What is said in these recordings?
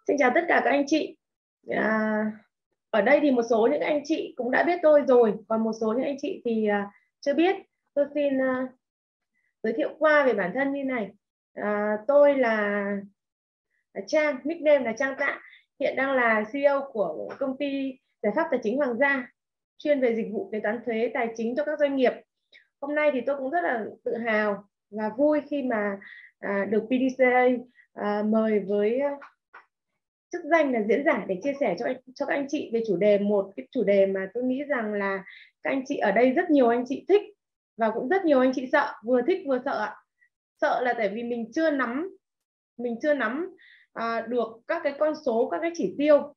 Xin chào tất cả các anh chị. Ở đây thì một số những anh chị cũng đã biết tôi rồi, còn một số những anh chị thì chưa biết. Tôi xin giới thiệu qua về bản thân như này. Tôi là Trang, nickname là Trang Tạ, hiện đang là CEO của công ty giải pháp tài chính Hoàng Gia, chuyên về dịch vụ kế toán thuế tài chính cho các doanh nghiệp. Hôm nay thì tôi cũng rất là tự hào và vui khi mà được PDCA mời với chức danh là diễn giả để chia sẻ cho các anh chị về một cái chủ đề mà tôi nghĩ rằng là các anh chị ở đây rất nhiều anh chị thích và cũng rất nhiều anh chị sợ, vừa thích vừa sợ ạ. Sợ là tại vì mình chưa nắm được các cái con số, các cái chỉ tiêu.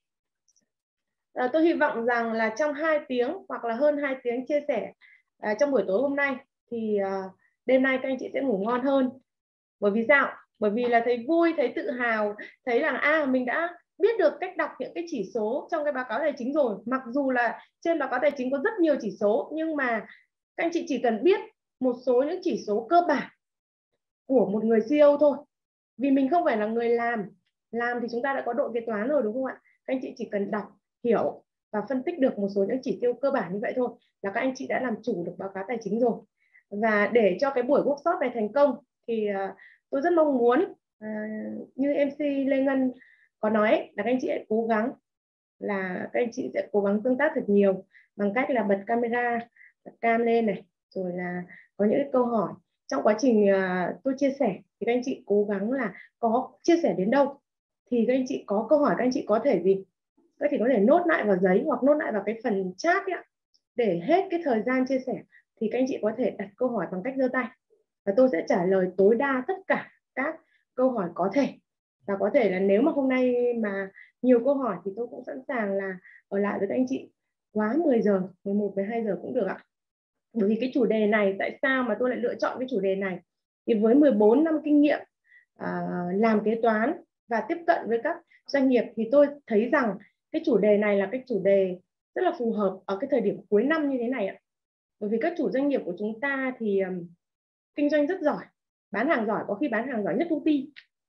Tôi hy vọng rằng là trong 2 tiếng hoặc là hơn 2 tiếng chia sẻ trong buổi tối hôm nay thì đêm nay các anh chị sẽ ngủ ngon hơn. Bởi vì sao? Bởi vì là thấy vui, thấy tự hào, thấy rằng mình đã biết được cách đọc những cái chỉ số trong cái báo cáo tài chính rồi. Mặc dù là trên báo cáo tài chính có rất nhiều chỉ số, nhưng mà các anh chị chỉ cần biết một số những chỉ số cơ bản của một người CEO thôi. Vì mình không phải là người làm thì chúng ta đã có đội kế toán rồi, đúng không ạ? Các anh chị chỉ cần đọc, hiểu và phân tích được một số những chỉ tiêu cơ bản như vậy thôi là các anh chị đã làm chủ được báo cáo tài chính rồi. Và để cho cái buổi workshop này thành công thì tôi rất mong muốn như MC Lê Ngân có nói là các anh chị hãy cố gắng, là các anh chị sẽ cố gắng tương tác thật nhiều bằng cách là bật camera, bật cam lên này, rồi là có những câu hỏi trong quá trình tôi chia sẻ thì các anh chị cố gắng là có chia sẻ đến đâu thì các anh chị có câu hỏi các anh chị có thể các chị có thể nốt lại vào giấy hoặc nốt lại vào cái phần chat ấy, để hết cái thời gian chia sẻ thì các anh chị có thể đặt câu hỏi bằng cách giơ tay và tôi sẽ trả lời tối đa tất cả các câu hỏi có thể. Và có thể là nếu mà hôm nay mà nhiều câu hỏi thì tôi cũng sẵn sàng là ở lại với các anh chị quá 10 giờ, 11, 12 giờ cũng được ạ. Bởi vì cái chủ đề này, tại sao mà tôi lại lựa chọn cái chủ đề này? Thì với 14 năm kinh nghiệm làm kế toán và tiếp cận với các doanh nghiệp thì tôi thấy rằng cái chủ đề này là cái chủ đề rất là phù hợp ở cái thời điểm cuối năm như thế này ạ. Bởi vì các chủ doanh nghiệp của chúng ta thì kinh doanh rất giỏi, bán hàng giỏi, có khi bán hàng giỏi nhất công ty.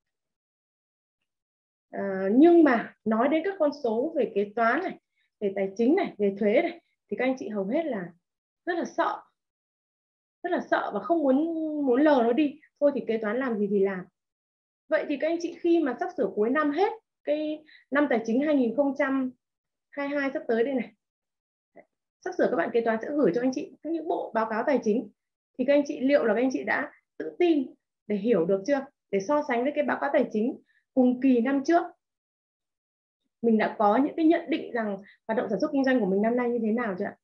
Nhưng mà nói đến các con số về kế toán này, về tài chính này, về thuế này thì các anh chị hầu hết là rất là sợ và không muốn lờ nó đi. Thôi thì kế toán làm gì thì làm. Vậy thì các anh chị khi mà sắp sửa cuối năm, hết cái năm tài chính 2022 sắp tới đây này, sắp sửa các bạn kế toán sẽ gửi cho anh chị những bộ báo cáo tài chính, thì các anh chị liệu là các anh chị đã tự tin để hiểu được chưa, để so sánh với cái báo cáo tài chính cùng kỳ năm trước mình đã có những cái nhận định rằng hoạt động sản xuất kinh doanh của mình năm nay như thế nào chưa ạ?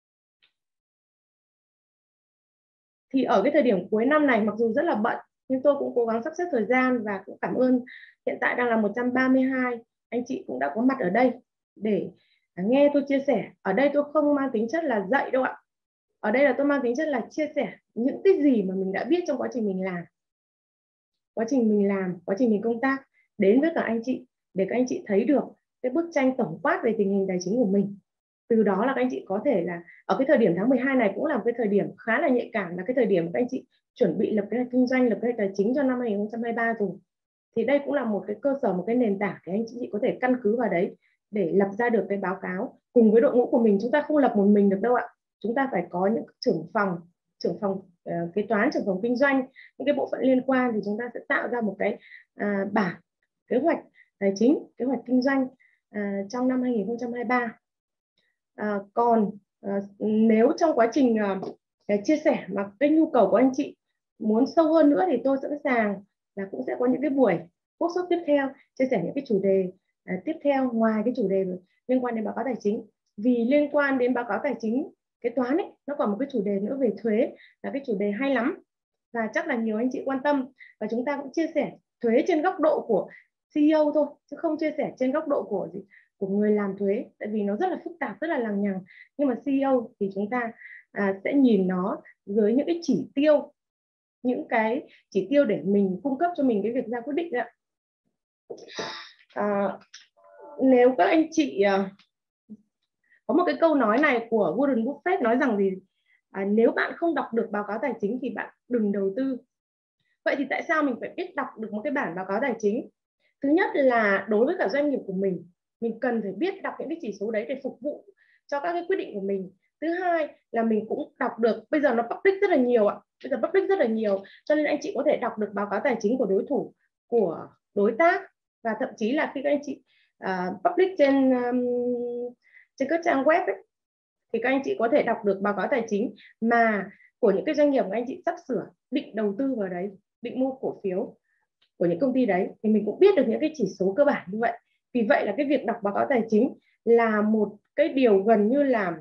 Thì ở cái thời điểm cuối năm này, mặc dù rất là bận nhưng tôi cũng cố gắng sắp xếp thời gian và cũng cảm ơn hiện tại đang là 132 anh chị cũng đã có mặt ở đây để nghe tôi chia sẻ. Ở đây tôi không mang tính chất là dạy đâu ạ. Ở đây là tôi mang tính chất là chia sẻ những cái gì mà mình đã biết trong quá trình mình làm, quá trình mình công tác đến với cả anh chị, để các anh chị thấy được cái bức tranh tổng quát về tình hình tài chính của mình. Từ đó là các anh chị có thể là ở cái thời điểm tháng 12 này cũng là cái thời điểm khá là nhạy cảm, là cái thời điểm các anh chị chuẩn bị lập kế hoạch kinh doanh, lập kế hoạch tài chính cho năm 2023 rồi. Thì đây cũng là một cái cơ sở, một cái nền tảng để anh chị có thể căn cứ vào đấy để lập ra được cái báo cáo cùng với đội ngũ của mình. Chúng ta không lập một mình được đâu ạ. Chúng ta phải có những trưởng phòng kế toán, trưởng phòng kinh doanh, những cái bộ phận liên quan thì chúng ta sẽ tạo ra một cái bảng kế hoạch tài chính, kế hoạch kinh doanh trong năm 2023. Còn nếu trong quá trình chia sẻ mà cái nhu cầu của anh chị muốn sâu hơn nữa thì tôi sẵn sàng là cũng sẽ có những cái buổi workshop tiếp theo chia sẻ những cái chủ đề tiếp theo ngoài cái chủ đề liên quan đến báo cáo tài chính. Vì liên quan đến báo cáo tài chính kế toán ấy, nó còn một cái chủ đề nữa về thuế, là cái chủ đề hay lắm và chắc là nhiều anh chị quan tâm, và chúng ta cũng chia sẻ thuế trên góc độ của CEO thôi chứ không chia sẻ trên góc độ của người làm thuế, tại vì nó rất là phức tạp, rất là lằng nhằng. Nhưng mà CEO thì chúng ta sẽ nhìn nó dưới những cái chỉ tiêu, những cái chỉ tiêu để mình cung cấp cho mình cái việc ra quyết định ạ. Nếu các anh chị có một cái câu nói này của Warren Buffett nói rằng gì, nếu bạn không đọc được báo cáo tài chính thì bạn đừng đầu tư. Vậy thì tại sao mình phải biết đọc được một cái bản báo cáo tài chính? Thứ nhất là đối với cả doanh nghiệp của mình cần phải biết đọc những cái chỉ số đấy để phục vụ cho các cái quyết định của mình. Thứ hai là mình cũng đọc được, bây giờ nó public rất là nhiều ạ, bây giờ public rất là nhiều, cho nên anh chị có thể đọc được báo cáo tài chính của đối thủ, của đối tác, và thậm chí là khi các anh chị public trên các trang web ấy, thì các anh chị có thể đọc được báo cáo tài chính mà của những cái doanh nghiệp mà anh chị sắp sửa định đầu tư vào đấy, định mua cổ phiếu của những công ty đấy, thì mình cũng biết được những cái chỉ số cơ bản như vậy. Vì vậy là cái việc đọc báo cáo tài chính là một cái điều gần như là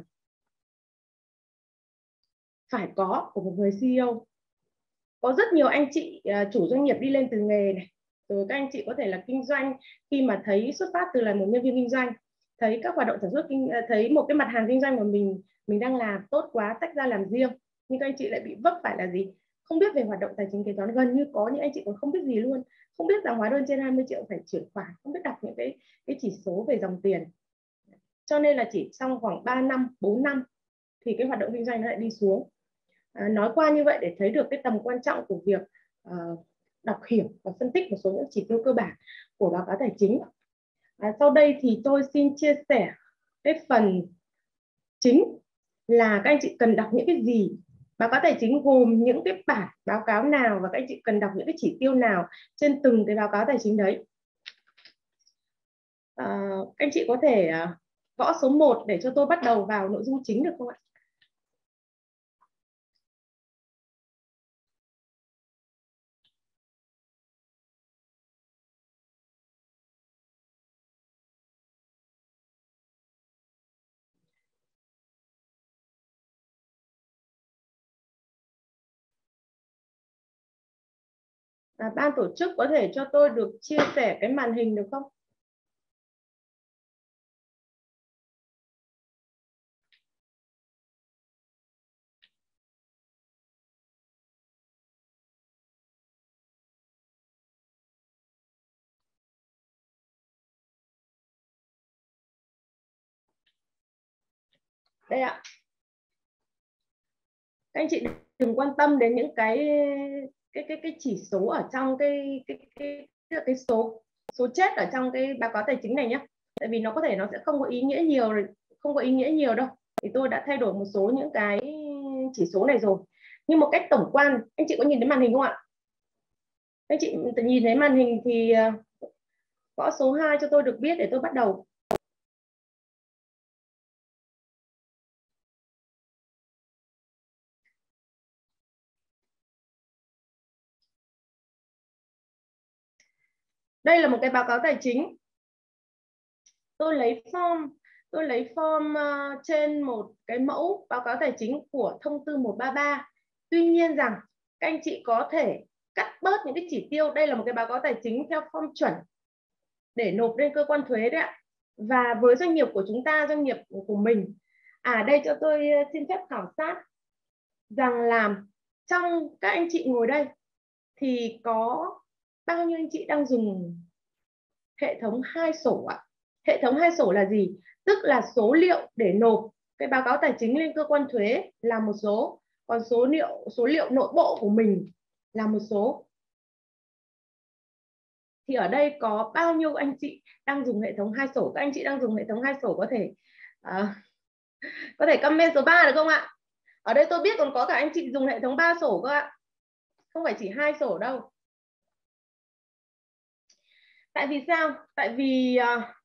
phải có của một người CEO. Có rất nhiều anh chị chủ doanh nghiệp đi lên từ nghề này, rồi các anh chị có thể là kinh doanh, khi mà thấy xuất phát từ là một nhân viên kinh doanh, thấy các hoạt động sản xuất thấy một cái mặt hàng kinh doanh mà mình đang làm tốt quá, tách ra làm riêng, nhưng các anh chị lại bị vấp phải là gì? Không biết về hoạt động tài chính kế toán, gần như có những anh chị còn không biết gì luôn, không biết rằng hóa đơn trên 20 triệu phải chuyển khoản, không biết đọc những cái chỉ số về dòng tiền. Cho nên là chỉ trong khoảng 3 năm, 4 năm thì cái hoạt động kinh doanh nó lại đi xuống. Nói qua như vậy để thấy được cái tầm quan trọng của việc đọc hiểu và phân tích một số những chỉ tiêu cơ bản của báo cáo tài chính. Sau đây thì tôi xin chia sẻ cái phần chính là các anh chị cần đọc những cái gì. Báo cáo tài chính gồm những cái bản báo cáo nào và các anh chị cần đọc những cái chỉ tiêu nào trên từng cái báo cáo tài chính đấy. Các anh chị có thể gõ số 1 để cho tôi bắt đầu vào nội dung chính được không ạ? Ban tổ chức có thể cho tôi được chia sẻ cái màn hình được không? Đây ạ. Các anh chị đừng quan tâm đến những cái chỉ số ở trong cái số chết ở trong cái báo cáo tài chính này nhé. Tại vì nó có thể nó sẽ không có ý nghĩa nhiều, không có ý nghĩa nhiều đâu. Thì tôi đã thay đổi một số những cái chỉ số này rồi. Nhưng một cách tổng quan, anh chị có nhìn thấy màn hình không ạ? Anh chị nhìn thấy màn hình thì gõ số 2 cho tôi được biết để tôi bắt đầu. Đây là một cái báo cáo tài chính. Tôi lấy form trên một cái mẫu báo cáo tài chính của thông tư 133. Tuy nhiên rằng các anh chị có thể cắt bớt những cái chỉ tiêu. Đây là một cái báo cáo tài chính theo form chuẩn để nộp lên cơ quan thuế đấy ạ. Và với doanh nghiệp của chúng ta, doanh nghiệp của mình, đây cho tôi xin phép khảo sát rằng là trong các anh chị ngồi đây thì có bao nhiêu anh chị đang dùng hệ thống 2 sổ ạ? Hệ thống 2 sổ là gì? Tức là số liệu để nộp cái báo cáo tài chính lên cơ quan thuế là một số, còn số liệu nội bộ của mình là một số. Thì ở đây có bao nhiêu anh chị đang dùng hệ thống 2 sổ? Các anh chị đang dùng hệ thống 2 sổ có thể comment số 3 được không ạ? Ở đây tôi biết còn có cả anh chị dùng hệ thống 3 sổ cơ ạ. Không phải chỉ 2 sổ đâu. Tại vì sao? Tại vì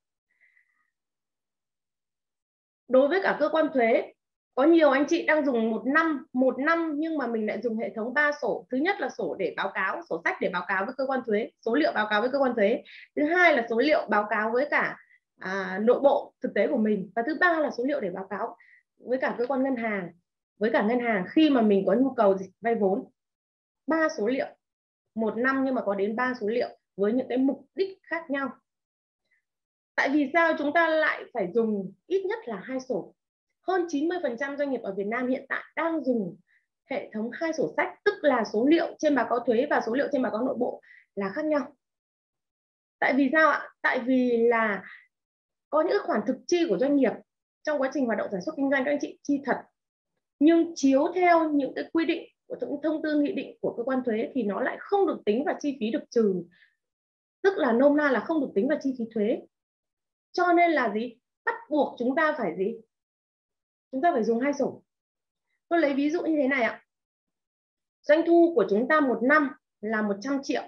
đối với cả cơ quan thuế, có nhiều anh chị đang dùng một năm nhưng mà mình lại dùng hệ thống 3 sổ. Thứ nhất là sổ để báo cáo, sổ sách để báo cáo với cơ quan thuế, số liệu báo cáo với cơ quan thuế. Thứ hai là số liệu báo cáo với cả nội bộ thực tế của mình. Và thứ ba là số liệu để báo cáo với cả cơ quan ngân hàng, với cả ngân hàng khi mà mình có nhu cầu vay vốn. 3 số liệu, một năm nhưng mà có đến 3 số liệu với những cái mục đích khác nhau. Tại vì sao chúng ta lại phải dùng ít nhất là 2 sổ? Hơn 90% doanh nghiệp ở Việt Nam hiện tại đang dùng hệ thống 2 sổ sách, tức là số liệu trên báo cáo thuế và số liệu trên báo cáo nội bộ là khác nhau. Tại vì sao ạ? Tại vì là có những khoản thực chi của doanh nghiệp trong quá trình hoạt động sản xuất kinh doanh các anh chị chi thật, nhưng chiếu theo những cái quy định của thông tư nghị định của cơ quan thuế thì nó lại không được tính và chi phí được trừ tức là nôm na là không được tính vào chi phí thuế. Cho nên là gì? Bắt buộc chúng ta phải gì? Chúng ta phải dùng hai sổ. Tôi lấy ví dụ như thế này ạ. Doanh thu của chúng ta một năm là 100 triệu.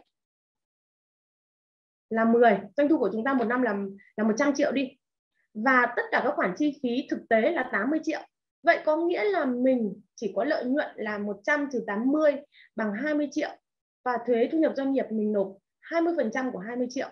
Là 10. Doanh thu của chúng ta một năm là 100 triệu đi. Và tất cả các khoản chi phí thực tế là 80 triệu. Vậy có nghĩa là mình chỉ có lợi nhuận là 100 trừ 80 bằng 20 triệu. Và thuế thu nhập doanh nghiệp mình nộp 20% của 20 triệu.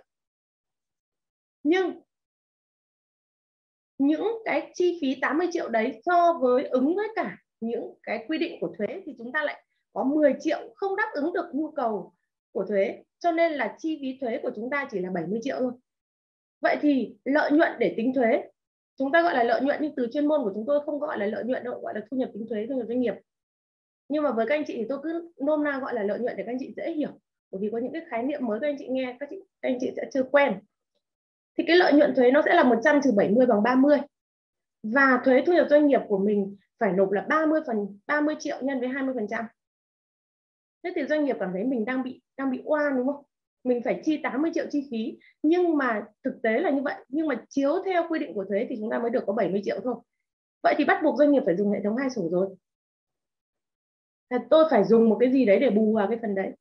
Nhưng những cái chi phí 80 triệu đấy so với ứng với cả những cái quy định của thuế thì chúng ta lại có 10 triệu không đáp ứng được nhu cầu của thuế. Cho nên là chi phí thuế của chúng ta chỉ là 70 triệu thôi. Vậy thì lợi nhuận để tính thuế, chúng ta gọi là lợi nhuận, nhưng từ chuyên môn của chúng tôi không gọi là lợi nhuận đâu, gọi là thu nhập tính thuế, thu nhập doanh nghiệp. Nhưng mà với các anh chị thì tôi cứ nôm na gọi là lợi nhuận để các anh chị dễ hiểu. Bởi vì có những cái khái niệm mới các anh chị nghe, các anh chị sẽ chưa quen. Thì cái lợi nhuận thuế nó sẽ là 100 trừ 70 bằng 30. Và thuế thu nhập doanh nghiệp của mình phải nộp là 30 triệu nhân với 20%. Thế thì doanh nghiệp cảm thấy mình đang bị oan đúng không? Mình phải chi 80 triệu chi phí, nhưng mà thực tế là như vậy, nhưng mà chiếu theo quy định của thuế thì chúng ta mới được có 70 triệu thôi. Vậy thì bắt buộc doanh nghiệp phải dùng hệ thống hai sổ rồi. Tôi phải dùng một cái gì đấy để bù vào cái phần đấy.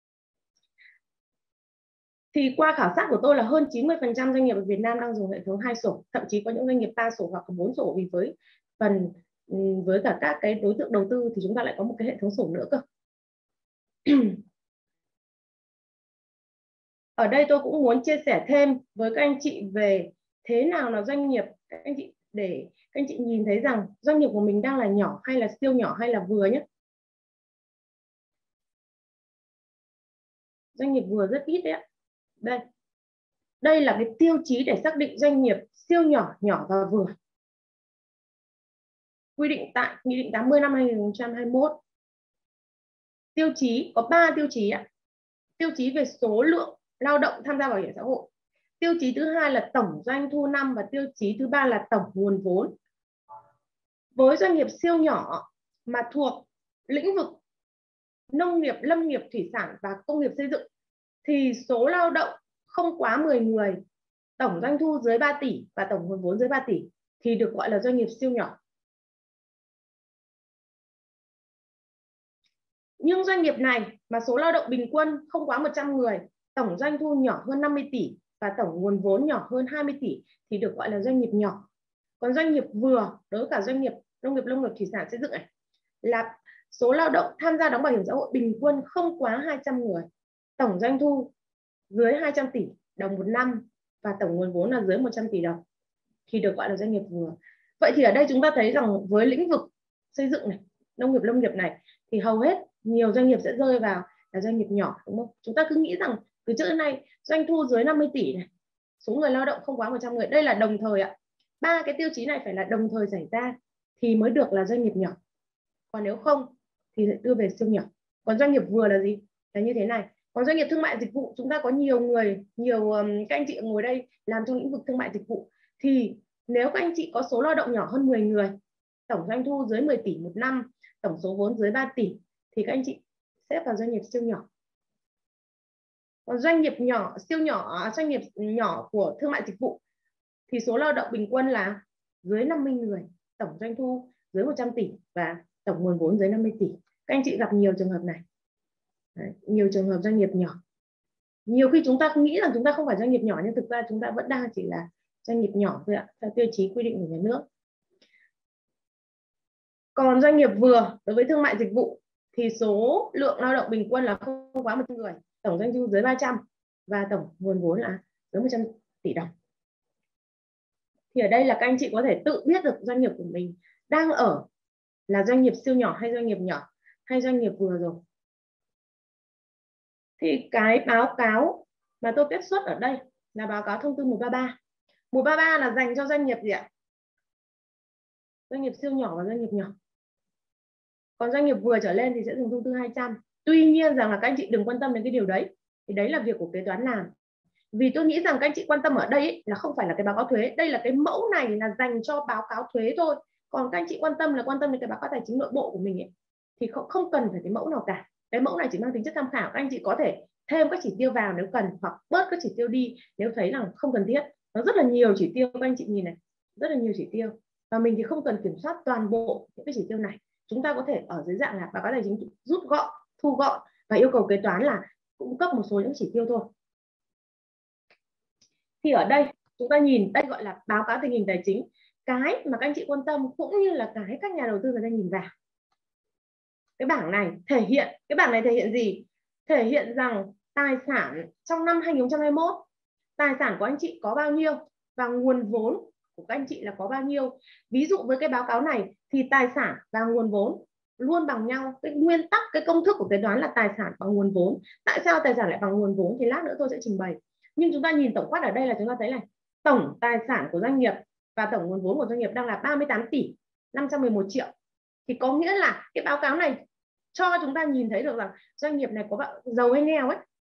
Thì qua khảo sát của tôi là hơn 90% doanh nghiệp ở Việt Nam đang dùng hệ thống hai sổ, thậm chí có những doanh nghiệp 3 sổ hoặc 4 sổ, vì với cả các cái đối tượng đầu tư thì chúng ta lại có một cái hệ thống sổ nữa cơ. Ở đây tôi cũng muốn chia sẻ thêm với các anh chị về thế nào là doanh nghiệp, các anh chị, để các anh chị nhìn thấy rằng doanh nghiệp của mình đang là nhỏ hay là siêu nhỏ hay là vừa nhé. Doanh nghiệp vừa rất ít đấy ạ. Đây là cái tiêu chí để xác định doanh nghiệp siêu nhỏ, nhỏ và vừa. Quy định tại Nghị định 80 năm 2021. Tiêu chí có 3 tiêu chí ạ. Tiêu chí về số lượng lao động tham gia bảo hiểm xã hội. Tiêu chí thứ hai là tổng doanh thu năm, và tiêu chí thứ ba là tổng nguồn vốn. Với doanh nghiệp siêu nhỏ mà thuộc lĩnh vực nông nghiệp, lâm nghiệp, thủy sản và công nghiệp xây dựng thì số lao động không quá 10 người, tổng doanh thu dưới 3 tỷ và tổng nguồn vốn dưới 3 tỷ thì được gọi là doanh nghiệp siêu nhỏ. Nhưng doanh nghiệp này mà số lao động bình quân không quá 100 người, tổng doanh thu nhỏ hơn 50 tỷ và tổng nguồn vốn nhỏ hơn 20 tỷ thì được gọi là doanh nghiệp nhỏ. Còn doanh nghiệp vừa, đối với cả doanh nghiệp nông nghiệp, lâm nghiệp, thủy sản, xây dựng này, là số lao động tham gia đóng bảo hiểm xã hội bình quân không quá 200 người, tổng doanh thu dưới 200 tỷ đồng một năm và tổng nguồn vốn là dưới 100 tỷ đồng thì được gọi là doanh nghiệp vừa. Vậy thì ở đây chúng ta thấy rằng với lĩnh vực xây dựng này, nông nghiệp, lâm nghiệp này thì hầu hết nhiều doanh nghiệp sẽ rơi vào là doanh nghiệp nhỏ, đúng không? Chúng ta cứ nghĩ rằng từ trước đến nay doanh thu dưới 50 tỷ này, số người lao động không quá 100 người, đây là đồng thời ạ. 3 cái tiêu chí này phải là đồng thời xảy ra thì mới được là doanh nghiệp nhỏ. Còn nếu không thì sẽ đưa về siêu nhỏ. Còn doanh nghiệp vừa là gì? Là như thế này. Còn doanh nghiệp thương mại dịch vụ, chúng ta có nhiều người, các anh chị ngồi đây làm trong lĩnh vực thương mại dịch vụ, thì nếu các anh chị có số lao động nhỏ hơn 10 người, tổng doanh thu dưới 10 tỷ một năm, tổng số vốn dưới 3 tỷ thì các anh chị xếp vào doanh nghiệp siêu nhỏ. Còn doanh nghiệp nhỏ, siêu nhỏ, doanh nghiệp nhỏ của thương mại dịch vụ thì số lao động bình quân là dưới 50 người, tổng doanh thu dưới 100 tỷ và tổng nguồn vốn dưới 50 tỷ. Các anh chị gặp nhiều trường hợp này. Đấy, nhiều trường hợp doanh nghiệp nhỏ. Nhiều khi chúng ta nghĩ rằng chúng ta không phải doanh nghiệp nhỏ, nhưng thực ra chúng ta vẫn đang chỉ là doanh nghiệp nhỏ thôi ạ, theo tiêu chí quy định của nhà nước. Còn doanh nghiệp vừa đối với thương mại dịch vụ thì số lượng lao động bình quân là không quá 100 người, tổng doanh thu dưới 300 và tổng nguồn vốn là dưới 100 tỷ đồng. Thì ở đây là các anh chị có thể tự biết được doanh nghiệp của mình đang ở là doanh nghiệp siêu nhỏ hay doanh nghiệp nhỏ hay doanh nghiệp vừa rồi. Thì cái báo cáo mà tôi kết xuất ở đây là báo cáo thông tư 133. 133 là dành cho doanh nghiệp gì ạ? Doanh nghiệp siêu nhỏ và doanh nghiệp nhỏ. Còn doanh nghiệp vừa trở lên thì sẽ dùng thông tư 200. Tuy nhiên rằng là các anh chị đừng quan tâm đến cái điều đấy. Thì đấy là việc của kế toán làm. Vì tôi nghĩ rằng các anh chị quan tâm ở đây ấy, là không phải là cái báo cáo thuế. Đây là cái mẫu này là dành cho báo cáo thuế thôi. Còn các anh chị quan tâm đến cái báo cáo tài chính nội bộ của mình ấy, thì không cần phải cái mẫu nào cả. Cái mẫu này chỉ mang tính chất tham khảo. Các anh chị có thể thêm các chỉ tiêu vào nếu cần, hoặc bớt các chỉ tiêu đi nếu thấy là không cần thiết. Nó rất là nhiều chỉ tiêu, các anh chị nhìn này, rất là nhiều chỉ tiêu, và mình thì không cần kiểm soát toàn bộ những cái chỉ tiêu này. Chúng ta có thể ở dưới dạng là báo cáo tài chính rút gọn, thu gọn và yêu cầu kế toán là cung cấp một số những chỉ tiêu thôi. Thì ở đây chúng ta nhìn, đây gọi là báo cáo tình hình tài chính. Cái mà các anh chị quan tâm cũng như là cái các nhà đầu tư người ta nhìn vào. Cái bảng này thể hiện gì? Thể hiện rằng tài sản trong năm 2021, tài sản của anh chị có bao nhiêu và nguồn vốn của các anh chị là có bao nhiêu. Ví dụ với cái báo cáo này thì tài sản và nguồn vốn luôn bằng nhau. Cái nguyên tắc, cái công thức của kế toán là tài sản bằng nguồn vốn. Tại sao tài sản lại bằng nguồn vốn thì lát nữa tôi sẽ trình bày. Nhưng chúng ta nhìn tổng quát ở đây là chúng ta thấy này, tổng tài sản của doanh nghiệp và tổng nguồn vốn của doanh nghiệp đang là 38 tỷ 511 triệu. Thì có nghĩa là cái báo cáo này cho chúng ta nhìn thấy được rằng doanh nghiệp này có giàu hay nghèo ấy,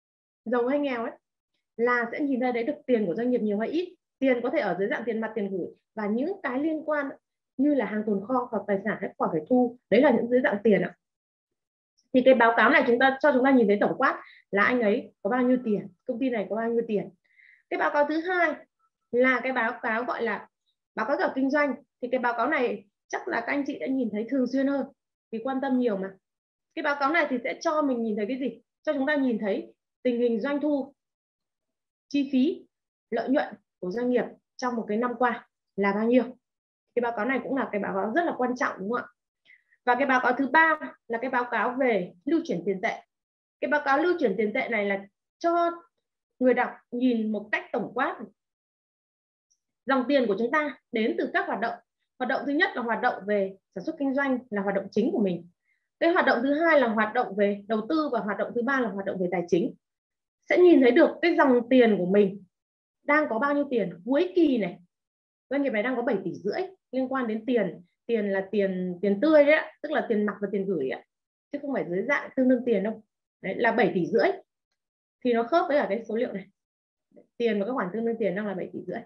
là sẽ nhìn ra đấy được tiền của doanh nghiệp nhiều hay ít. Tiền có thể ở dưới dạng tiền mặt, tiền gửi, và những cái liên quan như là hàng tồn kho hoặc tài sản khoản phải thu, đấy là những dưới dạng tiền ạ. Thì cái báo cáo này chúng ta nhìn thấy tổng quát là anh ấy có bao nhiêu tiền, công ty này có bao nhiêu tiền. Cái báo cáo thứ hai là cái báo cáo gọi là báo cáo kinh doanh. Thì cái báo cáo này chắc là các anh chị đã nhìn thấy thường xuyên hơn vì quan tâm nhiều mà. Cái báo cáo này thì sẽ cho mình nhìn thấy cái gì? Cho chúng ta nhìn thấy tình hình doanh thu, chi phí, lợi nhuận của doanh nghiệp trong một cái năm qua là bao nhiêu. Cái báo cáo này cũng là cái báo cáo rất là quan trọng, đúng không ạ? Và cái báo cáo thứ ba là cái báo cáo về lưu chuyển tiền tệ. Cái báo cáo lưu chuyển tiền tệ này là cho người đọc nhìn một cách tổng quát dòng tiền của chúng ta đến từ các hoạt động. Hoạt động thứ nhất là hoạt động về sản xuất kinh doanh, là hoạt động chính của mình. Cái hoạt động thứ hai là hoạt động về đầu tư, và hoạt động thứ ba là hoạt động về tài chính. Sẽ nhìn thấy được cái dòng tiền của mình đang có bao nhiêu tiền. Cuối kỳ này doanh nghiệp này đang có 7,5 tỷ liên quan đến tiền là tiền tươi đấy, tức là tiền mặt và tiền gửi ấy, chứ không phải dưới dạng tương đương tiền đâu. Đấy là 7,5 tỷ, thì nó khớp với cả cái số liệu này. Tiền và các khoản tương đương tiền đang là 7,5 tỷ.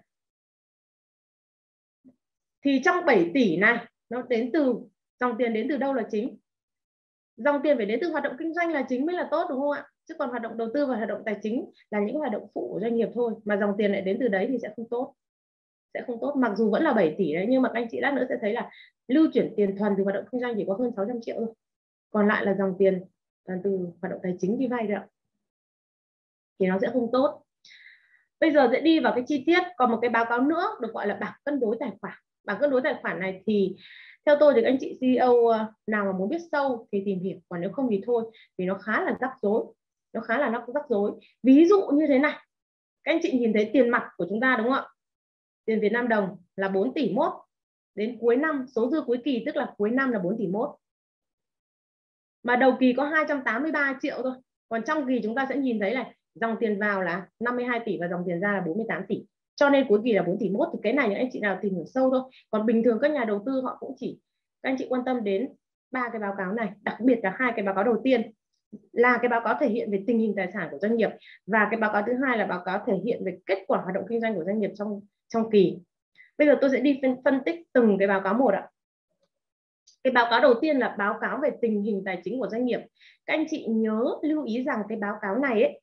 Thì trong 7 tỷ này nó đến từ dòng tiền, đến từ đâu là chính? Dòng tiền phải đến từ hoạt động kinh doanh là chính mới là tốt, đúng không ạ? Chứ còn hoạt động đầu tư và hoạt động tài chính là những hoạt động phụ của doanh nghiệp thôi, mà dòng tiền lại đến từ đấy thì sẽ không tốt. Mặc dù vẫn là 7 tỷ đấy, nhưng mà các anh chị lát nữa sẽ thấy là lưu chuyển tiền thuần từ hoạt động kinh doanh chỉ có hơn 600 triệu thôi. Còn lại là dòng tiền toàn từ hoạt động tài chính đi vay đấy ạ. Thì nó sẽ không tốt. Bây giờ sẽ đi vào cái chi tiết. Còn một cái báo cáo nữa được gọi là bảng cân đối tài khoản. Bảng cân đối tài khoản này thì theo tôi thì các anh chị CEO nào mà muốn biết sâu thì tìm hiểu, còn nếu không thì thôi, vì nó khá là rắc rối. Ví dụ như thế này, các anh chị nhìn thấy tiền mặt của chúng ta, đúng không ạ? Tiền Việt Nam đồng là 4,1 tỷ. Đến cuối năm, số dư cuối kỳ tức là cuối năm là 4,1 tỷ. Mà đầu kỳ có 283 triệu thôi. Còn trong kỳ chúng ta sẽ nhìn thấy này, dòng tiền vào là 52 tỷ và dòng tiền ra là 48 tỷ. Cho nên cuối kỳ là 4,1 tỷ. Thì cái này những anh chị nào tìm hiểu sâu thôi. Còn bình thường các nhà đầu tư họ cũng chỉ, các anh chị quan tâm đến 3 cái báo cáo này, đặc biệt là 2 cái báo cáo đầu tiên là cái báo cáo thể hiện về tình hình tài sản của doanh nghiệp, và cái báo cáo thứ hai là báo cáo thể hiện về kết quả hoạt động kinh doanh của doanh nghiệp trong kỳ. Bây giờ tôi sẽ đi phân tích từng cái báo cáo một ạ. Cái báo cáo đầu tiên là báo cáo về tình hình tài chính của doanh nghiệp. Các anh chị nhớ lưu ý rằng cái báo cáo này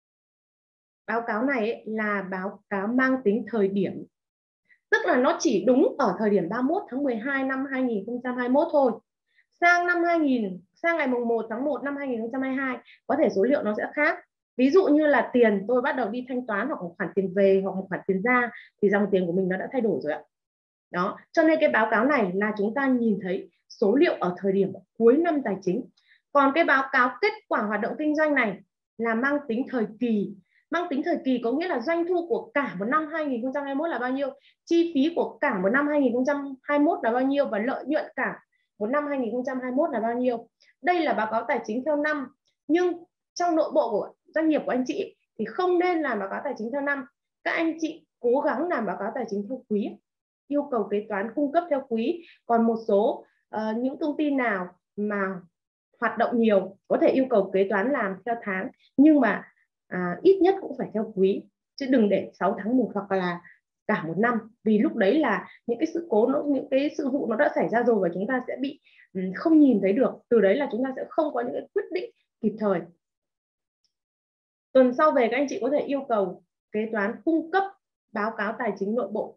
là báo cáo mang tính thời điểm. Tức là nó chỉ đúng ở thời điểm 31 tháng 12 năm 2021 thôi. Sang ngày 1 tháng 1 năm 2022 có thể số liệu nó sẽ khác. Ví dụ như là tiền tôi bắt đầu đi thanh toán, hoặc một khoản tiền về hoặc một khoản tiền ra, thì dòng tiền của mình nó đã thay đổi rồi ạ. Đó, cho nên cái báo cáo này là chúng ta nhìn thấy số liệu ở thời điểm cuối năm tài chính. Còn cái báo cáo kết quả hoạt động kinh doanh này là mang tính thời kỳ. Mang tính thời kỳ có nghĩa là doanh thu của cả một năm 2021 là bao nhiêu, chi phí của cả một năm 2021 là bao nhiêu, và lợi nhuận cả một năm 2021 là bao nhiêu. Đây là báo cáo tài chính theo năm, nhưng trong nội bộ của doanh nghiệp của anh chị thì không nên làm báo cáo tài chính theo năm. Các anh chị cố gắng làm báo cáo tài chính theo quý, yêu cầu kế toán cung cấp theo quý. Còn một số những công ty nào mà hoạt động nhiều có thể yêu cầu kế toán làm theo tháng, nhưng mà ít nhất cũng phải theo quý, chứ đừng để 6 tháng một hoặc là cả một năm, vì lúc đấy là những cái sự cố, những cái sự vụ nó đã xảy ra rồi và chúng ta sẽ bị không nhìn thấy được. Từ đấy là chúng ta sẽ không có những cái quyết định kịp thời. Tuần sau về các anh chị có thể yêu cầu kế toán cung cấp báo cáo tài chính nội bộ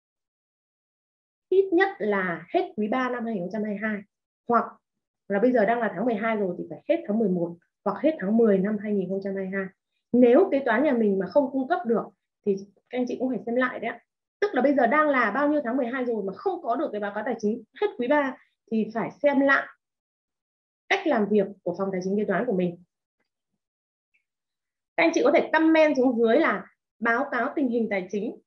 ít nhất là hết quý 3 năm 2022, hoặc là bây giờ đang là tháng 12 rồi thì phải hết tháng 11 hoặc hết tháng 10 năm 2022. Nếu kế toán nhà mình mà không cung cấp được thì các anh chị cũng phải xem lại đấy ạ. Tức là bây giờ đang là bao nhiêu tháng 12 rồi mà không có được cái báo cáo tài chính hết quý 3 thì phải xem lại cách làm việc của phòng tài chính kế toán của mình. Các anh chị có thể comment xuống dưới là báo cáo tình hình tài chính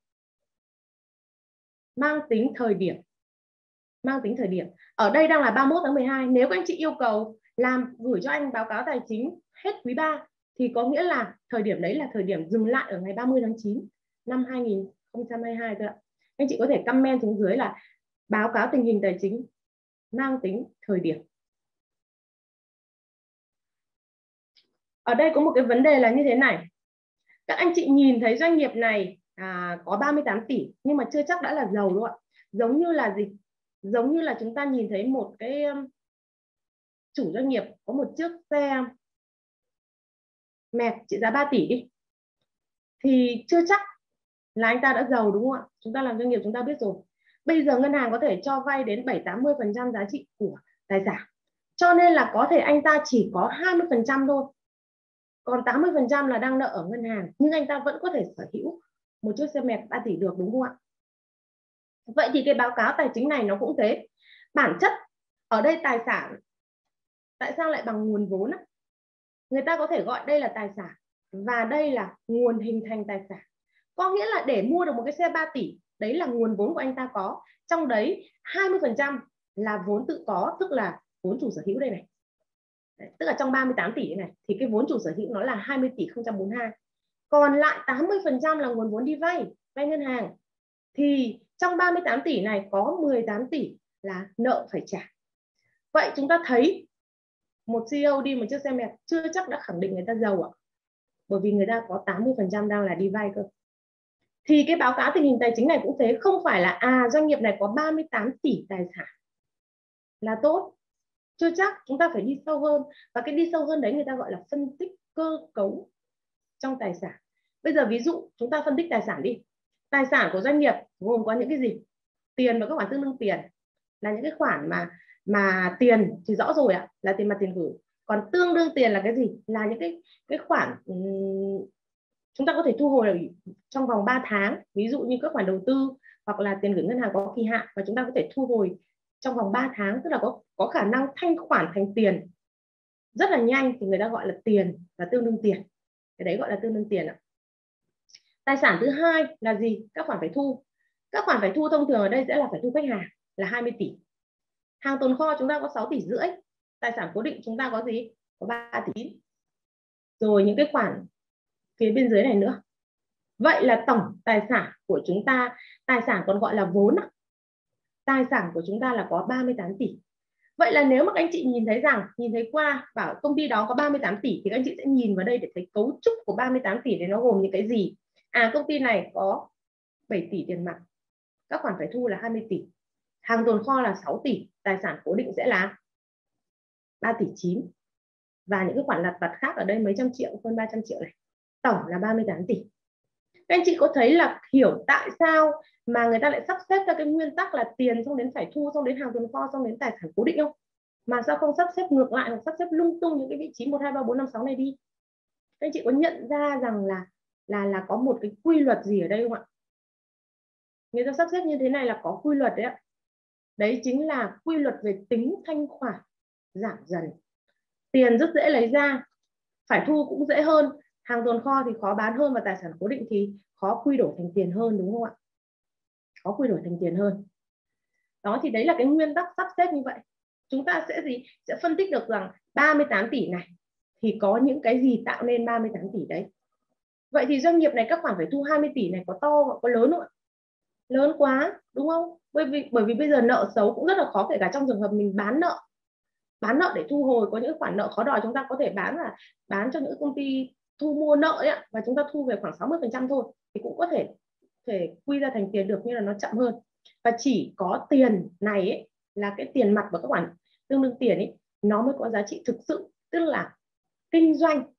mang tính thời điểm. Mang tính thời điểm. Ở đây đang là 31 tháng 12. Nếu các anh chị yêu cầu gửi cho anh báo cáo tài chính hết quý 3 thì có nghĩa là thời điểm đấy là thời điểm dừng lại ở ngày 30 tháng 9 năm 2022 thôi ạ. Các anh chị có thể comment xuống dưới là báo cáo tình hình tài chính mang tính thời điểm. Ở đây có một cái vấn đề là như thế này. Các anh chị nhìn thấy doanh nghiệp này có 38 tỷ nhưng mà chưa chắc đã là giàu đâu ạ. Giống như là gì? Giống như là chúng ta nhìn thấy một cái chủ doanh nghiệp có một chiếc xe mẹt trị giá 3 tỷ đi, thì chưa chắc là anh ta đã giàu, đúng không ạ? Chúng ta làm doanh nghiệp chúng ta biết rồi. Bây giờ ngân hàng có thể cho vay đến 70-80% giá trị của tài sản, cho nên là có thể anh ta chỉ có 20% thôi, còn 80% là đang nợ ở ngân hàng, nhưng anh ta vẫn có thể sở hữu một chiếc xe mẹt 3 tỷ được, đúng không ạ? Vậy thì cái báo cáo tài chính này nó cũng thế. Bản chất ở đây tài sản tại sao lại bằng nguồn vốn á? Người ta có thể gọi đây là tài sản và đây là nguồn hình thành tài sản. Có nghĩa là để mua được một cái xe 3 tỷ, đấy là nguồn vốn của anh ta có. Trong đấy 20% là vốn tự có, tức là vốn chủ sở hữu đây này. Đấy, tức là trong 38 tỷ này thì cái vốn chủ sở hữu nó là 20 tỷ 042. Còn lại 80% là nguồn vốn đi vay ngân hàng. Thì trong 38 tỷ này có 18 tỷ là nợ phải trả. Vậy chúng ta thấy một CEO đi một chiếc xe mẹt chưa chắc đã khẳng định người ta giàu ạ. Bởi vì người ta có 80% đang là đi vay cơ. Thì cái báo cáo tình hình tài chính này cũng thế, không phải là doanh nghiệp này có 38 tỷ tài sản là tốt. Chưa chắc, chúng ta phải đi sâu hơn. Và cái đi sâu hơn đấy người ta gọi là phân tích cơ cấu trong tài sản. Bây giờ ví dụ chúng ta phân tích tài sản đi. Tài sản của doanh nghiệp gồm có những cái gì? Tiền và các khoản tương đương tiền là những cái khoản mà tiền thì rõ rồi ạ, là tiền mặt tiền gửi. Còn tương đương tiền là cái gì? Là những cái khoản chúng ta có thể thu hồi trong vòng 3 tháng, ví dụ như các khoản đầu tư hoặc là tiền gửi ngân hàng có kỳ hạn và chúng ta có thể thu hồi trong vòng 3 tháng, tức là có khả năng thanh khoản thành tiền rất là nhanh, thì người ta gọi là tiền và tương đương tiền. Cái đấy gọi là tương đương tiền ạ. Tài sản thứ hai là gì? Các khoản phải thu. Các khoản phải thu thông thường ở đây sẽ là phải thu khách hàng là 20 tỷ. Hàng tồn kho chúng ta có 6 tỷ rưỡi. Tài sản cố định chúng ta có gì? Có 3 tỷ. Rồi những cái khoản phía bên dưới này nữa. Vậy là tổng tài sản của chúng ta, tài sản còn gọi là vốn, tài sản của chúng ta là có 38 tỷ. Vậy là nếu mà các anh chị nhìn thấy qua bảo công ty đó có 38 tỷ thì các anh chị sẽ nhìn vào đây để thấy cấu trúc của 38 tỷ này nó gồm những cái gì. Công ty này có 7 tỷ tiền mặt, các khoản phải thu là 20 tỷ, hàng tồn kho là 6 tỷ, tài sản cố định sẽ là 3 tỷ 9, và những cái khoản lặt vặt khác ở đây mấy trăm triệu, hơn 300 triệu này, tổng là 38 tỷ. Các anh chị có thấy là hiểu tại sao mà người ta lại sắp xếp ra cái nguyên tắc là tiền xong đến phải thu, xong đến hàng tồn kho, xong đến tài sản cố định không? Mà sao không sắp xếp ngược lại hoặc sắp xếp lung tung những cái vị trí 1, 2, 3, 4, 5, 6 này đi? Các anh chị có nhận ra rằng là có một cái quy luật gì ở đây không ạ? Người ta sắp xếp như thế này là có quy luật đấy ạ. Đấy chính là quy luật về tính thanh khoản giảm dần. Tiền rất dễ lấy ra, phải thu cũng dễ hơn, hàng tồn kho thì khó bán hơn, và tài sản cố định thì khó quy đổi thành tiền hơn, đúng không ạ? Khó quy đổi thành tiền hơn. Đó, thì đấy là cái nguyên tắc sắp xếp như vậy. Chúng ta sẽ phân tích được rằng 38 tỷ này thì có những cái gì tạo nên 38 tỷ đấy. Vậy thì doanh nghiệp này các khoản phải thu 20 tỷ này có to, có lớn không ạ? Lớn quá, đúng không? Bởi vì bây giờ nợ xấu cũng rất là khó, kể cả trong trường hợp mình bán nợ để thu hồi. Có những khoản nợ khó đòi chúng ta có thể bán cho những công ty thu mua nợ ấy, và chúng ta thu về khoảng 60% thôi, thì cũng có thể quy ra thành tiền được, nhưng là nó chậm hơn. Và chỉ có tiền này ấy, là cái tiền mặt và các khoản tương đương tiền ấy, nó mới có giá trị thực sự, tức là kinh doanh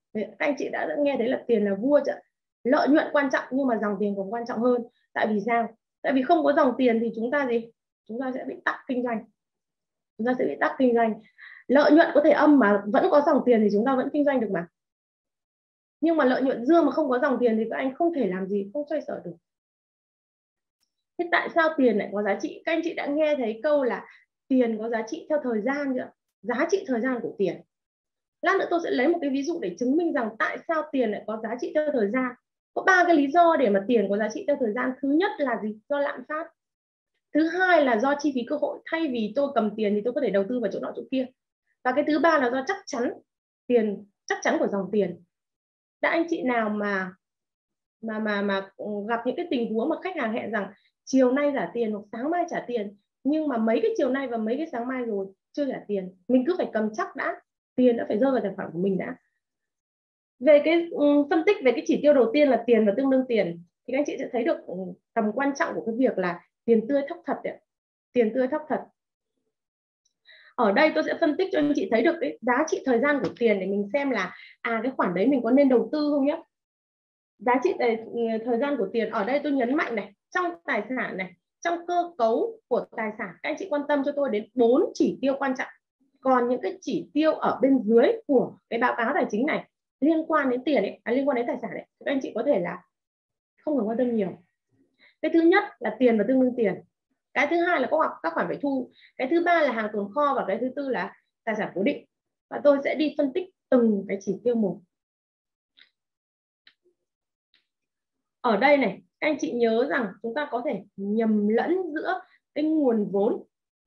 Các anh chị đã nghe thấy là tiền là vua chưa? Lợi nhuận quan trọng nhưng mà dòng tiền còn quan trọng hơn. Tại vì sao? Tại vì không có dòng tiền thì chúng ta gì? Chúng ta sẽ bị tắc kinh doanh. Chúng ta sẽ bị tắc kinh doanh. Lợi nhuận có thể âm mà vẫn có dòng tiền thì chúng ta vẫn kinh doanh được mà. Nhưng mà lợi nhuận dương mà không có dòng tiền thì các anh không thể làm gì, không xoay sở được. Thế tại sao tiền lại có giá trị? Các anh chị đã nghe thấy câu là tiền có giá trị theo thời gian chưa? Giá trị thời gian của tiền. Lát nữa tôi sẽ lấy một cái ví dụ để chứng minh rằng tại sao tiền lại có giá trị theo thời gian. Có 3 cái lý do để mà tiền có giá trị theo thời gian. Thứ nhất là gì? Do lạm phát. Thứ hai là do chi phí cơ hội. Thay vì tôi cầm tiền thì tôi có thể đầu tư vào chỗ nọ chỗ kia. Và cái thứ ba là do chắc chắn tiền, chắc chắn của dòng tiền. Đã anh chị nào mà gặp những cái tình huống mà khách hàng hẹn rằng chiều nay trả tiền hoặc sáng mai trả tiền, nhưng mà mấy cái chiều nay và mấy cái sáng mai rồi chưa trả tiền, mình cứ phải cầm chắc đã, tiền đã phải rơi vào tài khoản của mình đã. Về cái phân tích về cái chỉ tiêu đầu tiên là tiền và tương đương tiền thì các anh chị sẽ thấy được tầm quan trọng của cái việc là tiền tươi thóc thật đấy. Tiền tươi thóc thật. Ở đây tôi sẽ phân tích cho anh chị thấy được cái giá trị thời gian của tiền để mình xem là cái khoản đấy mình có nên đầu tư không nhé. Giá trị thời gian của tiền ở đây tôi nhấn mạnh này, trong tài sản này, trong cơ cấu của tài sản, các anh chị quan tâm cho tôi đến 4 chỉ tiêu quan trọng. Còn những cái chỉ tiêu ở bên dưới của cái báo cáo tài chính này liên quan đến tiền ấy, liên quan đến tài sản ấy, các anh chị có thể là không cần quan tâm nhiều. Cái thứ nhất là tiền và tương đương tiền. Cái thứ hai là các khoản phải thu. Cái thứ ba là hàng tồn kho và cái thứ tư là tài sản cố định. Và tôi sẽ đi phân tích từng cái chỉ tiêu một. Ở đây này, các anh chị nhớ rằng chúng ta có thể nhầm lẫn giữa cái nguồn vốn.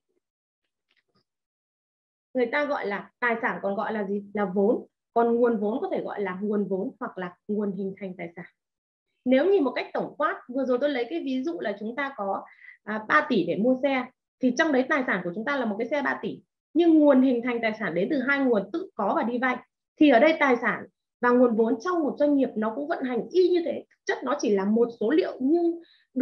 Người ta gọi là tài sản còn gọi là gì? Là vốn. Còn nguồn vốn có thể gọi là nguồn vốn hoặc là nguồn hình thành tài sản. Nếu nhìn một cách tổng quát, vừa rồi tôi lấy cái ví dụ là chúng ta có 3 tỷ để mua xe, thì trong đấy tài sản của chúng ta là một cái xe 3 tỷ. Nhưng nguồn hình thành tài sản đến từ hai nguồn tự có và đi vay. Thì ở đây tài sản và nguồn vốn trong một doanh nghiệp nó cũng vận hành y như thế. Chất nó chỉ là một số liệu nhưng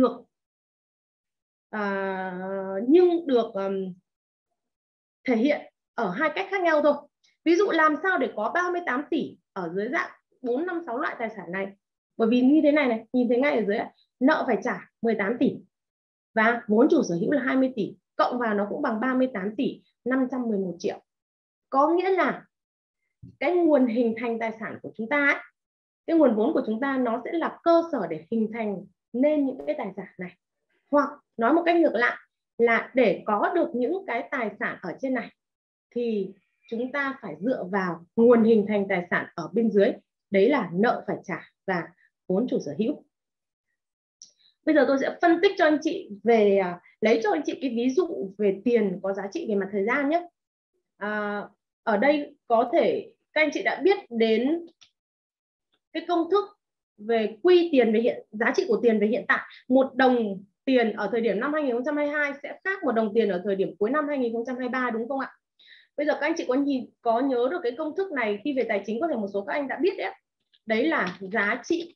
được thể hiện ở hai cách khác nhau thôi. Ví dụ làm sao để có 38 tỷ ở dưới dạng 4, 5, 6 loại tài sản này. Bởi vì như thế này, nhìn thấy ngay ở dưới, nợ phải trả 18 tỷ và vốn chủ sở hữu là 20 tỷ, cộng vào nó cũng bằng 38 tỷ 511 triệu. Có nghĩa là cái nguồn hình thành tài sản của chúng ta ấy, cái nguồn vốn của chúng ta nó sẽ là cơ sở để hình thành nên những cái tài sản này. Hoặc nói một cách ngược lại là để có được những cái tài sản ở trên này thì chúng ta phải dựa vào nguồn hình thành tài sản ở bên dưới, đấy là nợ phải trả và vốn chủ sở hữu. Bây giờ tôi sẽ phân tích cho anh chị về, lấy cho anh chị cái ví dụ về tiền có giá trị về mặt thời gian nhé. Ở đây có thể các anh chị đã biết đến cái công thức về quy tiền về giá trị của tiền về hiện tại. Một đồng tiền ở thời điểm năm 2022 sẽ khác một đồng tiền ở thời điểm cuối năm 2023, đúng không ạ? Bây giờ các anh chị có nhớ được cái công thức này khi về tài chính, có thể một số các anh đã biết đấy. Đấy là giá trị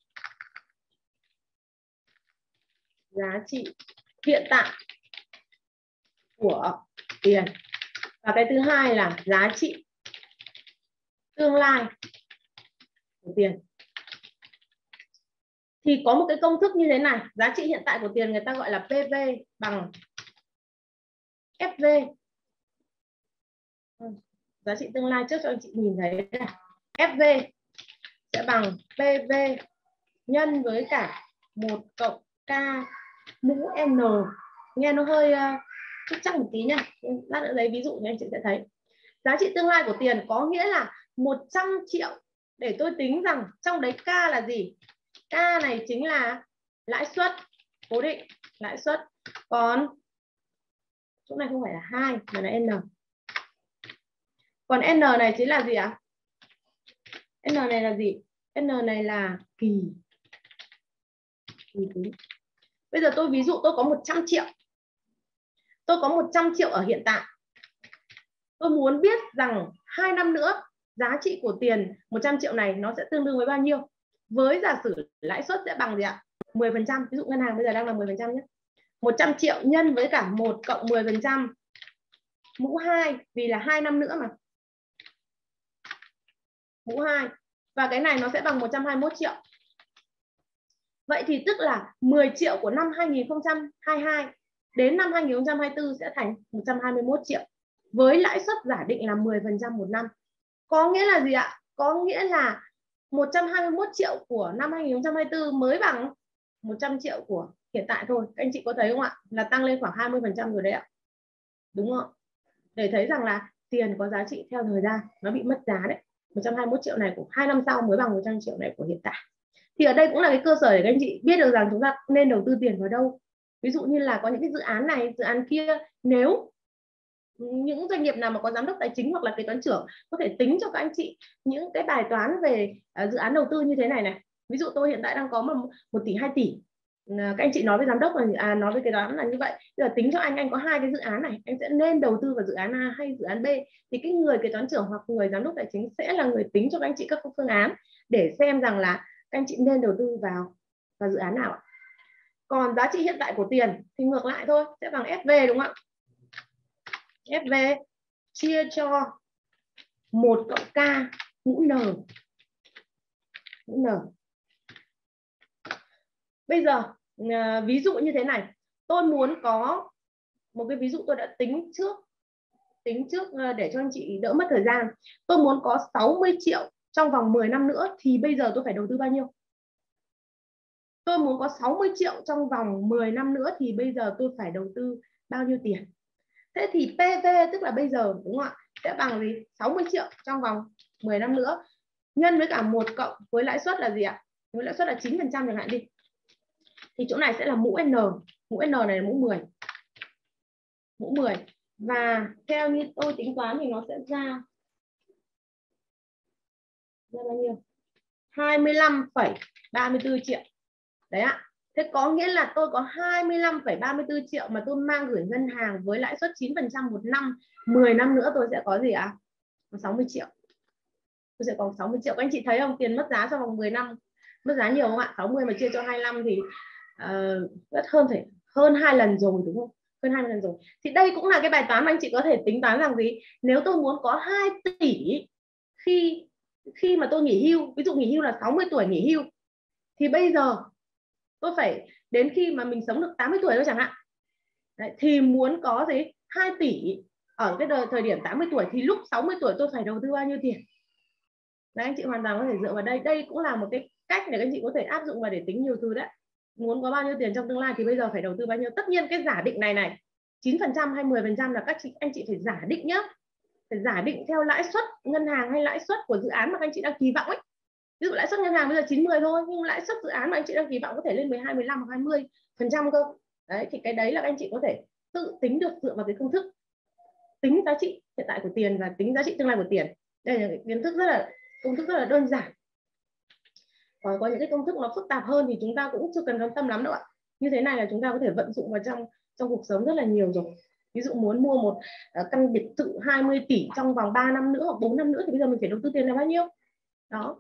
hiện tại của tiền. Và cái thứ hai là giá trị tương lai của tiền. Thì có một cái công thức như thế này, giá trị hiện tại của tiền người ta gọi là PV bằng FV. Giá trị tương lai trước cho anh chị nhìn thấy này. FV sẽ bằng PV nhân với cả 1 cộng K mũ N. Nghe nó hơi chắc một tí nha. Lát nữa lấy ví dụ thì anh chị sẽ thấy. Giá trị tương lai của tiền có nghĩa là 100 triệu. Để tôi tính rằng trong đấy K là gì? K này chính là lãi suất cố định, lãi suất. Còn chỗ này không phải là 2 mà là N. Còn N này chính là gì ạ? N này là gì? N này là kỳ tính. Bây giờ tôi ví dụ tôi có 100 triệu. Tôi có 100 triệu ở hiện tại. Tôi muốn biết rằng 2 năm nữa giá trị của tiền 100 triệu này nó sẽ tương đương với bao nhiêu? Với giả sử lãi suất sẽ bằng gì ạ? 10%. Ví dụ ngân hàng bây giờ đang là 10% nhé. 100 triệu nhân với cả 1 cộng 10% mũ 2, vì là 2 năm nữa mà. Mũ 2 và cái này nó sẽ bằng 121 triệu. Vậy thì tức là 10 triệu của năm 2022 đến năm 2024 sẽ thành 121 triệu với lãi suất giả định là 10% một năm. Có nghĩa là gì ạ? Có nghĩa là 121 triệu của năm 2024 mới bằng 100 triệu của hiện tại thôi. Các anh chị có thấy không ạ? Là tăng lên khoảng 20% rồi đấy ạ. Đúng không? Để thấy rằng là tiền có giá trị theo thời gian, nó bị mất giá đấy. 121 triệu này của 2 năm sau mới bằng 100 triệu này của hiện tại. Thì ở đây cũng là cái cơ sở để các anh chị biết được rằng chúng ta nên đầu tư tiền vào đâu. Ví dụ như là có những cái dự án này, dự án kia, nếu những doanh nghiệp nào mà có giám đốc tài chính hoặc là kế toán trưởng có thể tính cho các anh chị những cái bài toán về dự án đầu tư như thế này này. Ví dụ tôi hiện tại đang có 1 tỷ 2 tỷ, các anh chị nói với giám đốc là nói với kế toán là như vậy, giờ tính cho anh có 2 cái dự án này, anh sẽ nên đầu tư vào dự án A hay dự án B, thì cái người kế toán trưởng hoặc người giám đốc tài chính sẽ là người tính cho các anh chị các phương án để xem rằng là các anh chị nên đầu tư vào dự án nào ạ. Còn giá trị hiện tại của tiền thì ngược lại thôi, sẽ bằng FV đúng không ạ? FV chia cho 1 cộng K mũ N. Mũ N. Bây giờ ví dụ như thế này, tôi muốn có một cái ví dụ tôi đã tính trước để cho anh chị đỡ mất thời gian. Tôi muốn có 60 triệu trong vòng 10 năm nữa thì bây giờ tôi phải đầu tư bao nhiêu? Tôi muốn có 60 triệu trong vòng 10 năm nữa thì bây giờ tôi phải đầu tư bao nhiêu tiền? Thế thì PV tức là bây giờ đúng không ạ? Sẽ bằng gì? 60 triệu trong vòng 10 năm nữa nhân với cả 1 cộng với lãi suất là gì ạ? Với lãi suất là 9% chẳng hạn đi. Thì chỗ này sẽ là mũ N. Mũ N này là mũ 10. Mũ 10. Và theo như tôi tính toán thì nó sẽ ra bao nhiêu? 25,34 triệu. Đấy ạ. Thế có nghĩa là tôi có 25,34 triệu mà tôi mang gửi ngân hàng với lãi suất 9% một năm. 10 năm nữa tôi sẽ có gì ạ? 60 triệu. Tôi sẽ có 60 triệu. Các anh chị thấy không? Tiền mất giá trong vòng 10 năm. Mất giá nhiều không ạ? 60 mà chia cho 25 thì rất hơn 2 lần rồi đúng không? Hơn 20 lần rồi. Thì đây cũng là cái bài toán mà anh chị có thể tính toán rằng gì? Nếu tôi muốn có 2 tỷ khi mà tôi nghỉ hưu, ví dụ nghỉ hưu là 60 tuổi nghỉ hưu, thì bây giờ tôi phải đến khi mà mình sống được 80 tuổi thôi chẳng hạn. Đấy, thì muốn có gì? 2 tỷ ở cái thời điểm 80 tuổi thì lúc 60 tuổi tôi phải đầu tư bao nhiêu tiền? Đấy, anh chị hoàn toàn có thể dựa vào đây. Đây cũng là một cái cách để các anh chị có thể áp dụng và để tính nhiều thứ đấy. Muốn có bao nhiêu tiền trong tương lai thì bây giờ phải đầu tư bao nhiêu. Tất nhiên cái giả định này 9% hay 10% là anh chị phải giả định nhá. Phải giả định theo lãi suất ngân hàng hay lãi suất của dự án mà các anh chị đang kỳ vọng ấy. Ví dụ lãi suất ngân hàng bây giờ 90 thôi, nhưng lãi suất dự án mà anh chị đang kỳ vọng có thể lên 12, 15 hoặc 20% cơ. Đấy, thì cái đấy là các anh chị có thể tự tính được dựa vào cái công thức tính giá trị hiện tại của tiền và tính giá trị tương lai của tiền. Đây là cái công thức rất là đơn giản. Còn có những cái công thức nó phức tạp hơn thì chúng ta cũng chưa cần quan tâm lắm đâu ạ. Như thế này là chúng ta có thể vận dụng vào trong cuộc sống rất là nhiều rồi. Ví dụ muốn mua một căn biệt thự 20 tỷ trong vòng 3 năm nữa hoặc 4 năm nữa thì bây giờ mình phải đầu tư tiền là bao nhiêu? Đó.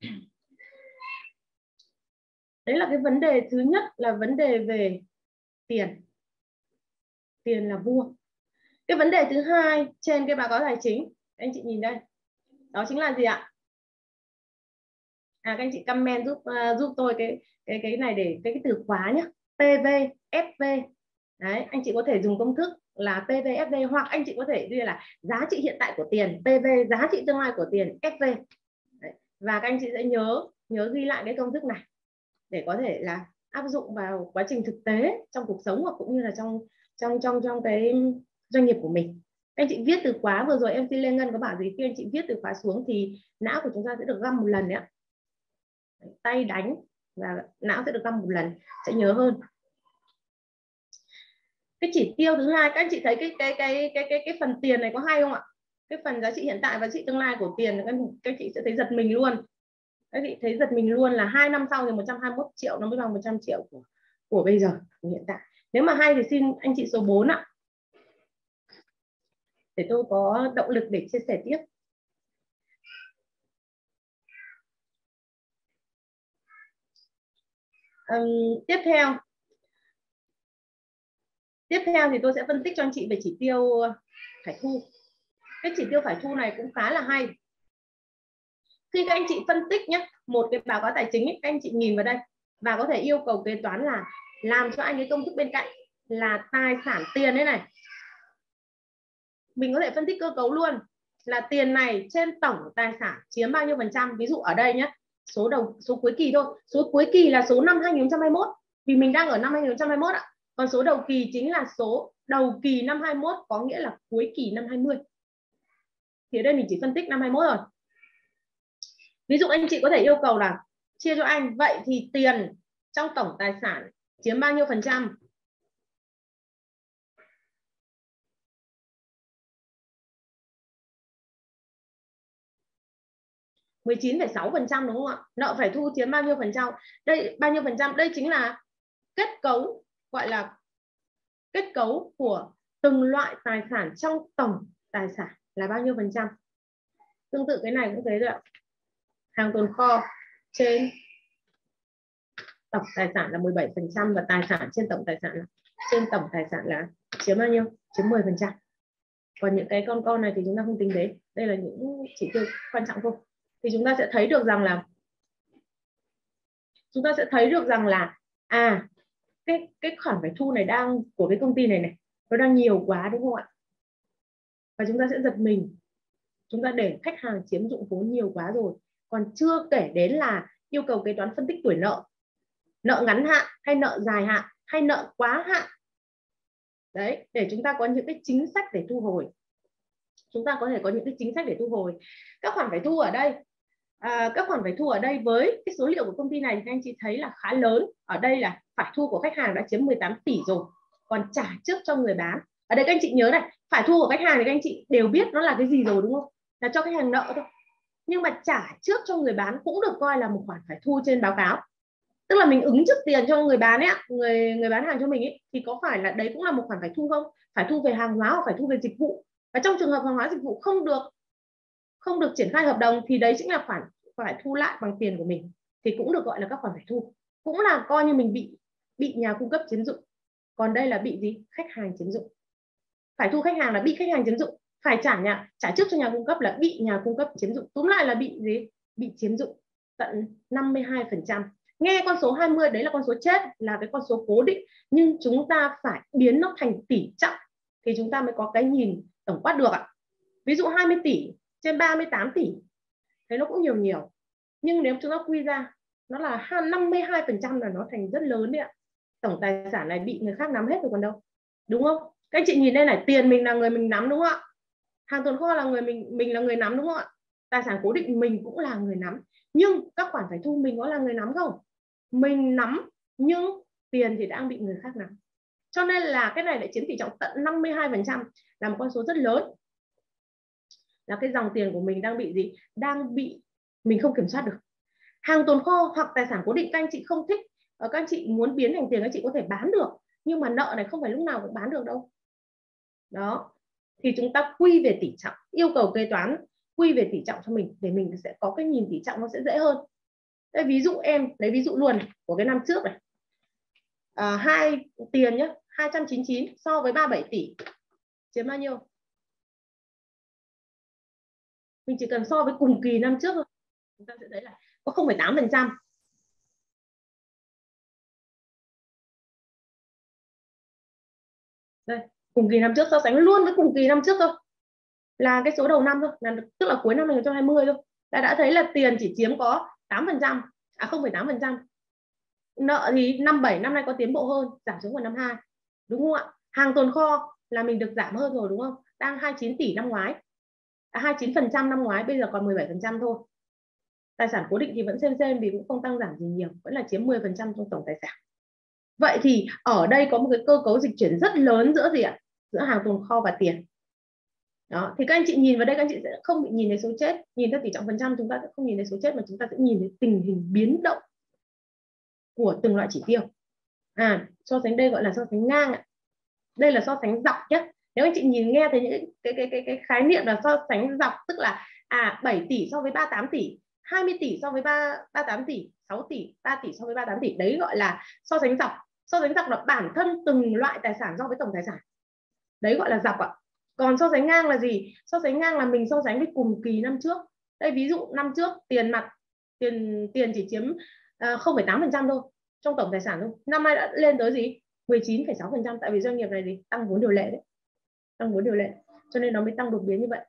Đấy là cái vấn đề thứ nhất, là vấn đề về tiền. Tiền là vua. Cái vấn đề thứ hai trên cái báo cáo tài chính, anh chị nhìn đây. Đó chính là gì ạ? Các anh chị comment giúp tôi cái này để cái từ khóa nhé. PV, FV. Đấy, anh chị có thể dùng công thức là PV, FV, hoặc anh chị có thể đưa là giá trị hiện tại của tiền, PV, giá trị tương lai của tiền, FV. Đấy. Và các anh chị sẽ nhớ ghi lại cái công thức này để có thể là áp dụng vào quá trình thực tế trong cuộc sống hoặc cũng như là trong cái doanh nghiệp của mình. Anh chị viết từ khóa, vừa rồi MC Lê Ngân có bảo gì, khi anh chị viết từ khóa xuống thì não của chúng ta sẽ được găm một lần đấy ạ. Tay đánh và não sẽ được găm một lần, sẽ nhớ hơn. Cái chỉ tiêu thứ hai, các anh chị thấy cái phần tiền này có hay không ạ? Cái phần giá trị hiện tại và giá trị tương lai của tiền, các anh chị sẽ thấy giật mình luôn. Các chị thấy giật mình luôn là 2 năm sau thì 121 triệu nó mới bằng 100 triệu của bây giờ, của hiện tại. Nếu mà hay thì xin anh chị số 4 ạ. Để tôi có động lực để chia sẻ tiếp. Tiếp theo thì tôi sẽ phân tích cho anh chị về chỉ tiêu phải thu. Cái chỉ tiêu phải thu này cũng khá là hay. Khi các anh chị phân tích nhé, một cái báo cáo tài chính ấy, các anh chị nhìn vào đây và có thể yêu cầu kế toán là làm cho anh cái công thức bên cạnh là tài sản tiền đấy này. Mình có thể phân tích cơ cấu luôn là tiền này trên tổng tài sản chiếm bao nhiêu phần trăm. Ví dụ ở đây nhé, số cuối kỳ thôi. Số cuối kỳ là số năm 2021 vì mình đang ở năm 2021 ạ. Còn số đầu kỳ chính là số đầu kỳ năm 21, có nghĩa là cuối kỳ năm 20. Thì ở đây mình chỉ phân tích năm 21 rồi. Ví dụ anh chị có thể yêu cầu là chia cho anh, vậy thì tiền trong tổng tài sản chiếm bao nhiêu phần trăm? %19,6% đúng không ạ? Nợ phải thu chiếm bao nhiêu phần trăm? Đây bao nhiêu phần trăm? Đây chính là kết cấu, gọi là kết cấu của từng loại tài sản trong tổng tài sản là bao nhiêu phần trăm. Tương tự cái này cũng thế rồi ạ. Hàng tồn kho trên tổng tài sản là 17% và tài sản trên tổng tài sản là chiếm bao nhiêu? Chiếm 10%. Còn những cái con này thì chúng ta không tính đến. Đây là những chỉ tiêu quan trọng thôi. Thì chúng ta sẽ thấy được rằng là cái khoản phải thu này đang của cái công ty này nó đang nhiều quá đúng không ạ? Và chúng ta sẽ giật mình. Chúng ta để khách hàng chiếm dụng vốn nhiều quá rồi. Còn chưa kể đến là yêu cầu kế toán phân tích tuổi nợ. Nợ ngắn hạn hay nợ dài hạn hay nợ quá hạn. Đấy, để chúng ta có những cái chính sách để thu hồi. Chúng ta có thể có những cái chính sách để thu hồi. Các khoản phải thu ở đây, với cái số liệu của công ty này thì các anh chị thấy là khá lớn. Ở đây là phải thu của khách hàng đã chiếm 18 tỷ rồi. Còn trả trước cho người bán. Ở đây các anh chị nhớ này, phải thu của khách hàng thì các anh chị đều biết nó là cái gì rồi đúng không? Là cho khách hàng nợ thôi. Nhưng mà trả trước cho người bán cũng được coi là một khoản phải thu trên báo cáo. Tức là mình ứng trước tiền cho người bán ấy, người bán hàng cho mình ấy, thì có phải là đấy cũng là một khoản phải thu không? Phải thu về hàng hóa hoặc phải thu về dịch vụ. Và trong trường hợp hàng hóa dịch vụ không được triển khai hợp đồng thì đấy chính là khoản phải thu lại bằng tiền của mình, thì cũng được gọi là các khoản phải thu, cũng là coi như mình bị nhà cung cấp chiếm dụng. Còn đây là bị gì? Khách hàng chiếm dụng. Phải thu khách hàng là bị khách hàng chiếm dụng, phải trả trước cho nhà cung cấp là bị nhà cung cấp chiếm dụng. Túm lại là bị gì? Bị chiếm dụng tận 52%. Nghe con số 20 đấy là con số chết, là cái con số cố định, nhưng chúng ta phải biến nó thành tỷ trọng thì chúng ta mới có cái nhìn tổng quát được ạ. Ví dụ 20 tỷ trên 38 tỷ thế nó cũng nhiều, nhưng nếu chúng ta quy ra nó là 52% là nó thành rất lớn đấy ạ. Tổng tài sản này bị người khác nắm hết rồi còn đâu, đúng không? Các anh chị nhìn đây này, tiền mình là người mình nắm đúng không ạ? Hàng tồn kho là mình là người nắm đúng không ạ? Tài sản cố định mình cũng là người nắm, nhưng các khoản phải thu mình có là người nắm không? Mình nắm nhưng tiền thì đang bị người khác nắm. Cho nên là cái này lại chiếm tỷ trọng tận 52%, là một con số rất lớn. Là cái dòng tiền của mình đang bị gì? Đang bị mình không kiểm soát được. Hàng tồn kho hoặc tài sản cố định các anh chị không thích, các anh chị muốn biến thành tiền các anh chị có thể bán được, nhưng mà nợ này không phải lúc nào cũng bán được đâu. Đó, thì chúng ta quy về tỷ trọng, yêu cầu kế toán quy về tỷ trọng cho mình để mình sẽ có cái nhìn tỷ trọng nó sẽ dễ hơn. Đây, ví dụ em lấy ví dụ luôn của cái năm trước này, hai tiền nhé, 299 so với 37 tỷ chiếm bao nhiêu? Mình chỉ cần so với cùng kỳ năm trước thôi, chúng ta sẽ thấy là có 0,8%. Đây, cùng kỳ năm trước, so sánh luôn với cùng kỳ năm trước thôi, là cái số đầu năm thôi, là tức là cuối năm 2020 thôi, đã thấy là tiền chỉ chiếm có 8%, 0,8%. Nợ thì năm 7 năm nay có tiến bộ hơn, giảm xuống còn 52, đúng không ạ? Hàng tồn kho là mình được giảm hơn rồi đúng không? Đang 29 tỷ năm ngoái, 29% năm ngoái, bây giờ còn 17% thôi. Tài sản cố định thì vẫn xem vì cũng không tăng giảm gì nhiều, vẫn là chiếm 10% trong tổng tài sản. Vậy thì ở đây có một cái cơ cấu dịch chuyển rất lớn giữa gì ạ? Giữa hàng tồn kho và tiền. Đó, thì các anh chị nhìn vào đây, các anh chị sẽ không bị nhìn thấy số chết, nhìn theo tỷ trọng phần trăm chúng ta sẽ không nhìn thấy số chết, mà chúng ta sẽ nhìn thấy tình hình biến động của từng loại chỉ tiêu. So sánh đây gọi là so sánh ngang ạ. Đây là so sánh dọc nhé. Nếu anh chị nhìn nghe thấy những cái khái niệm là so sánh dọc, tức là 7 tỷ so với 38 tỷ, 20 tỷ so với 38 tỷ, 6 tỷ, 3 tỷ so với 38 tỷ, đấy gọi là so sánh dọc. So sánh dọc là bản thân từng loại tài sản so với tổng tài sản, đấy gọi là dọc ạ. Còn so sánh ngang là gì? So sánh ngang là mình so sánh với cùng kỳ năm trước, Đây ví dụ năm trước tiền mặt tiền chỉ chiếm 0,8% thôi trong tổng tài sản thôi. Năm nay đã lên tới gì? 19,6%, tại vì doanh nghiệp này gì? Tăng vốn điều lệ đấy. Tăng vốn điều lệ. Cho nên nó mới tăng đột biến như vậy.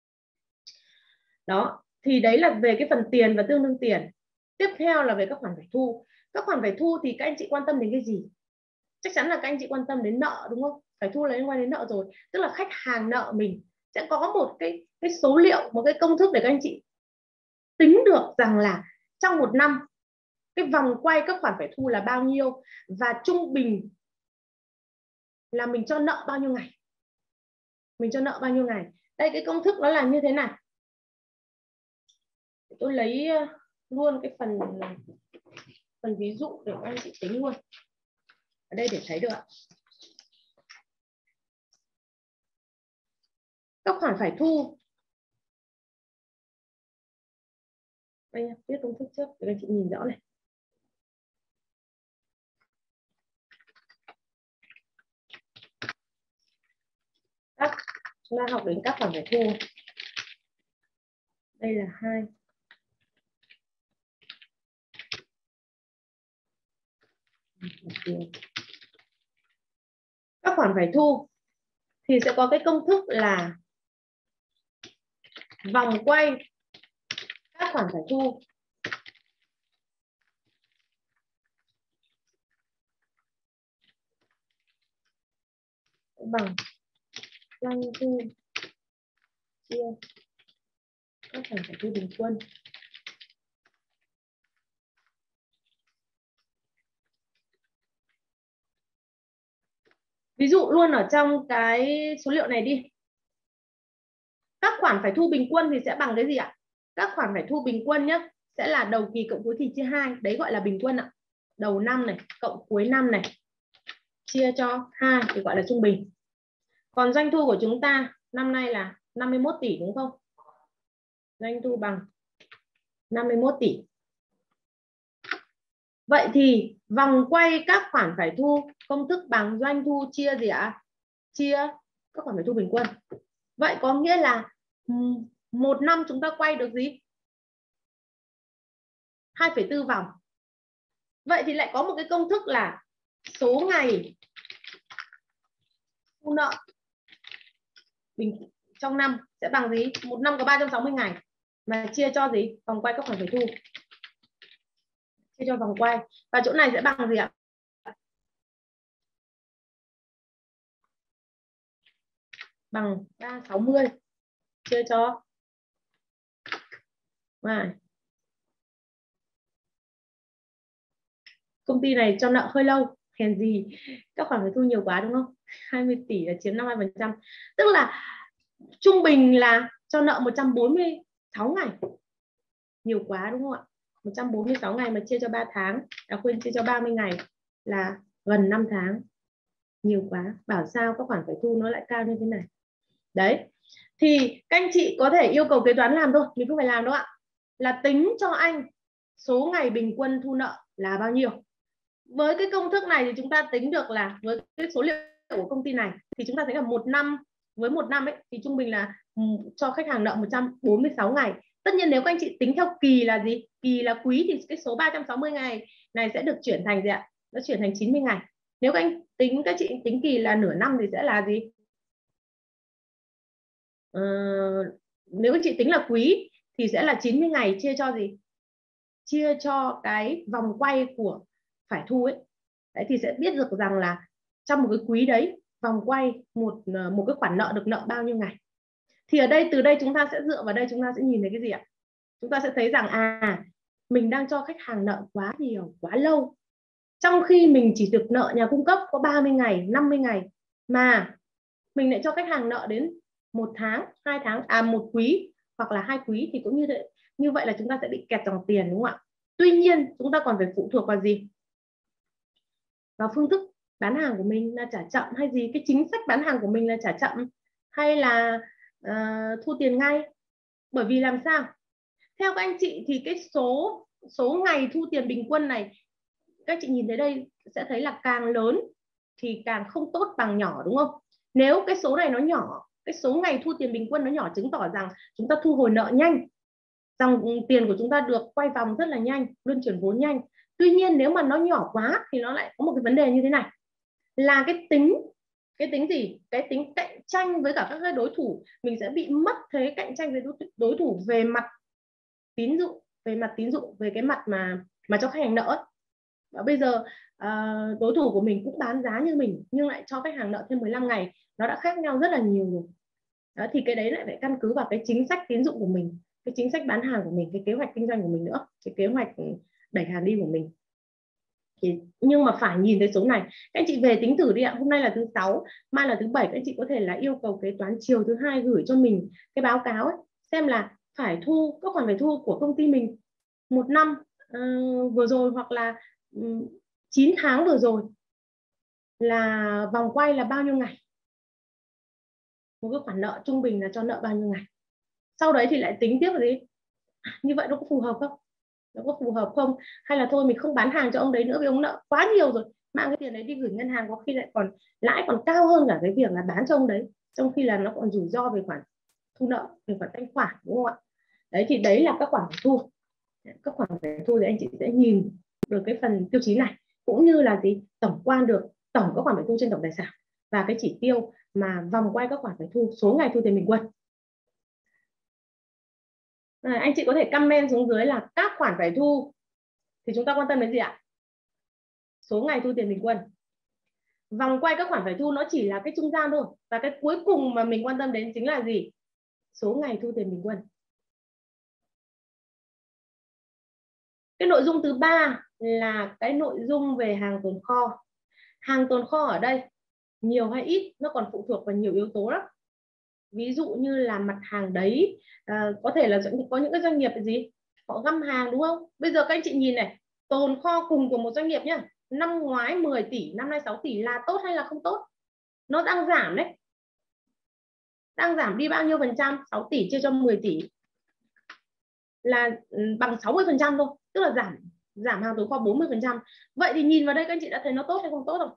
Đó, thì đấy là về cái phần tiền và tương đương tiền. Tiếp theo là về các khoản phải thu. Các khoản phải thu thì các anh chị quan tâm đến cái gì? Chắc chắn là các anh chị quan tâm đến nợ đúng không? Phải thu là liên quan đến nợ rồi. Tức là khách hàng nợ mình sẽ có một cái số liệu, một cái công thức để các anh chị tính được rằng là trong một năm cái vòng quay các khoản phải thu là bao nhiêu và trung bình là mình cho nợ bao nhiêu ngày. Mình cho nợ bao nhiêu ngày. Đây cái công thức nó là như thế này. Tôi lấy luôn cái phần ví dụ để các anh chị tính luôn. Ở đây để thấy được ạ. Các khoản phải thu. Đây viết công thức trước để các anh chị nhìn rõ này. Chúng ta học đến các khoản phải thu. Đây là 2. Các khoản phải thu thì sẽ có cái công thức là vòng quay các khoản phải thu bằng doanh thu chia các khoản phải thu bình quân. Ví dụ luôn ở trong cái số liệu này đi. Các khoản phải thu bình quân thì sẽ bằng cái gì ạ? Các khoản phải thu bình quân nhé, sẽ là đầu kỳ cộng cuối kỳ chia 2, đấy gọi là bình quân ạ. Đầu năm này cộng cuối năm này chia cho 2 thì gọi là trung bình. Còn doanh thu của chúng ta năm nay là 51 tỷ đúng không? Doanh thu bằng 51 tỷ. Vậy thì vòng quay các khoản phải thu công thức bằng doanh thu chia gì ạ? Chia các khoản phải thu bình quân. Vậy có nghĩa là một năm chúng ta quay được gì? 2,4 vòng. Vậy thì lại có một cái công thức là số ngày thu nợ trong năm sẽ bằng gì? Một năm có 360 ngày mà chia cho gì? Vòng quay các khoản phải thu. Chia cho vòng quay. Và chỗ này sẽ bằng gì ạ? Bằng 360 chia cho này. Công ty này cho nợ hơi lâu, hèn gì các khoản phải thu nhiều quá đúng không? 20 tỷ là chiếm 52%. Tức là trung bình là cho nợ 146 ngày. Nhiều quá đúng không ạ? 146 ngày mà chia cho 3 tháng, chia cho 30 ngày là gần 5 tháng. Nhiều quá, bảo sao các khoản phải thu nó lại cao như thế này. Đấy. Thì các anh chị có thể yêu cầu kế toán làm thôi, mình không phải làm đâu ạ. Là tính cho anh số ngày bình quân thu nợ là bao nhiêu. Với cái công thức này thì chúng ta tính được là với cái số liệu của công ty này thì chúng ta thấy là một năm, với một năm ấy thì trung bình là cho khách hàng nợ 146 ngày. Tất nhiên nếu các anh chị tính theo kỳ là gì? Kỳ là quý thì cái số 360 ngày này sẽ được chuyển thành gì ạ? Nó chuyển thành 90 ngày. Nếu các chị tính kỳ là nửa năm thì sẽ là gì? Nếu các chị tính là quý thì sẽ là 90 ngày chia cho gì? Chia cho cái vòng quay của phải thu ấy. Đấy thì sẽ biết được rằng là trong một cái quý đấy vòng quay một cái khoản nợ được nợ bao nhiêu ngày. Thì ở đây từ đây chúng ta sẽ dựa vào đây, chúng ta sẽ nhìn thấy cái gì ạ? Chúng ta sẽ thấy rằng mình đang cho khách hàng nợ quá nhiều, quá lâu. Trong khi mình chỉ được nợ nhà cung cấp có 30 ngày, 50 ngày mà mình lại cho khách hàng nợ đến 1 tháng, 2 tháng, một quý hoặc là 2 quý thì cũng như thế. Như vậy là chúng ta sẽ bị kẹt dòng tiền đúng không ạ? Tuy nhiên chúng ta còn phải phụ thuộc vào gì? Vào phương thức bán hàng của mình là trả chậm hay gì, cái chính sách bán hàng của mình là trả chậm hay là thu tiền ngay. Bởi vì làm sao? Theo các anh chị thì cái số ngày thu tiền bình quân này, các chị nhìn thấy đây sẽ thấy là càng lớn thì càng không tốt bằng nhỏ đúng không? Nếu cái số này nó nhỏ, cái số ngày thu tiền bình quân nó nhỏ, chứng tỏ rằng chúng ta thu hồi nợ nhanh. dòng tiền của chúng ta được quay vòng rất là nhanh, luân chuyển vốn nhanh. Tuy nhiên nếu mà nó nhỏ quá thì nó lại có một cái vấn đề như thế này, là cái tính gì, cái tính cạnh tranh với cả các cái đối thủ. Mình sẽ bị mất thế cạnh tranh với đối thủ về mặt tín dụng, về cái mặt mà cho khách hàng nợ. Và bây giờ đối thủ của mình cũng bán giá như mình nhưng lại cho khách hàng nợ thêm 15 ngày, nó đã khác nhau rất là nhiều rồi. Đó, thì cái đấy lại phải căn cứ vào cái chính sách tín dụng của mình, cái chính sách bán hàng của mình, cái kế hoạch kinh doanh của mình nữa, cái kế hoạch đẩy hàng đi của mình. Thì, nhưng mà phải nhìn thấy số này. Các anh chị về tính thử đi ạ. Hôm nay là thứ 6, mai là thứ 7. Các anh chị có thể là yêu cầu kế toán chiều thứ 2 gửi cho mình cái báo cáo ấy, xem là phải thu các khoản phải thu của công ty mình một năm vừa rồi, hoặc là 9 tháng vừa rồi là vòng quay là bao nhiêu ngày, một cái khoản nợ trung bình là cho nợ bao nhiêu ngày. Sau đấy thì lại tính tiếp là gì, như vậy nó có phù hợp không, nó có phù hợp không, hay là thôi mình không bán hàng cho ông đấy nữa vì ông nợ quá nhiều rồi, mang cái tiền đấy đi gửi ngân hàng có khi lại còn lãi còn cao hơn cả cái việc là bán cho ông đấy, trong khi là nó còn rủi ro về khoản thu nợ, về khoản thanh khoản, đúng không ạ? Đấy thì đấy là các khoản phải thu. Các khoản phải thu thì anh chị sẽ nhìn được cái phần tiêu chí này, cũng như là gì, tổng quan được tổng các khoản phải thu trên tổng tài sản và cái chỉ tiêu mà vòng quay các khoản phải thu, số ngày thu tiền bình quân. Anh chị có thể comment xuống dưới là các khoản phải thu thì chúng ta quan tâm đến gì ạ? Số ngày thu tiền bình quân. Vòng quay các khoản phải thu nó chỉ là cái trung gian thôi, và cái cuối cùng mà mình quan tâm đến chính là gì? Số ngày thu tiền bình quân. Cái nội dung thứ ba là cái nội dung về hàng tồn kho. Hàng tồn kho ở đây nhiều hay ít nó còn phụ thuộc vào nhiều yếu tố lắm. Ví dụ như là mặt hàng đấy có thể là có những cái doanh nghiệp là gì, họ găm hàng, đúng không? Bây giờ các anh chị nhìn này, tồn kho cùng của một doanh nghiệp nhá, năm ngoái 10 tỷ, năm nay 6 tỷ là tốt hay là không tốt? Nó đang giảm đấy, đang giảm đi bao nhiêu phần trăm? 6 tỷ chia cho 10 tỷ là bằng 60% thôi, tức là giảm hàng tồn kho 40%. Vậy thì nhìn vào đây các anh chị đã thấy nó tốt hay không tốt không?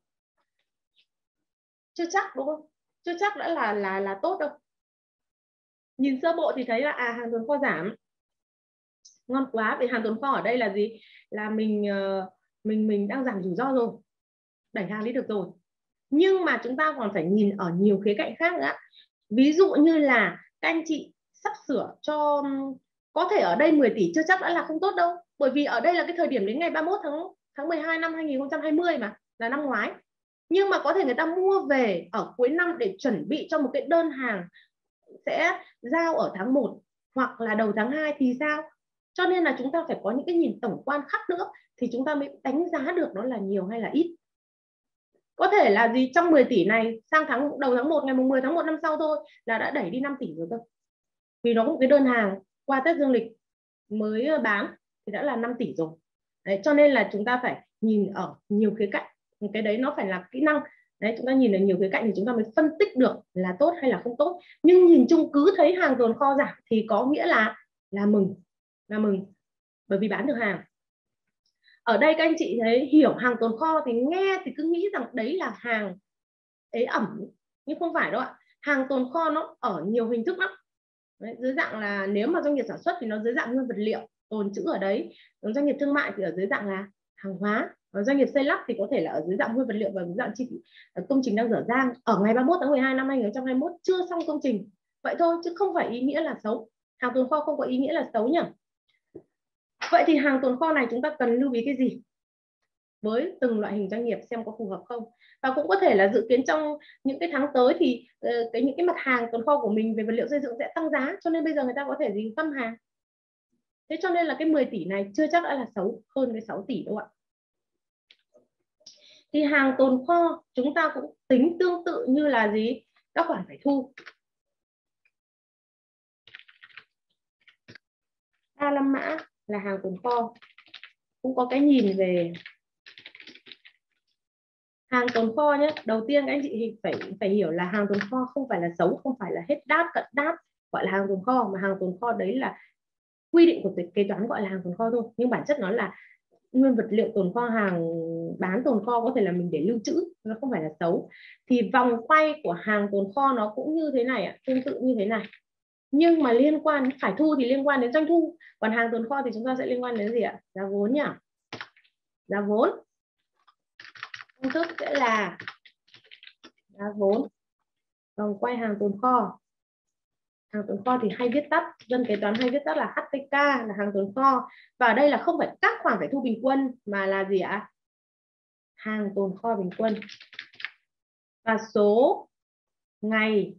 Chưa chắc, đúng không? Chưa chắc đã là tốt đâu. Nhìn sơ bộ thì thấy là hàng tồn kho giảm, ngon quá. Vì hàng tồn kho ở đây là gì, là mình đang giảm rủi ro rồi, đẩy hàng đi được rồi. Nhưng mà chúng ta còn phải nhìn ở nhiều khía cạnh khác nữa. Ví dụ như là các anh chị sắp sửa cho, có thể ở đây 10 tỷ chưa chắc đã là không tốt đâu, bởi vì ở đây là cái thời điểm đến ngày 31 tháng 12 năm 2020 mà, là năm ngoái. Nhưng mà có thể người ta mua về ở cuối năm để chuẩn bị cho một cái đơn hàng sẽ giao ở tháng 1 hoặc là đầu tháng 2 thì sao? Cho nên là chúng ta phải có những cái nhìn tổng quan khác nữa thì chúng ta mới đánh giá được nó là nhiều hay là ít. Có thể là gì, trong 10 tỷ này sang đầu tháng 1, ngày 10 tháng 1 năm sau thôi là đã đẩy đi 5 tỷ rồi cơ. Vì nó có một cái đơn hàng qua Tết dương lịch mới bán thì đã là 5 tỷ rồi. Đấy, cho nên là chúng ta phải nhìn ở nhiều khía cạnh. Cái đấy nó phải là kỹ năng. Đấy, chúng ta nhìn ở nhiều khía cạnh thì chúng ta mới phân tích được là tốt hay là không tốt. Nhưng nhìn chung cứ thấy hàng tồn kho giảm thì có nghĩa là mừng, bởi vì bán được hàng. Ở đây các anh chị thấy hiểu hàng tồn kho thì nghe thì cứ nghĩ rằng đấy là hàng ế ẩm, nhưng không phải đâu ạ. Hàng tồn kho nó ở nhiều hình thức lắm. Đấy, dưới dạng là nếu mà doanh nghiệp sản xuất thì nó dưới dạng nguyên vật liệu tồn trữ ở đấy, doanh nghiệp thương mại thì ở dưới dạng là hàng hóa, doanh nghiệp xây lắp thì có thể là ở dưới dạng nguyên vật liệu và dưới dạng chi công trình đang dở dang ở ngày 31 tháng 12 năm 2021 chưa xong công trình, vậy thôi chứ không phải ý nghĩa là xấu. Hàng tồn kho không có ý nghĩa là xấu nhỉ. Vậy thì hàng tồn kho này chúng ta cần lưu ý cái gì với từng loại hình doanh nghiệp xem có phù hợp không? Và cũng có thể là dự kiến trong những cái tháng tới thì những cái mặt hàng tồn kho của mình về vật liệu xây dựng sẽ tăng giá, cho nên bây giờ người ta có thể gì găm hàng. Thế cho nên là cái 10 tỷ này chưa chắc đã là xấu hơn cái 6 tỷ đâu ạ. Thì hàng tồn kho chúng ta cũng tính tương tự như là gì, các khoản phải thu. 35 mã là hàng tồn kho. Cũng có cái nhìn về hàng tồn kho nhé. Đầu tiên các anh chị phải hiểu là hàng tồn kho không phải là xấu, không phải là hết đát cận đát gọi là hàng tồn kho, mà hàng tồn kho đấy là quy định của kế toán gọi là hàng tồn kho thôi, nhưng bản chất nó là nguyên vật liệu tồn kho, hàng bán tồn kho có thể là mình để lưu trữ, nó không phải là xấu. Thì vòng quay của hàng tồn kho nó cũng như thế này ạ, tương tự như thế này. nhưng mà liên quan phải thu thì liên quan đến doanh thu, còn hàng tồn kho thì chúng ta sẽ liên quan đến gì ạ? Giá vốn nhỉ? Giá vốn. Công thức sẽ là giá vốn vòng quay hàng tồn kho. Hàng tồn kho thì hay viết tắt, dân kế toán hay viết tắt là HTK, là hàng tồn kho. Và ở đây là không phải các khoản phải thu bình quân mà là gì ạ? Hàng tồn kho bình quân. Và số ngày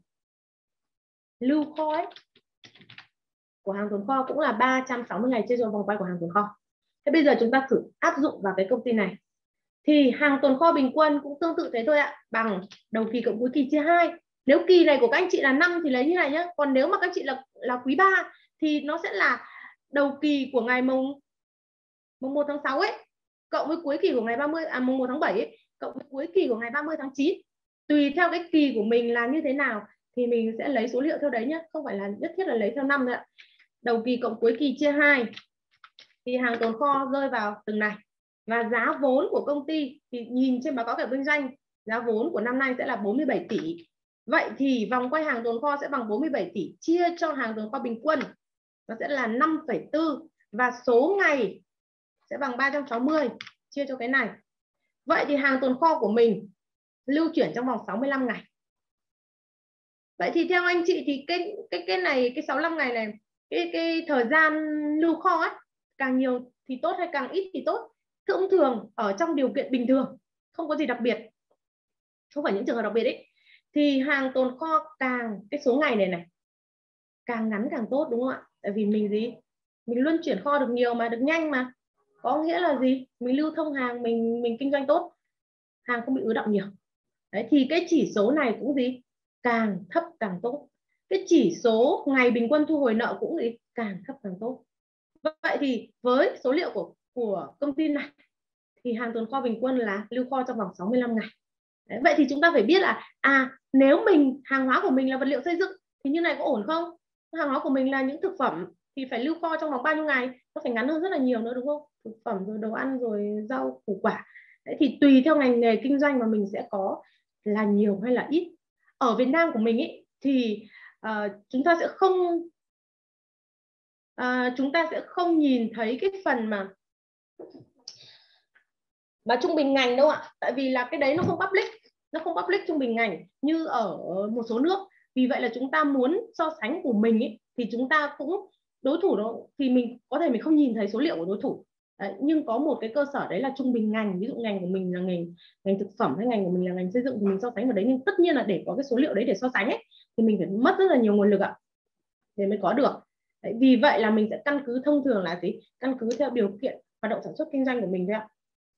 lưu kho ấy, của hàng tồn kho cũng là 360 ngày chia cho vòng quay của hàng tồn kho. Thế bây giờ chúng ta thử áp dụng vào cái công ty này. Thì hàng tồn kho bình quân cũng tương tự thế thôi ạ, bằng đầu kỳ cộng cuối kỳ chia 2. Nếu kỳ này của các anh chị là 5 thì lấy như này nhé. Còn nếu mà các anh chị là quý 3 thì nó sẽ là đầu kỳ của ngày mùng 1 tháng 6 ấy cộng với cuối kỳ của ngày mùng 1 tháng 7 ấy, cộng với cuối kỳ của ngày 30 tháng 9. Tùy theo cái kỳ của mình là như thế nào thì mình sẽ lấy số liệu theo đấy nhé, không phải là nhất thiết là lấy theo năm nữa ạ. Đầu kỳ cộng cuối kỳ chia 2 thì hàng tồn kho rơi vào từng này. Và giá vốn của công ty thì nhìn trên báo cáo kiểm kinh doanh, giá vốn của năm nay sẽ là 47 tỷ. Vậy thì vòng quay hàng tồn kho sẽ bằng 47 tỷ chia cho hàng tồn kho bình quân, nó sẽ là 5,4, và số ngày sẽ bằng 360 chia cho cái này. Vậy thì hàng tồn kho của mình lưu chuyển trong vòng 65 ngày. Vậy thì theo anh chị thì cái này, cái 65 ngày này, cái thời gian lưu kho ấy, càng nhiều thì tốt hay càng ít thì tốt? Thông thường ở trong điều kiện bình thường, không có gì đặc biệt, không phải những trường hợp đặc biệt ấy, thì hàng tồn kho càng cái số ngày này càng ngắn càng tốt, đúng không ạ? Tại vì mình gì? Mình luân chuyển kho được nhiều mà, được nhanh mà. Có nghĩa là gì? Mình lưu thông hàng, mình kinh doanh tốt, hàng không bị ứ đọng nhiều. Đấy, thì cái chỉ số này cũng gì? Càng thấp càng tốt. Cái chỉ số ngày bình quân thu hồi nợ cũng gì? Càng thấp càng tốt. Vậy thì với số liệu của công ty này thì hàng tồn kho bình quân là lưu kho trong vòng 65 ngày. Đấy, vậy thì chúng ta phải biết là nếu hàng hóa của mình là vật liệu xây dựng thì như này có ổn không? Hàng hóa của mình là những thực phẩm thì phải lưu kho trong vòng bao nhiêu ngày? Nó phải ngắn hơn rất là nhiều nữa, đúng không? Thực phẩm rồi đồ ăn rồi rau củ quả. Đấy, thì tùy theo ngành nghề kinh doanh mà mình sẽ có là nhiều hay là ít. Ở Việt Nam của mình ý, thì chúng ta sẽ không nhìn thấy cái phần mà trung bình ngành đâu ạ. Tại vì là cái đấy nó không public trung bình ngành như ở một số nước. Vì vậy là chúng ta muốn so sánh của mình ý, thì chúng ta cũng đối thủ đó thì mình có thể mình không nhìn thấy số liệu của đối thủ. Đấy, nhưng có một cái cơ sở đấy là trung bình ngành, ví dụ ngành của mình là ngành thực phẩm hay ngành của mình là ngành xây dựng thì mình so sánh vào đấy. Nhưng tất nhiên là để có cái số liệu đấy để so sánh ấy thì mình phải mất rất là nhiều nguồn lực ạ để mới có được. Đấy, vì vậy là mình sẽ căn cứ thông thường là gì? Căn cứ theo điều kiện hoạt động sản xuất kinh doanh của mình thôi ạ.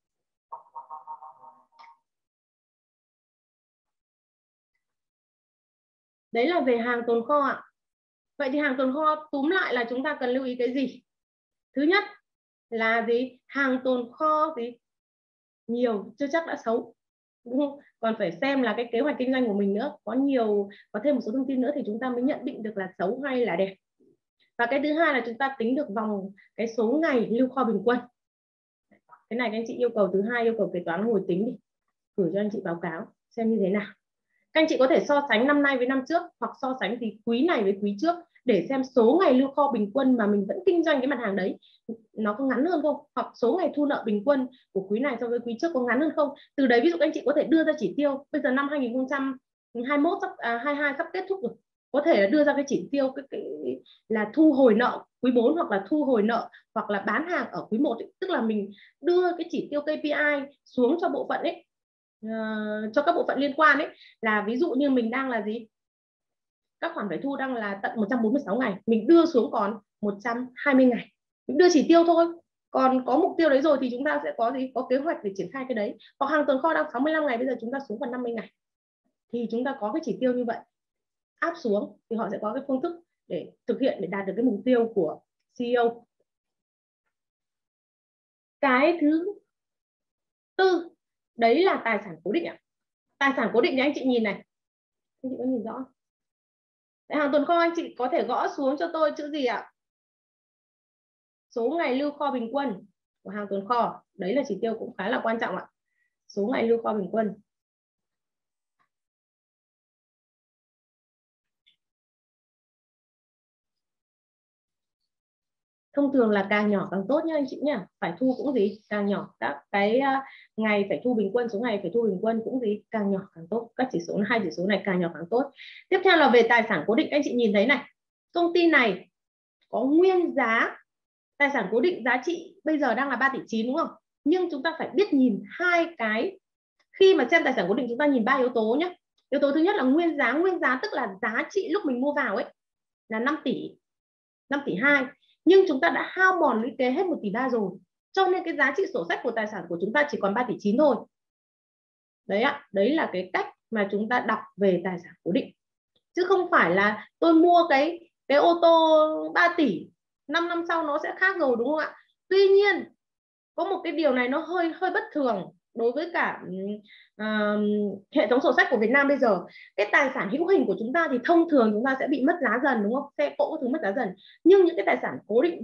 Đấy là về hàng tồn kho ạ. Vậy thì hàng tồn kho túm lại là chúng ta cần lưu ý cái gì? Thứ nhất là gì? Hàng tồn kho gì? Nhiều chưa chắc đã xấu, đúng không? Còn phải xem là cái kế hoạch kinh doanh của mình nữa, có thêm một số thông tin nữa thì chúng ta mới nhận định được là xấu hay là đẹp. Và cái thứ hai là chúng ta tính được cái số ngày lưu kho bình quân. Cái này các anh chị yêu cầu thứ hai, yêu cầu kế toán ngồi tính đi, gửi cho anh chị báo cáo xem như thế nào. Các anh chị có thể so sánh năm nay với năm trước, hoặc so sánh thì quý này với quý trước để xem số ngày lưu kho bình quân mà mình vẫn kinh doanh cái mặt hàng đấy nó có ngắn hơn không, hoặc số ngày thu nợ bình quân của quý này so với quý trước có ngắn hơn không. Từ đấy ví dụ các anh chị có thể đưa ra chỉ tiêu. Bây giờ năm 2021 22 sắp kết thúc rồi, có thể là đưa ra cái chỉ tiêu là thu hồi nợ quý 4 hoặc là thu hồi nợ hoặc là bán hàng ở quý 1 ấy. Tức là mình đưa cái chỉ tiêu KPI xuống cho bộ phận ấy, cho các bộ phận liên quan ấy, là ví dụ như mình đang là gì, các khoản phải thu đang là tận 146 ngày, mình đưa xuống còn 120 ngày, mình đưa chỉ tiêu thôi. Còn có mục tiêu đấy rồi thì chúng ta sẽ có kế hoạch để triển khai cái đấy. Hoặc hàng tồn kho đang 65 ngày, bây giờ chúng ta xuống còn 50 ngày thì chúng ta có cái chỉ tiêu như vậy áp xuống thì họ sẽ có cái phương thức để thực hiện để đạt được cái mục tiêu của CEO. Cái thứ tư đấy là tài sản cố định ạ. Tài sản cố định thì anh chị nhìn này, anh chị có nhìn rõ? Đấy, hàng tồn kho anh chị có thể gõ xuống cho tôi chữ gì ạ? Số ngày lưu kho bình quân của hàng tồn kho. Đấy là chỉ tiêu cũng khá là quan trọng ạ. Số ngày lưu kho bình quân. Thông thường là càng nhỏ càng tốt nhá anh chị nhá. Phải thu cũng gì càng nhỏ, các cái ngày phải thu bình quân, số ngày phải thu bình quân cũng gì càng nhỏ càng tốt. Các chỉ số, hai chỉ số này càng nhỏ càng tốt. Tiếp theo là về tài sản cố định. Anh chị nhìn thấy này, công ty này có nguyên giá tài sản cố định giá trị bây giờ đang là 3,9 tỷ đúng không? Nhưng chúng ta phải biết nhìn hai cái, khi mà xem tài sản cố định chúng ta nhìn 3 yếu tố nhé. Yếu tố thứ nhất là nguyên giá tức là giá trị lúc mình mua vào ấy là 5 tỷ, 5,2 tỷ. Nhưng chúng ta đã hao mòn lũy kế hết 1,3 tỷ rồi. Cho nên cái giá trị sổ sách của tài sản của chúng ta chỉ còn 3,9 tỷ thôi. Đấy ạ, đấy là cái cách mà chúng ta đọc về tài sản cố định. Chứ không phải là tôi mua cái ô tô 3 tỷ, 5 năm sau nó sẽ khác rồi đúng không ạ? Tuy nhiên có một cái điều này nó hơi bất thường đối với cả hệ thống sổ sách của Việt Nam bây giờ. Cái tài sản hữu hình của chúng ta thì thông thường chúng ta sẽ bị mất giá dần đúng không? Xe cộ thứ mất giá dần. Nhưng những cái tài sản cố định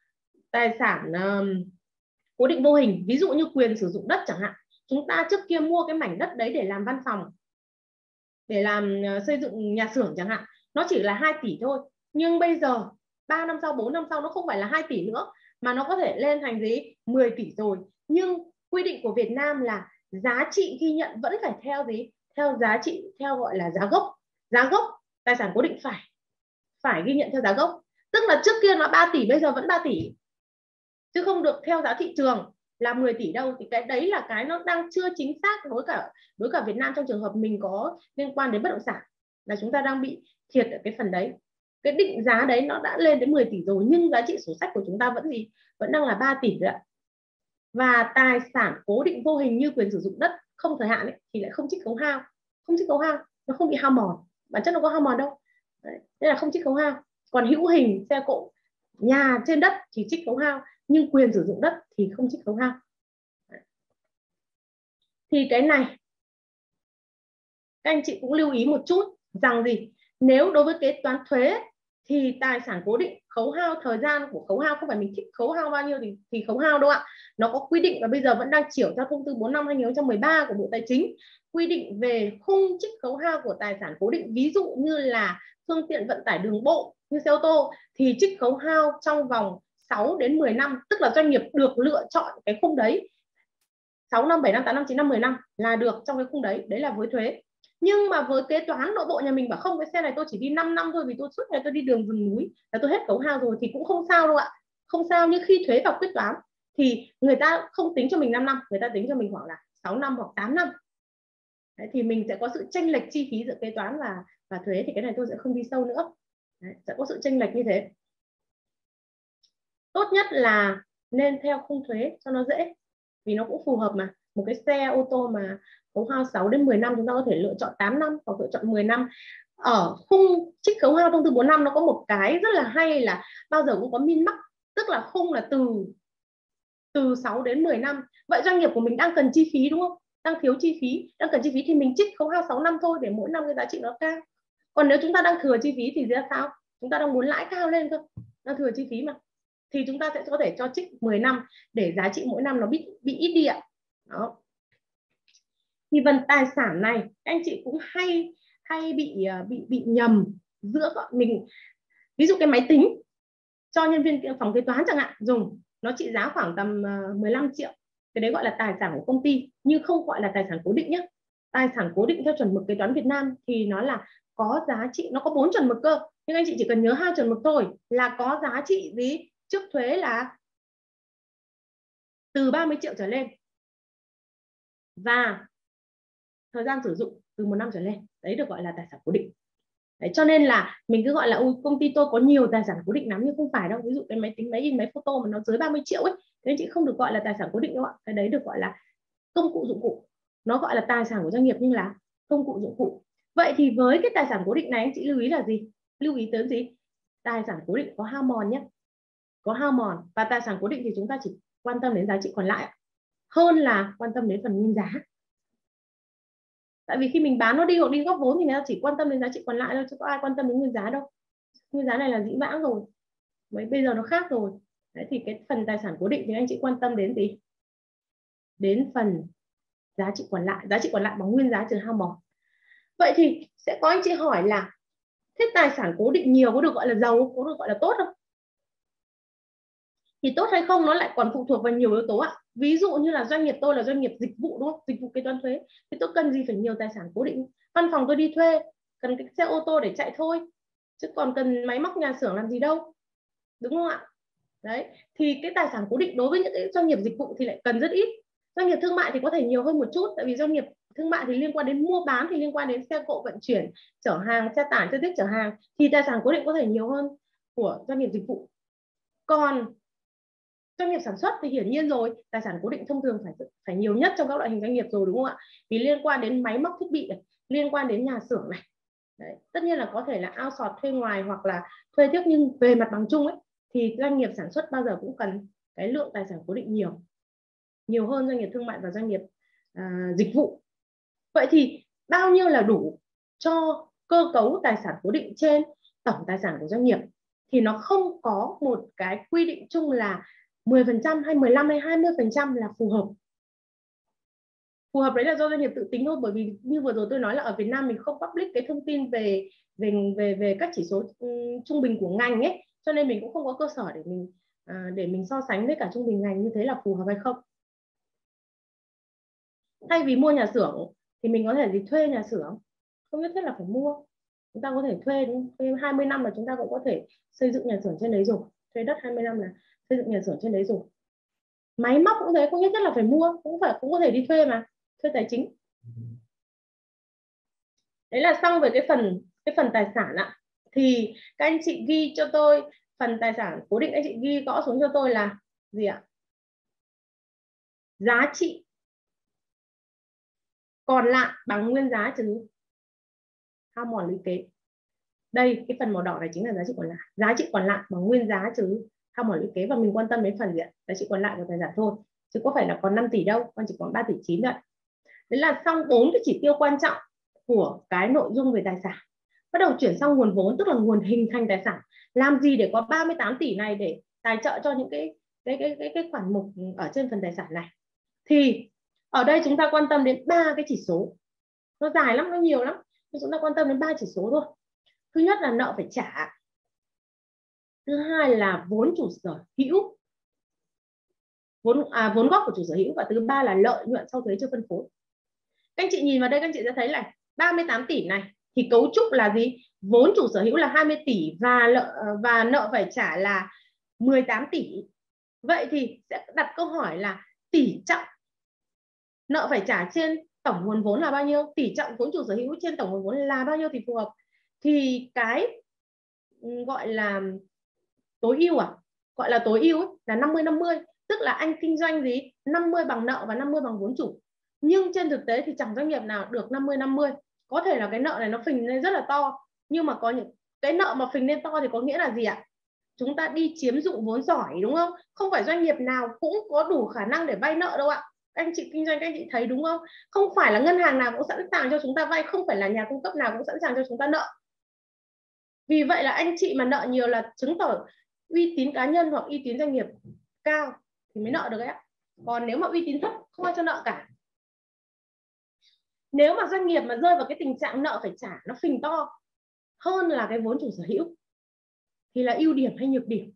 cố định vô hình, ví dụ như quyền sử dụng đất chẳng hạn, chúng ta trước kia mua cái mảnh đất đấy để làm văn phòng, để làm xây dựng nhà xưởng chẳng hạn, nó chỉ là 2 tỷ thôi. Nhưng bây giờ 3 năm sau, 4 năm sau nó không phải là 2 tỷ nữa, mà nó có thể lên thành gì 10 tỷ rồi. Nhưng quy định của Việt Nam là giá trị ghi nhận vẫn phải theo gì? Theo giá trị, theo gọi là giá gốc. Giá gốc tài sản cố định phải ghi nhận theo giá gốc. Tức là trước kia nó 3 tỷ, bây giờ vẫn 3 tỷ. Chứ không được theo giá thị trường là 10 tỷ đâu. Thì cái đấy là cái nó đang chưa chính xác đối cả Việt Nam trong trường hợp mình có liên quan đến bất động sản, là chúng ta đang bị thiệt ở cái phần đấy. Cái định giá đấy nó đã lên đến 10 tỷ rồi, nhưng giá trị sổ sách của chúng ta vẫn đang là 3 tỷ rồi ạ. Và tài sản cố định vô hình như quyền sử dụng đất không thời hạn ấy, thì lại không trích khấu hao. Không trích khấu hao, nó không bị hao mòn, bản chất nó có hao mòn đâu. Đấy, nên là không trích khấu hao. Còn hữu hình, xe cộ, nhà trên đất thì trích khấu hao, nhưng quyền sử dụng đất thì không trích khấu hao. Thì cái này các anh chị cũng lưu ý một chút rằng gì, nếu đối với kế toán thuế thì tài sản cố định khấu hao, thời gian của khấu hao không phải mình thích khấu hao bao nhiêu thì khấu hao đâu ạ. Nó có quy định và bây giờ vẫn đang chiểu theo thông tư 45/2013 của Bộ Tài chính, quy định về khung trích khấu hao của tài sản cố định. Ví dụ như là phương tiện vận tải đường bộ như xe ô tô thì trích khấu hao trong vòng 6 đến 10 năm, tức là doanh nghiệp được lựa chọn cái khung đấy 6 năm, 7 năm, 8 năm, 9 năm, 10 năm là được trong cái khung đấy, đấy là với thuế. Nhưng mà với kế toán nội bộ nhà mình bảo không, cái xe này tôi chỉ đi 5 năm thôi vì tôi suốt ngày tôi đi đường rừng núi là tôi hết khấu hao rồi, thì cũng không sao đâu ạ. Không sao, nhưng khi thuế vào quyết toán thì người ta không tính cho mình 5 năm, người ta tính cho mình khoảng là 6 năm hoặc 8 năm. Đấy, thì mình sẽ có sự chênh lệch chi phí giữa kế toán và thuế, thì cái này tôi sẽ không đi sâu nữa. Đấy, sẽ có sự chênh lệch như thế. Tốt nhất là nên theo khung thuế cho nó dễ, vì nó cũng phù hợp mà. Một cái xe ô tô mà khấu hao 6 đến 10 năm, chúng ta có thể lựa chọn 8 năm hoặc lựa chọn 10 năm. Ở khung trích khấu hao thông tư 45 nó có một cái rất là hay là bao giờ cũng có min max, tức là khung là từ 6 đến 10 năm. Vậy doanh nghiệp của mình đang cần chi phí đúng không? Đang thiếu chi phí, đang cần chi phí thì mình trích khấu hao 6 năm thôi để mỗi năm cái giá trị nó cao. Còn nếu chúng ta đang thừa chi phí thì ra sao? Chúng ta đang muốn lãi cao lên cơ, đang thừa chi phí mà, thì chúng ta sẽ có thể cho trích 10 năm để giá trị mỗi năm nó bị ít đi ạ. Đó. Thì phần tài sản này anh chị cũng hay bị nhầm giữa mình. Ví dụ cái máy tính cho nhân viên phòng kế toán chẳng hạn dùng, nó trị giá khoảng tầm 15 triệu, cái đấy gọi là tài sản của công ty nhưng không gọi là tài sản cố định nhé. Tài sản cố định theo chuẩn mực kế toán Việt Nam thì nó là có giá trị, nó có 4 chuẩn mực cơ, nhưng anh chị chỉ cần nhớ 2 chuẩn mực thôi, là có giá trị gì trước thuế là từ 30 triệu trở lên và thời gian sử dụng từ 1 năm trở lên, đấy được gọi là tài sản cố định. Đấy, cho nên là mình cứ gọi là công ty tôi có nhiều tài sản cố định lắm, nhưng không phải đâu. Ví dụ cái máy tính, máy in, máy photo mà nó dưới 30 triệu ấy, thế chị không được gọi là tài sản cố định đâu ạ. Cái đấy được gọi là công cụ dụng cụ. Nó gọi là tài sản của doanh nghiệp nhưng là công cụ dụng cụ. Vậy thì với cái tài sản cố định này anh chị lưu ý là gì? Lưu ý tới gì? Tài sản cố định có hao mòn nhé, có hao mòn. Và tài sản cố định thì chúng ta chỉ quan tâm đến giá trị còn lại hơn là quan tâm đến phần nguyên giá. Tại vì khi mình bán nó đi hoặc đi góp vốn thì người ta chỉ quan tâm đến giá trị còn lại thôi, chứ có ai quan tâm đến nguyên giá đâu. Nguyên giá này là dĩ vãng rồi, bây giờ nó khác rồi. Đấy, thì cái phần tài sản cố định thì anh chị quan tâm đến gì? Đến phần giá trị còn lại, giá trị còn lại bằng nguyên giá trừ hao mòn. Vậy thì sẽ có anh chị hỏi là thế tài sản cố định nhiều có được gọi là giàu, có được gọi là tốt không? thì tốt hay không nó lại còn phụ thuộc vào nhiều yếu tố ạ. Ví dụ như là doanh nghiệp tôi là doanh nghiệp dịch vụ đúng không, dịch vụ kế toán thuế, thì tôi cần gì phải nhiều tài sản cố định. Văn phòng tôi đi thuê cần cái xe ô tô để chạy thôi, chứ còn cần máy móc nhà xưởng làm gì đâu, đúng không ạ? Đấy, thì cái tài sản cố định đối với những cái doanh nghiệp dịch vụ thì lại cần rất ít. Doanh nghiệp thương mại thì có thể nhiều hơn một chút, tại vì doanh nghiệp thương mại thì liên quan đến mua bán, thì liên quan đến xe cộ vận chuyển, chở hàng, xe tải, xe tiếp chở hàng, thì tài sản cố định có thể nhiều hơn của doanh nghiệp dịch vụ. Còn doanh nghiệp sản xuất thì hiển nhiên rồi, tài sản cố định thông thường phải nhiều nhất trong các loại hình doanh nghiệp rồi, đúng không ạ? Vì liên quan đến máy móc thiết bị này, liên quan đến nhà xưởng này. Đấy, tất nhiên là có thể là outsource thuê ngoài hoặc là thuê tiếp, nhưng về mặt bằng chung ấy thì doanh nghiệp sản xuất bao giờ cũng cần cái lượng tài sản cố định nhiều hơn doanh nghiệp thương mại và doanh nghiệp dịch vụ. Vậy thì bao nhiêu là đủ cho cơ cấu tài sản cố định trên tổng tài sản của doanh nghiệp? Thì nó không có một cái quy định chung là 10% hay 15 hay 20% là phù hợp. Phù hợp đấy là do doanh nghiệp tự tính thôi, bởi vì như vừa rồi tôi nói là ở Việt Nam mình không public cái thông tin về các chỉ số trung bình của ngành ấy, cho nên mình cũng không có cơ sở để mình so sánh với cả trung bình ngành như thế là phù hợp hay không. Thay vì mua nhà xưởng thì mình có thể thuê nhà xưởng, không nhất thiết là phải mua, chúng ta có thể thuê 20 năm là chúng ta cũng có thể xây dựng nhà xưởng trên đấy rồi, thuê đất 20 năm là xây dựng nhà xưởng trên đấy rồi. Máy móc cũng thế, không nhất thiết là phải mua, cũng có thể đi thuê mà, thuê tài chính. Đấy là xong về cái phần tài sản ạ. Thì các anh chị ghi cho tôi phần tài sản cố định, anh chị ghi gõ xuống cho tôi là gì ạ? Giá trị còn lại bằng nguyên giá trừ hao mòn lũy kế. Đây, cái phần màu đỏ này chính là giá trị còn lại. Giá trị còn lại bằng nguyên giá trừ hao mòn lũy kế, và mình quan tâm đến phần gì ạ? Giá trị còn lại của tài sản thôi, chứ có phải là còn 5 tỷ đâu, còn chỉ còn 3 tỷ 9 thôi. Đấy là xong 4 cái chỉ tiêu quan trọng của cái nội dung về tài sản. Bắt đầu chuyển sang nguồn vốn, tức là nguồn hình thành tài sản. Làm gì để có 38 tỷ này để tài trợ cho những cái khoản mục ở trên phần tài sản này? Thì ở đây chúng ta quan tâm đến 3 cái chỉ số. Nó dài lắm, nó nhiều lắm, nhưng chúng ta quan tâm đến 3 chỉ số thôi. Thứ nhất là nợ phải trả. Thứ hai là vốn chủ sở hữu, vốn góp của chủ sở hữu, và thứ ba là lợi nhuận sau thuế chưa phân phối. Các anh chị nhìn vào đây, các anh chị sẽ thấy là 38 tỷ này thì cấu trúc là gì? Vốn chủ sở hữu là 20 tỷ và nợ phải trả là 18 tỷ. Vậy thì sẽ đặt câu hỏi là tỷ trọng nợ phải trả trên tổng nguồn vốn là bao nhiêu? Tỷ trọng vốn chủ sở hữu trên tổng nguồn vốn là bao nhiêu thì phù hợp? Thì cái gọi là tối ưu gọi là tối ưu là 50-50, tức là anh kinh doanh gì 50 bằng nợ và 50 bằng vốn chủ. Nhưng trên thực tế thì chẳng doanh nghiệp nào được 50-50. Có thể là cái nợ này nó phình lên rất là to, nhưng mà có những cái nợ mà phình lên to thì có nghĩa là gì ạ? Chúng ta đi chiếm dụng vốn giỏi, đúng không? Không phải doanh nghiệp nào cũng có đủ khả năng để vay nợ đâu ạ. Các anh chị kinh doanh, các anh chị thấy đúng không? Không phải là ngân hàng nào cũng sẵn sàng cho chúng ta vay, không phải là nhà cung cấp nào cũng sẵn sàng cho chúng ta nợ. Vì vậy là anh chị mà nợ nhiều là chứng tỏ uy tín cá nhân hoặc uy tín doanh nghiệp cao thì mới nợ được đấy ạ. Còn nếu mà uy tín thấp không ai cho nợ cả. Nếu mà doanh nghiệp mà rơi vào cái tình trạng nợ phải trả nó phình to hơn là cái vốn chủ sở hữu thì là ưu điểm hay nhược điểm?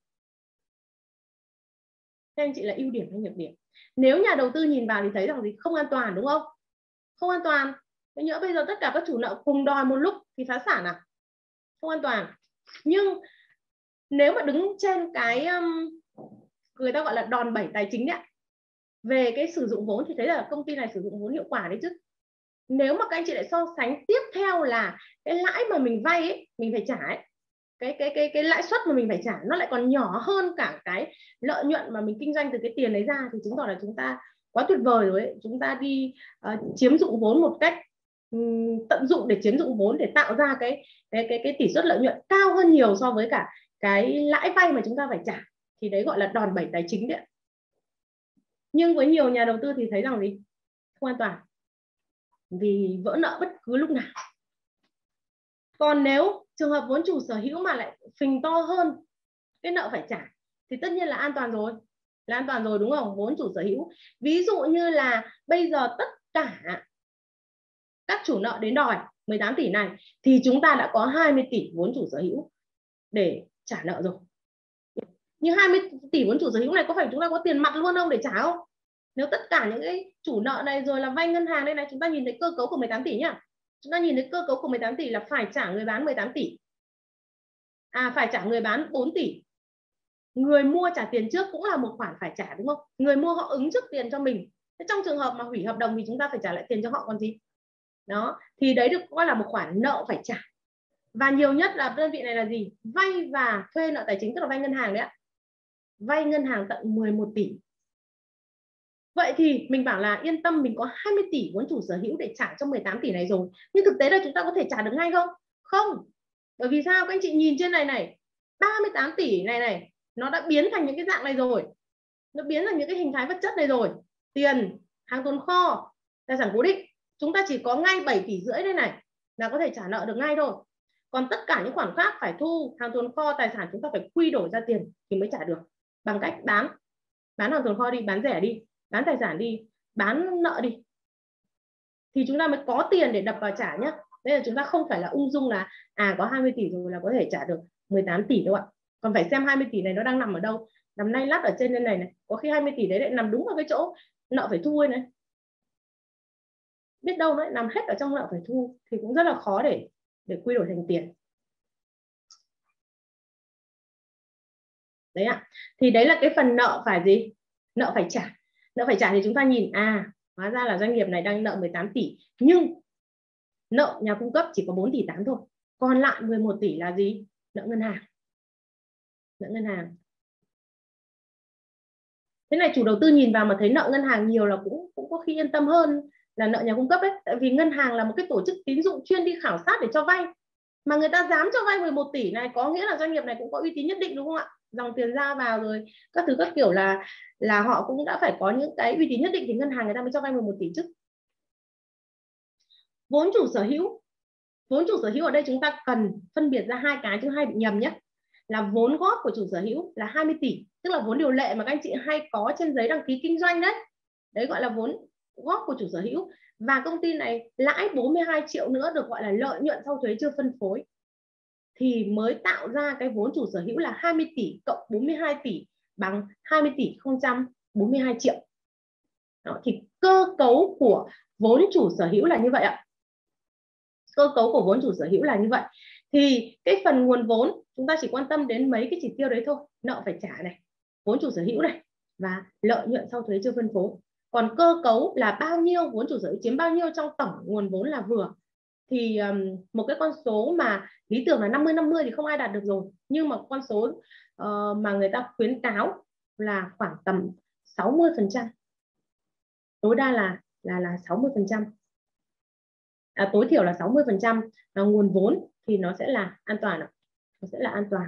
Thế anh chị là ưu điểm hay nhược điểm? Nếu nhà đầu tư nhìn vào thì thấy rằng gì? Không an toàn, đúng không? Không an toàn. Thế nhỡ bây giờ tất cả các chủ nợ cùng đòi một lúc thì phá sản à? Không an toàn. Nhưng nếu mà đứng trên cái người ta gọi là đòn bẩy tài chính đấy, về cái sử dụng vốn thì thấy là công ty này sử dụng vốn hiệu quả đấy chứ. Nếu mà các anh chị lại so sánh tiếp theo là cái lãi mà mình vay ấy, mình phải trả ấy, cái lãi suất mà mình phải trả nó lại còn nhỏ hơn cả cái lợi nhuận mà mình kinh doanh từ cái tiền đấy ra, thì chứng tỏ là chúng ta quá tuyệt vời rồi ấy. Chúng ta đi chiếm dụng vốn một cách tận dụng để chiếm dụng vốn để tạo ra cái tỷ suất lợi nhuận cao hơn nhiều so với cả cái lãi vay mà chúng ta phải trả, thì đấy gọi là đòn bẩy tài chính đấy. Nhưng với nhiều nhà đầu tư thì thấy rằng gì? Không an toàn, vì vỡ nợ bất cứ lúc nào. Còn nếu trường hợp vốn chủ sở hữu mà lại phình to hơn cái nợ phải trả thì tất nhiên là an toàn rồi. Là an toàn rồi, đúng không? Vốn chủ sở hữu. Ví dụ như là bây giờ tất cả các chủ nợ đến đòi 18 tỷ này thì chúng ta đã có 20 tỷ vốn chủ sở hữu để trả nợ rồi. Nhưng 20 tỷ vốn chủ sở hữu này có phải chúng ta có tiền mặt luôn không để trả không? Nếu tất cả những cái chủ nợ này rồi là vay ngân hàng đây này, chúng ta nhìn thấy cơ cấu của 18 tỷ nhá. Chúng ta nhìn thấy cơ cấu của 18 tỷ là phải trả người bán 18 tỷ. Phải trả người bán 4 tỷ. Người mua trả tiền trước cũng là một khoản phải trả đúng không? Người mua họ ứng trước tiền cho mình. Thế trong trường hợp mà hủy hợp đồng thì chúng ta phải trả lại tiền cho họ còn gì. Đó, thì đấy được coi là một khoản nợ phải trả. Và nhiều nhất là đơn vị này là gì? Vay và thuê nợ tài chính, tức là vay ngân hàng đấy ạ. Vay ngân hàng tận 11 tỷ. Vậy thì mình bảo là yên tâm, mình có 20 tỷ vốn chủ sở hữu để trả cho 18 tỷ này rồi. Nhưng thực tế là chúng ta có thể trả được ngay không? Không. Bởi vì sao? Các anh chị nhìn trên này này, 38 tỷ này nó đã biến thành những cái dạng này rồi. Nó biến thành những cái hình thái vật chất này rồi. Tiền, hàng tồn kho, tài sản cố định. Chúng ta chỉ có ngay 7,5 tỷ đây này là có thể trả nợ được ngay thôi. Còn tất cả những khoản khác phải thu, hàng tồn kho, tài sản chúng ta phải quy đổi ra tiền thì mới trả được. Bằng cách bán hàng tồn kho đi, bán rẻ đi, bán tài sản đi, bán nợ đi, thì chúng ta mới có tiền để đập vào trả nhé. Nên là chúng ta không phải là ung dung là có 20 tỷ rồi là có thể trả được 18 tỷ đâu ạ. Còn phải xem 20 tỷ này nó đang nằm ở đâu. Nằm nay lắt ở trên đây này, có khi 20 tỷ đấy lại nằm đúng vào cái chỗ nợ phải thu ấy này. Biết đâu nó lại nằm hết ở trong nợ phải thu thì cũng rất là khó để quy đổi thành tiền. Đấy ạ. Thì đấy là cái phần nợ phải gì? Nợ phải trả. Nợ phải trả thì chúng ta nhìn hóa ra là doanh nghiệp này đang nợ 18 tỷ nhưng nợ nhà cung cấp chỉ có 4,8 tỷ thôi. Còn lại 11 tỷ là gì? Nợ ngân hàng. Nợ ngân hàng. Thế này chủ đầu tư nhìn vào mà thấy nợ ngân hàng nhiều là cũng có khi yên tâm hơn là nợ nhà cung cấp đấy. Tại vì ngân hàng là một cái tổ chức tín dụng chuyên đi khảo sát để cho vay. Mà người ta dám cho vay 11 tỷ này có nghĩa là doanh nghiệp này cũng có uy tín nhất định đúng không ạ? Dòng tiền ra vào rồi các thứ các kiểu là họ cũng đã phải có những cái uy tín nhất định thì ngân hàng người ta mới cho vay 11 tỷ chứ. Vốn chủ sở hữu. Vốn chủ sở hữu ở đây chúng ta cần phân biệt ra hai cái chứ hay bị nhầm nhé. Là vốn góp của chủ sở hữu là 20 tỷ, tức là vốn điều lệ mà các anh chị hay có trên giấy đăng ký kinh doanh đấy. Đấy gọi là vốn góp của chủ sở hữu. Và công ty này lãi 42 triệu nữa được gọi là lợi nhuận sau thuế chưa phân phối. Thì mới tạo ra cái vốn chủ sở hữu là 20 tỷ cộng 42 tỷ bằng 20 tỷ 042 triệu. Đó, thì cơ cấu của vốn chủ sở hữu là như vậy ạ. Cơ cấu của vốn chủ sở hữu là như vậy. Thì cái phần nguồn vốn chúng ta chỉ quan tâm đến mấy cái chỉ tiêu đấy thôi. Nợ phải trả này, vốn chủ sở hữu này và lợi nhuận sau thuế chưa phân phối. Còn cơ cấu là bao nhiêu vốn chủ sở hữu chiếm bao nhiêu trong tổng nguồn vốn là vừa. Thì một cái con số mà lý tưởng là 50-50 thì không ai đạt được rồi. Nhưng mà con số mà người ta khuyến cáo là khoảng tầm 60%. Tối đa là 60%. Tối thiểu là 60% nguồn vốn thì nó sẽ là an toàn. Nó sẽ là an toàn.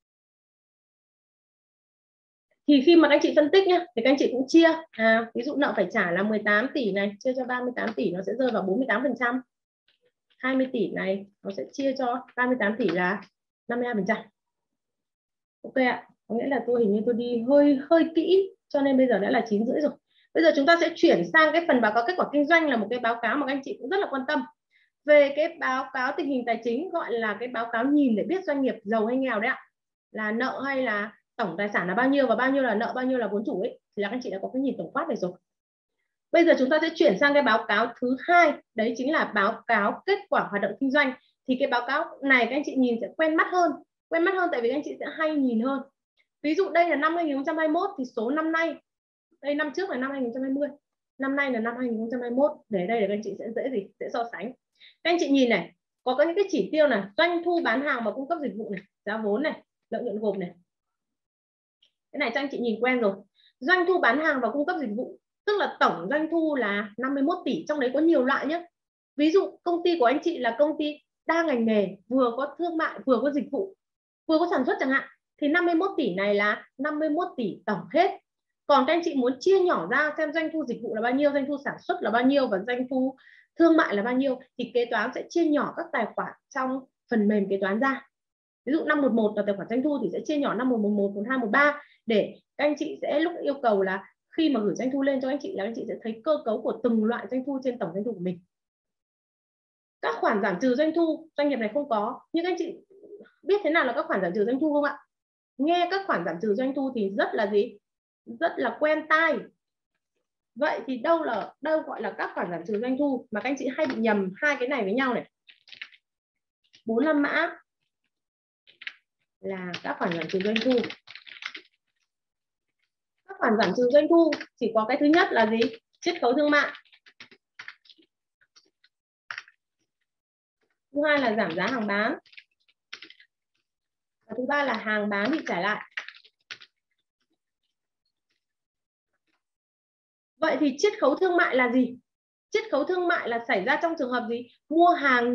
Thì khi mà các anh chị phân tích nhé, thì các anh chị cũng chia. Ví dụ nợ phải trả là 18 tỷ này, chia cho 38 tỷ nó sẽ rơi vào 48%. 20 tỷ này nó sẽ chia cho 38 tỷ là 52%. Ok ạ. Có nghĩa là tôi hình như tôi đi hơi kỹ cho nên bây giờ đã là 9:30 rồi. Bây giờ chúng ta sẽ chuyển sang cái phần báo cáo kết quả kinh doanh, là một cái báo cáo mà các anh chị cũng rất là quan tâm. Về cái báo cáo tình hình tài chính gọi là cái báo cáo nhìn để biết doanh nghiệp giàu hay nghèo đấy ạ. Là nợ hay là tổng tài sản là bao nhiêu và bao nhiêu là nợ, bao nhiêu là vốn chủ ấy, thì là các anh chị đã có cái nhìn tổng quát này rồi. Bây giờ chúng ta sẽ chuyển sang cái báo cáo thứ hai, đấy chính là báo cáo kết quả hoạt động kinh doanh. Thì cái báo cáo này các anh chị nhìn sẽ quen mắt hơn tại vì các anh chị sẽ hay nhìn hơn. Ví dụ đây là năm 2021 thì số năm nay, đây năm trước là năm 2020, năm nay là năm 2021, để đây để các anh chị sẽ dễ so sánh. Các anh chị nhìn này, có những cái chỉ tiêu này, doanh thu bán hàng và cung cấp dịch vụ này, giá vốn này, lợi nhuận gộp này. Cái này cho anh chị nhìn quen rồi. Doanh thu bán hàng và cung cấp dịch vụ, tức là tổng doanh thu là 51 tỷ, trong đấy có nhiều loại nhé. Ví dụ công ty của anh chị là công ty đa ngành nghề, vừa có thương mại, vừa có dịch vụ, vừa có sản xuất chẳng hạn, thì 51 tỷ này là 51 tỷ tổng hết. Còn các anh chị muốn chia nhỏ ra xem doanh thu dịch vụ là bao nhiêu, doanh thu sản xuất là bao nhiêu và doanh thu thương mại là bao nhiêu, thì kế toán sẽ chia nhỏ các tài khoản trong phần mềm kế toán ra. Ví dụ 511 là tài khoản doanh thu thì sẽ chia nhỏ 5111, 1213 để các anh chị sẽ lúc yêu cầu là khi mà gửi doanh thu lên cho anh chị là anh chị sẽ thấy cơ cấu của từng loại doanh thu trên tổng doanh thu của mình. Các khoản giảm trừ doanh thu doanh nghiệp này không có, nhưng anh chị biết thế nào là các khoản giảm trừ doanh thu không ạ? nghe các khoản giảm trừ doanh thu thì rất là gì? Rất là quen tai. Vậy thì đâu gọi là các khoản giảm trừ doanh thu mà các anh chị hay bị nhầm hai cái này với nhau này. 45 mã là các khoản giảm trừ doanh thu. Các khoản giảm trừ doanh thu chỉ có cái thứ nhất là gì? Chiết khấu thương mại. Thứ hai là giảm giá hàng bán. Và thứ ba là hàng bán bị trả lại. Vậy thì chiết khấu thương mại là gì? Chiết khấu thương mại là xảy ra trong trường hợp gì? Mua hàng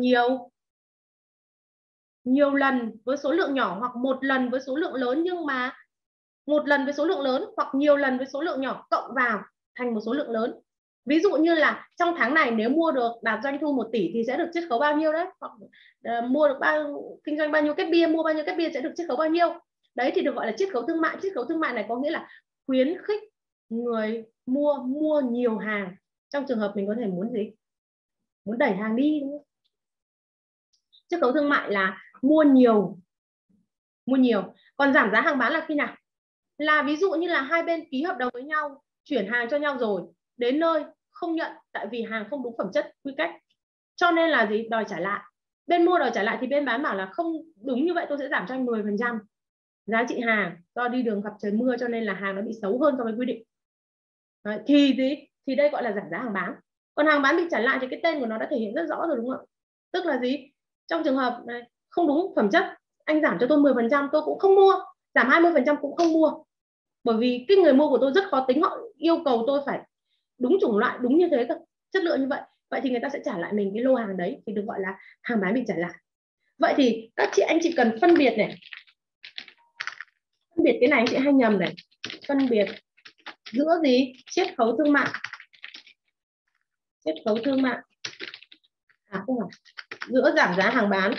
nhiều lần với số lượng nhỏ, hoặc một lần với số lượng lớn, nhưng mà một lần với số lượng lớn hoặc nhiều lần với số lượng nhỏ cộng vào thành một số lượng lớn. Ví dụ như là trong tháng này nếu mua được đạt doanh thu 1 tỷ thì sẽ được chiết khấu bao nhiêu đấy, hoặc mua được kinh doanh bao nhiêu két bia, mua bao nhiêu két bia sẽ được chiết khấu bao nhiêu. Đấy thì được gọi là chiết khấu thương mại. Chiết khấu thương mại này có nghĩa là khuyến khích người mua nhiều hàng. Trong trường hợp mình có thể muốn gì? Muốn đẩy hàng đi. Chiết khấu thương mại là mua nhiều. Còn giảm giá hàng bán là khi nào? Là ví dụ như là hai bên ký hợp đồng với nhau, chuyển hàng cho nhau rồi, đến nơi không nhận tại vì hàng không đúng phẩm chất quy cách, cho nên là gì? Đòi trả lại. Bên mua đòi trả lại thì bên bán bảo là không đúng như vậy, tôi sẽ giảm cho anh 10% giá trị hàng, do đi đường gặp trời mưa cho nên là hàng nó bị xấu hơn so với quy định. Đấy, thì đây gọi là giảm giá hàng bán. Còn hàng bán bị trả lại thì cái tên của nó đã thể hiện rất rõ rồi, đúng không ạ? Tức là gì? Trong trường hợp này không đúng phẩm chất, anh giảm cho tôi 10% tôi cũng không mua, giảm 20% cũng không mua, bởi vì cái người mua của tôi rất khó tính, họ yêu cầu tôi phải đúng chủng loại, đúng như thế cơ, chất lượng như vậy. Vậy thì người ta sẽ trả lại mình cái lô hàng đấy, thì được gọi là hàng bán bị trả lại. Vậy thì anh chị cần phân biệt này, phân biệt cái này anh chị hay nhầm này, phân biệt giữa gì? Chiết khấu thương mại. Chiết khấu thương mại không phải, giữa giảm giá hàng bán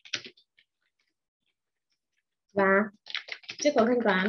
và chiết khấu thanh toán.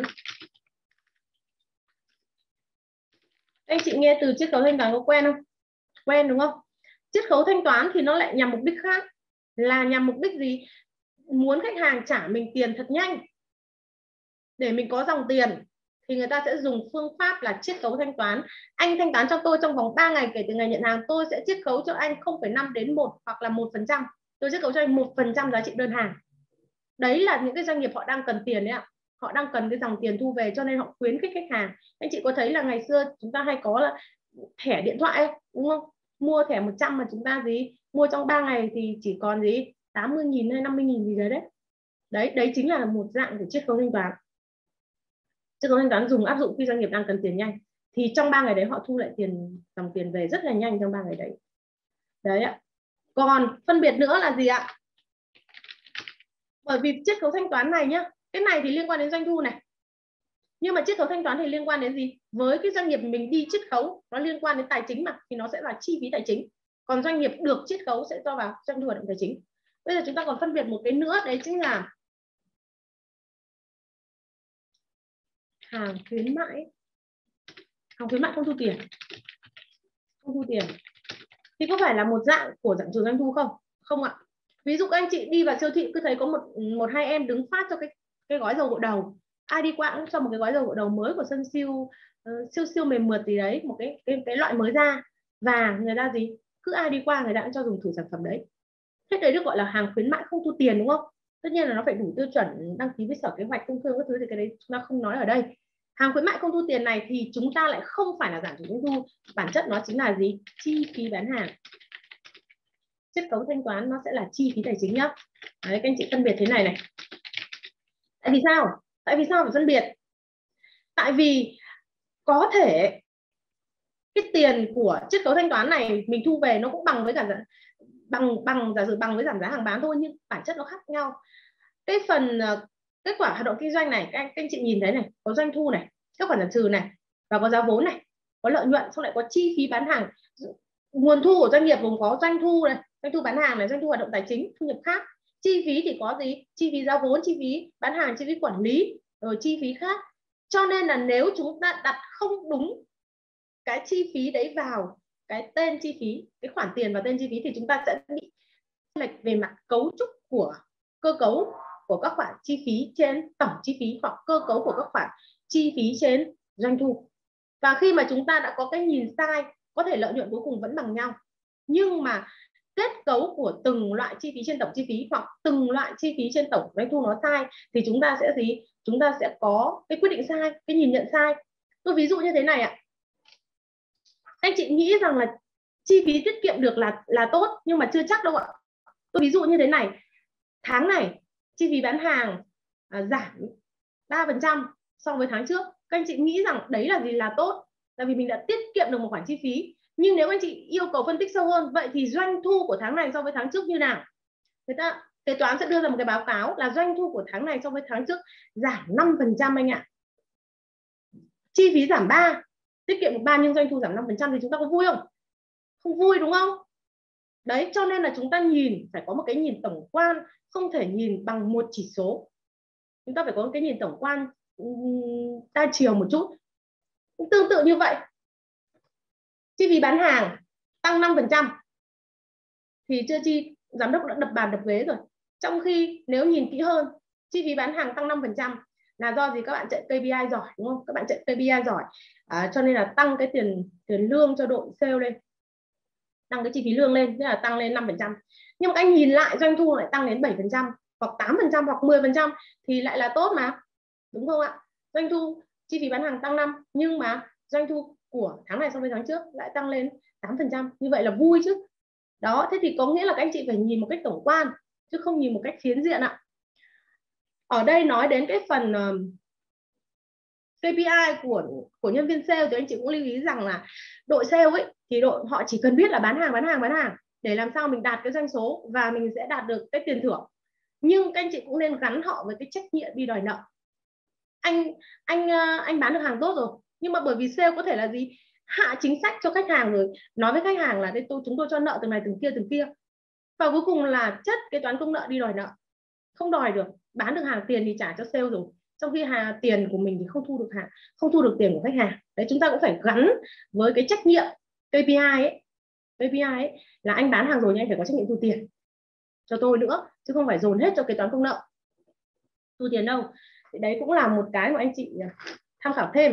Anh chị nghe từ chiết khấu thanh toán có quen không? Quen đúng không? Chiết khấu thanh toán thì nó lại nhằm mục đích khác, là nhằm mục đích gì? Muốn khách hàng trả mình tiền thật nhanh để mình có dòng tiền, thì người ta sẽ dùng phương pháp là chiết khấu thanh toán. Anh thanh toán cho tôi trong vòng 3 ngày kể từ ngày nhận hàng, tôi sẽ chiết khấu cho anh 0,5 đến 1 hoặc là 1%. Tôi chiết khấu cho anh 1% giá trị đơn hàng. Đấy là những cái doanh nghiệp họ đang cần tiền đấy ạ. Họ đang cần cái dòng tiền thu về, cho nên họ khuyến khích khách hàng. Anh chị có thấy là ngày xưa chúng ta hay có là thẻ điện thoại ấy, đúng không? Mua thẻ 100 mà chúng ta gì? Mua trong 3 ngày thì chỉ còn gì? 80.000 hay 50.000 gì đấy. Đấy chính là một dạng của chiết khấu thanh toán. Chiết khấu thanh toán áp dụng khi doanh nghiệp đang cần tiền nhanh, thì trong 3 ngày đấy họ thu lại dòng tiền về rất là nhanh trong 3 ngày đấy. Đấy ạ. Còn phân biệt nữa là gì ạ? Bởi vì chiết khấu thanh toán này nhá, cái này thì liên quan đến doanh thu này, nhưng mà chiết khấu thanh toán thì liên quan đến gì? Với cái doanh nghiệp mình đi chiết khấu, nó liên quan đến tài chính mà, thì nó sẽ là chi phí tài chính. Còn doanh nghiệp được chiết khấu sẽ cho vào doanh thu hoạt động tài chính. Bây giờ chúng ta còn phân biệt một cái nữa, đấy chính là hàng khuyến mãi. Hàng khuyến mại không thu tiền. Không thu tiền thì có phải là một dạng của giảm trừ doanh thu không? Không ạ. Ví dụ các anh chị đi vào siêu thị cứ thấy có một hai em đứng phát cho cái gói dầu gội đầu, ai đi qua cũng cho một cái gói dầu gội đầu mới của Sun Siêu, siêu mềm mượt gì đấy, một cái loại mới ra, và người ta gì cứ ai đi qua người ta cũng cho dùng thử sản phẩm đấy. Thế đấy được gọi là hàng khuyến mại không thu tiền, đúng không? Tất nhiên là nó phải đủ tiêu chuẩn đăng ký với Sở Kế hoạch Công Thương các thứ, thì cái đấy chúng ta không nói ở đây. Hàng khuyến mại không thu tiền này thì chúng ta lại không phải là giảm trừ doanh thu, bản chất nó chính là gì? Chi phí bán hàng. Chiết khấu thanh toán nó sẽ là chi phí tài chính nhá. Đấy, các anh chị phân biệt thế này này. Tại vì sao? Tại vì sao phải phân biệt? Tại vì có thể cái tiền của chiết khấu thanh toán này mình thu về nó cũng bằng với cả giả sử bằng với giảm giá hàng bán thôi, nhưng bản chất nó khác nhau. Cái phần kết quả hoạt động kinh doanh này, các anh chị nhìn thấy này, có doanh thu này, các khoản giảm trừ này, và có giá vốn này, có lợi nhuận, xong lại có chi phí bán hàng. Nguồn thu của doanh nghiệp gồm có doanh thu này, doanh thu bán hàng này, doanh thu hoạt động tài chính, thu nhập khác. Chi phí thì có gì? Chi phí giá vốn, chi phí bán hàng, chi phí quản lý, rồi chi phí khác. Cho nên là nếu chúng ta đặt không đúng cái chi phí đấy vào cái tên chi phí, cái khoản tiền vào tên chi phí, thì chúng ta sẽ bị lệch về mặt cấu trúc của cơ cấu của các khoản chi phí trên tổng chi phí hoặc cơ cấu của các khoản chi phí trên doanh thu. Và khi mà chúng ta đã có cái nhìn sai, có thể lợi nhuận cuối cùng vẫn bằng nhau, nhưng mà kết cấu của từng loại chi phí trên tổng chi phí hoặc từng loại chi phí trên tổng doanh thu nó sai, thì chúng ta sẽ gì? Chúng ta sẽ có cái quyết định sai, cái nhìn nhận sai. Tôi ví dụ như thế này ạ. Anh chị nghĩ rằng là chi phí tiết kiệm được là tốt, nhưng mà chưa chắc đâu ạ. Tôi ví dụ như thế này. Tháng này chi phí bán hàng giảm 3% so với tháng trước. Các anh chị nghĩ rằng đấy là gì là tốt, tại vì mình đã tiết kiệm được một khoản chi phí. Nhưng nếu anh chị yêu cầu phân tích sâu hơn, vậy thì doanh thu của tháng này so với tháng trước như nào? Kế toán sẽ đưa ra một cái báo cáo là doanh thu của tháng này so với tháng trước giảm 5% anh ạ. Chi phí giảm 3, tiết kiệm được 3 nhưng doanh thu giảm 5% thì chúng ta có vui không? Không vui đúng không? Đấy, cho nên là chúng ta phải có một cái nhìn tổng quan, không thể nhìn bằng một chỉ số. Chúng ta phải có một cái nhìn tổng quan đa chiều một chút. Tương tự như vậy, chi phí bán hàng tăng 5% thì chưa chi giám đốc đã đập bàn đập ghế rồi. Trong khi nếu nhìn kỹ hơn, chi phí bán hàng tăng 5% là do gì? Các bạn chạy KPI giỏi đúng không? Các bạn chạy KPI giỏi, cho nên là tăng cái tiền lương cho đội sale lên, tăng cái chi phí lương lên, tức là tăng lên 5%. Nhưng mà anh nhìn lại doanh thu lại tăng đến 7% hoặc 8% hoặc 10% thì lại là tốt mà, đúng không ạ? Doanh thu chi phí bán hàng tăng 5 nhưng mà doanh thu của tháng này so với tháng trước lại tăng lên 8%, như vậy là vui chứ. Đó, thế thì có nghĩa là các anh chị phải nhìn một cách tổng quan chứ không nhìn một cách phiến diện ạ. Ở đây nói đến cái phần KPI của nhân viên sale thì anh chị cũng lưu ý rằng là đội sale ấy thì họ chỉ cần biết là bán hàng để làm sao mình đạt cái doanh số và mình sẽ đạt được cái tiền thưởng. Nhưng các anh chị cũng nên gắn họ với cái trách nhiệm đi đòi nợ. Anh bán được hàng tốt rồi, nhưng mà bởi vì sale có thể là gì? Hạ chính sách cho khách hàng rồi nói với khách hàng là chúng tôi cho nợ từng này từng kia, và cuối cùng là chất kế toán công nợ đi đòi nợ, không đòi được, bán được hàng tiền thì trả cho sale rồi, trong khi tiền của mình thì không thu được tiền của khách hàng. Đấy, chúng ta cũng phải gắn với cái trách nhiệm KPI ấy là anh bán hàng rồi nhưng anh phải có trách nhiệm thu tiền cho tôi nữa, chứ không phải dồn hết cho kế toán công nợ thu tiền đâu. Thì đấy cũng là một cái mà anh chị tham khảo thêm.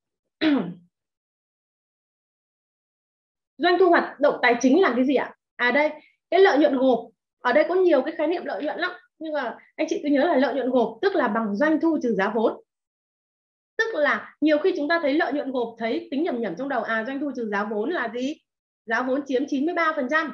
Doanh thu hoạt động tài chính là cái gì ạ? Đây, cái lợi nhuận gộp. Ở đây có nhiều cái khái niệm lợi nhuận lắm, nhưng mà anh chị cứ nhớ là lợi nhuận gộp tức là bằng doanh thu trừ giá vốn. Tức là nhiều khi chúng ta thấy lợi nhuận gộp, thấy tính nhầm trong đầu, doanh thu trừ giá vốn là gì? Giá vốn chiếm 93%,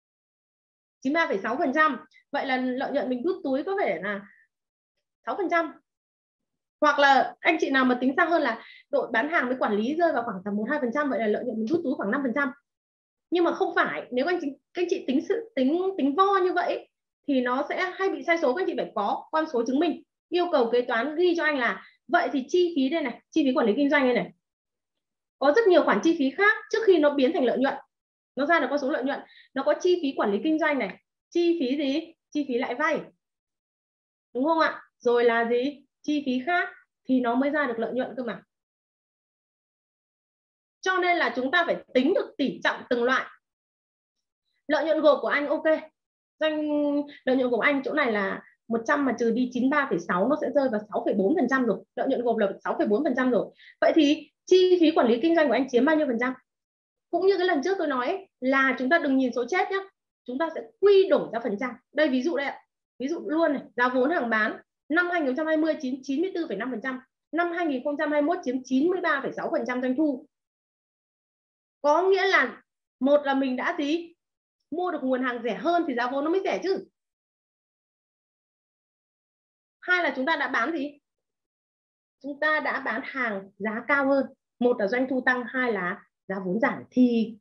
93,6%. Vậy là lợi nhuận mình rút túi có vẻ là 6%. Hoặc là anh chị nào mà tính sang hơn là đội bán hàng với quản lý rơi vào khoảng tầm 1-2%, vậy là lợi nhuận mình rút túi khoảng 5%. Nhưng mà không phải, nếu các anh chị tính vo như vậy thì nó sẽ hay bị sai số. Các anh chị phải có con số chứng minh, yêu cầu kế toán ghi cho anh là vậy thì chi phí đây này, chi phí quản lý kinh doanh đây này, có rất nhiều khoản chi phí khác trước khi nó biến thành lợi nhuận, nó ra được con số lợi nhuận, nó có chi phí quản lý kinh doanh này, chi phí gì? Chi phí lãi vay, đúng không ạ? Rồi là gì? Chi phí khác thì nó mới ra được lợi nhuận cơ mà. Cho nên là chúng ta phải tính được tỷ trọng từng loại. Lợi nhuận gộp của anh ok, lợi nhuận của anh chỗ này là 100 mà trừ đi 93,6 nó sẽ rơi vào 6,4% rồi. Lợi nhuận gộp là 6,4% rồi. Vậy thì chi phí quản lý kinh doanh của anh chiếm bao nhiêu phần trăm? Cũng như cái lần trước tôi nói ấy, là chúng ta đừng nhìn số chết nhé, chúng ta sẽ quy đổi ra phần trăm. Đây ví dụ đây ạ, ví dụ luôn này, giá vốn hàng bán năm 2020 chiếm 94,5%, năm 2021 chiếm 93,6% doanh thu. Có nghĩa là một là mình đã gì? Mua được nguồn hàng rẻ hơn thì giá vốn nó mới rẻ chứ. Hai là chúng ta đã bán gì? Chúng ta đã bán hàng giá cao hơn. Một là doanh thu tăng, hai là giá vốn giảm thì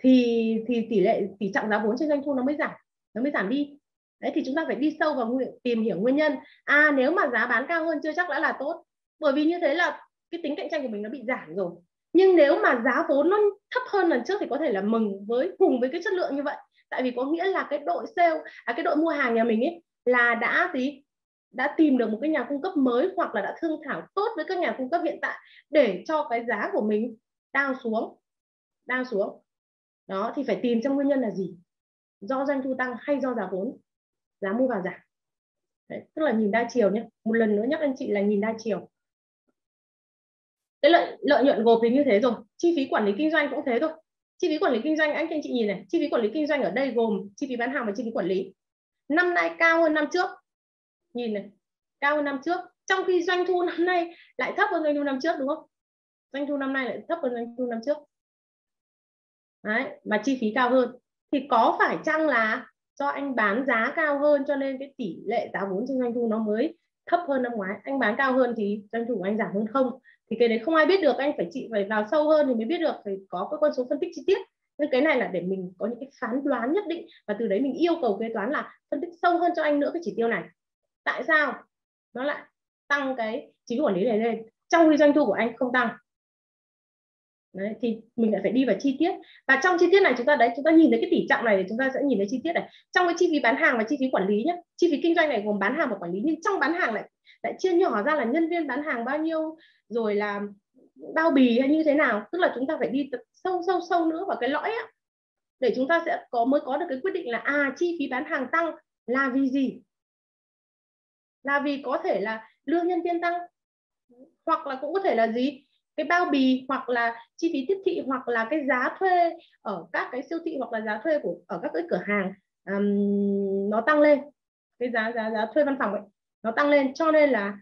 tỷ trọng giá vốn trên doanh thu nó mới giảm đi. Đấy, thì chúng ta phải đi sâu vào tìm hiểu nguyên nhân. Nếu mà giá bán cao hơn chưa chắc đã là tốt, bởi vì như thế là cái tính cạnh tranh của mình nó bị giảm rồi. Nhưng nếu mà giá vốn nó thấp hơn lần trước thì có thể là mừng cùng với cái chất lượng như vậy, tại vì có nghĩa là cái đội sale, cái đội mua hàng nhà mình ấy là đã tìm được một cái nhà cung cấp mới, hoặc là đã thương thảo tốt với các nhà cung cấp hiện tại để cho cái giá của mình down xuống. Đó, thì phải tìm trong nguyên nhân là gì, do doanh thu tăng hay do giá mua vào giảm. Đấy, tức là nhìn đa chiều nhé. Một lần nữa nhắc anh chị là nhìn đa chiều. Cái lợi nhuận gộp thì như thế rồi, chi phí quản lý kinh doanh cũng thế thôi. Chi phí quản lý kinh doanh anh chị nhìn này, chi phí quản lý kinh doanh ở đây gồm chi phí bán hàng và chi phí quản lý. Năm nay cao hơn năm trước, nhìn này, cao hơn năm trước, trong khi doanh thu năm nay lại thấp hơn doanh thu năm trước, đúng không? Doanh thu năm nay lại thấp hơn doanh thu năm trước. Đấy, mà chi phí cao hơn. Thì có phải chăng là do anh bán giá cao hơn cho nên cái tỷ lệ giá vốn trên doanh thu nó mới thấp hơn năm ngoái? Anh bán cao hơn thì doanh thu của anh giảm hơn không? Thì cái đấy không ai biết được, anh phải vào sâu hơn thì mới biết được, phải có cái con số phân tích chi tiết. Nên cái này là để mình có những cái phán đoán nhất định, và từ đấy mình yêu cầu kế toán là phân tích sâu hơn cho anh nữa cái chỉ tiêu này. Tại sao nó lại tăng cái chi phí quản lý này lên trong khi doanh thu của anh không tăng? Đấy, thì mình lại phải đi vào chi tiết, và trong chi tiết này chúng ta nhìn thấy cái tỷ trọng này thì chúng ta sẽ nhìn thấy chi tiết này. Trong cái chi phí bán hàng và chi phí quản lý nhé, chi phí kinh doanh này gồm bán hàng và quản lý, nhưng trong bán hàng lại chia nhỏ ra là nhân viên bán hàng bao nhiêu, rồi là bao bì hay như thế nào. Tức là chúng ta phải đi sâu nữa vào cái lõi á, để chúng ta sẽ mới có được cái quyết định là chi phí bán hàng tăng là vì gì? Là vì có thể là lương nhân viên tăng, hoặc là cũng có thể là gì, cái bao bì, hoặc là chi phí tiếp thị, hoặc là cái giá thuê ở các cái siêu thị, hoặc là giá thuê ở các cái cửa hàng nó tăng lên, cái giá thuê văn phòng ấy nó tăng lên, cho nên là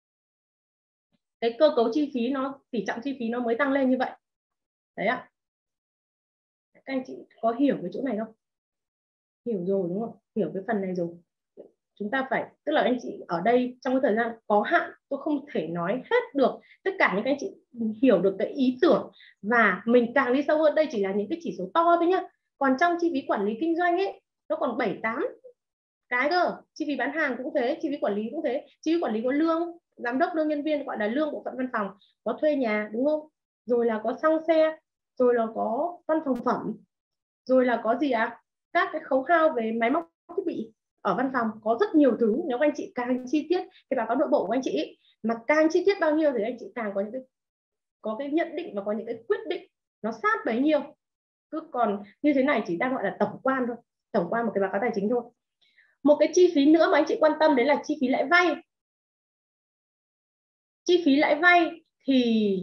cái cơ cấu chi phí tỷ trọng chi phí nó mới tăng lên như vậy. Đấy ạ. Các anh chị có hiểu cái chỗ này không? Hiểu rồi đúng không? Hiểu cái phần này rồi. Chúng ta phải, tức là anh chị ở đây trong cái thời gian có hạn, tôi không thể nói hết được tất cả những cái anh chị hiểu được cái ý tưởng, và mình càng đi sâu hơn, đây chỉ là những cái chỉ số to thôi nhá. Còn trong chi phí quản lý kinh doanh ấy, nó còn 7-8 cái cơ. Chi phí bán hàng cũng thế, chi phí quản lý cũng thế. Chi phí quản lý có lương giám đốc, lương nhân viên, gọi là lương bộ phận văn phòng, có thuê nhà, đúng không? Rồi là có xăng xe, rồi là có văn phòng phẩm, rồi là có gì các cái khấu hao về máy móc thiết bị ở văn phòng, có rất nhiều thứ. Nếu anh chị càng chi tiết cái báo cáo nội bộ của anh chị ấy, mà càng chi tiết bao nhiêu thì anh chị càng có cái nhận định và có những cái quyết định nó sát bấy nhiêu. Cứ còn như thế này chỉ đang gọi là tổng quan thôi, tổng quan một cái báo cáo tài chính thôi. Một cái chi phí nữa mà anh chị quan tâm đến là chi phí lãi vay. Chi phí lãi vay thì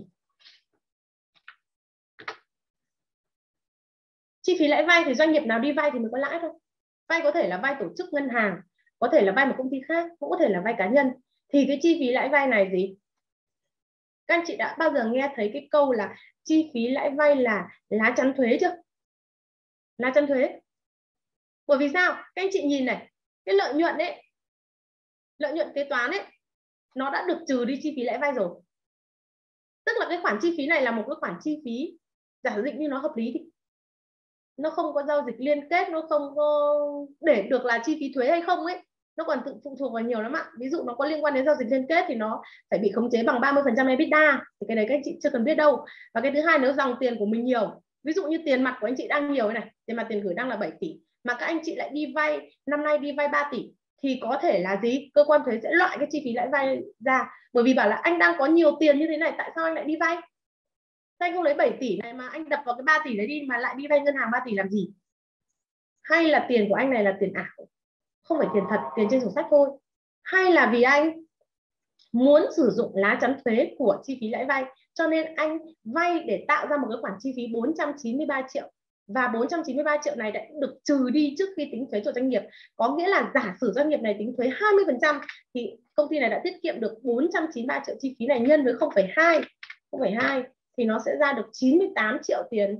chi phí lãi vay thì doanh nghiệp nào đi vay thì mới có lãi thôi. Vay có thể là vay tổ chức ngân hàng, có thể là vay một công ty khác, cũng có thể là vay cá nhân. Thì cái chi phí lãi vay này gì? Các anh chị đã bao giờ nghe thấy cái câu là chi phí lãi vay là lá chắn thuế chưa? Lá chắn thuế. Bởi vì sao? Các anh chị nhìn này, cái lợi nhuận ấy, lợi nhuận kế toán ấy, nó đã được trừ đi chi phí lãi vay rồi. Tức là cái khoản chi phí này là một cái khoản chi phí, giả dụ như nó hợp lý thì nó không có giao dịch liên kết, nó không có để được là chi phí thuế hay không ấy, nó còn phụ thuộc vào nhiều lắm ạ. Ví dụ nó có liên quan đến giao dịch liên kết thì nó phải bị khống chế bằng 30% EBITDA, thì cái đấy các anh chị chưa cần biết đâu. Và cái thứ hai, nếu dòng tiền của mình nhiều, ví dụ như tiền mặt của anh chị đang nhiều này, tiền mặt tiền gửi đang là 7 tỷ mà các anh chị lại đi vay, năm nay đi vay 3 tỷ, thì có thể là gì, cơ quan thuế sẽ loại cái chi phí lãi vay ra, bởi vì bảo là anh đang có nhiều tiền như thế này, tại sao anh lại đi vay? Sao anh không lấy 7 tỷ này mà anh đập vào cái 3 tỷ đấy đi, mà lại đi vay ngân hàng 3 tỷ làm gì? Hay là tiền của anh này là tiền ảo, không phải tiền thật, tiền trên sổ sách thôi? Hay là vì anh muốn sử dụng lá chắn thuế của chi phí lãi vay, cho nên anh vay để tạo ra một cái khoản chi phí 493 triệu, và 493 triệu này đã được trừ đi trước khi tính thuế cho doanh nghiệp. Có nghĩa là giả sử doanh nghiệp này tính thuế 20% thì công ty này đã tiết kiệm được 493 triệu chi phí này, nhân với 0,2 thì nó sẽ ra được 98 triệu tiền.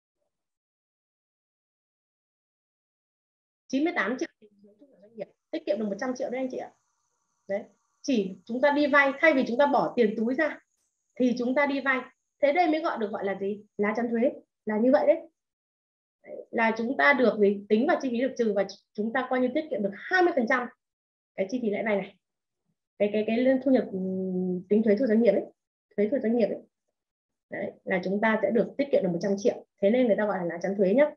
98 triệu tiền thuế cho doanh nghiệp, tiết kiệm được 100 triệu đấy anh chị ạ. Đấy, chỉ chúng ta đi vay, thay vì chúng ta bỏ tiền túi ra thì chúng ta đi vay. Thế đây mới gọi là gì? Lá chắn thuế, là như vậy đấy. Là chúng ta được gì? Tính vào chi phí được trừ, và chúng ta coi như tiết kiệm được 20% cái chi phí lãi vay này. Cái thu nhập tính thuế thu doanh nghiệp ấy, thuế thu doanh nghiệp ấy. Đấy, là chúng ta sẽ được tiết kiệm được 100 triệu. Thế nên người ta gọi là lá chắn thuế nhé.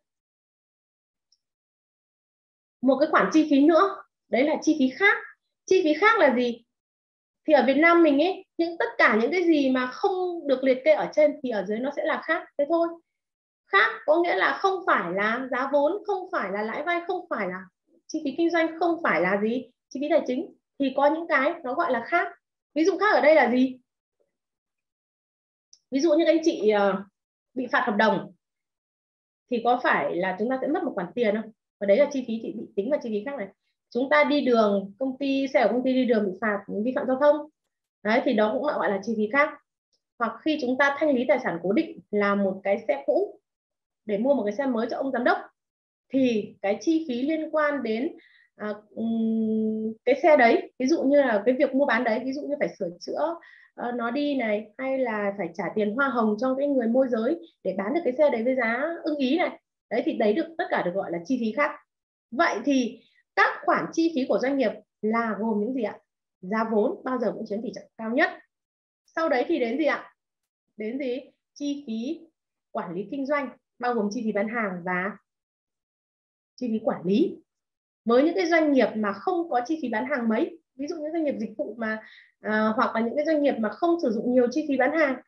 Một cái khoản chi phí nữa, đấy là chi phí khác. Chi phí khác là gì? Thì ở Việt Nam mình ấy, tất cả những cái gì mà không được liệt kê ở trên thì ở dưới nó sẽ là khác, thế thôi. Khác có nghĩa là không phải là giá vốn, không phải là lãi vay, không phải là chi phí kinh doanh, không phải là gì, chi phí tài chính. thì có những cái nó gọi là khác. Ví dụ khác ở đây là gì? Ví dụ như các anh chị bị phạt hợp đồng thì có phải là chúng ta sẽ mất một khoản tiền không? Và đấy là chi phí chị bị tính vào chi phí khác này. Chúng ta đi đường, công ty xe của công ty đi đường bị phạt vi phạm giao thông, đấy thì đó cũng gọi là chi phí khác. Hoặc khi chúng ta thanh lý tài sản cố định là một cái xe cũ để mua một cái xe mới cho ông giám đốc, thì cái chi phí liên quan đến cái xe đấy, ví dụ như là cái việc mua bán đấy, ví dụ như phải sửa chữa nó đi này, hay là phải trả tiền hoa hồng cho cái người môi giới để bán được cái xe đấy với giá ưng ý này, đấy thì đấy tất cả được gọi là chi phí khác. Vậy thì các khoản chi phí của doanh nghiệp là gồm những gì ạ? Giá vốn bao giờ cũng chiếm tỷ trọng cao nhất. Sau đấy thì đến gì ạ? Đến gì? Chi phí quản lý kinh doanh, bao gồm chi phí bán hàng và chi phí quản lý. Với những cái doanh nghiệp mà không có chi phí bán hàng mấy, ví dụ những doanh nghiệp dịch vụ mà hoặc là những cái doanh nghiệp mà không sử dụng nhiều chi phí bán hàng,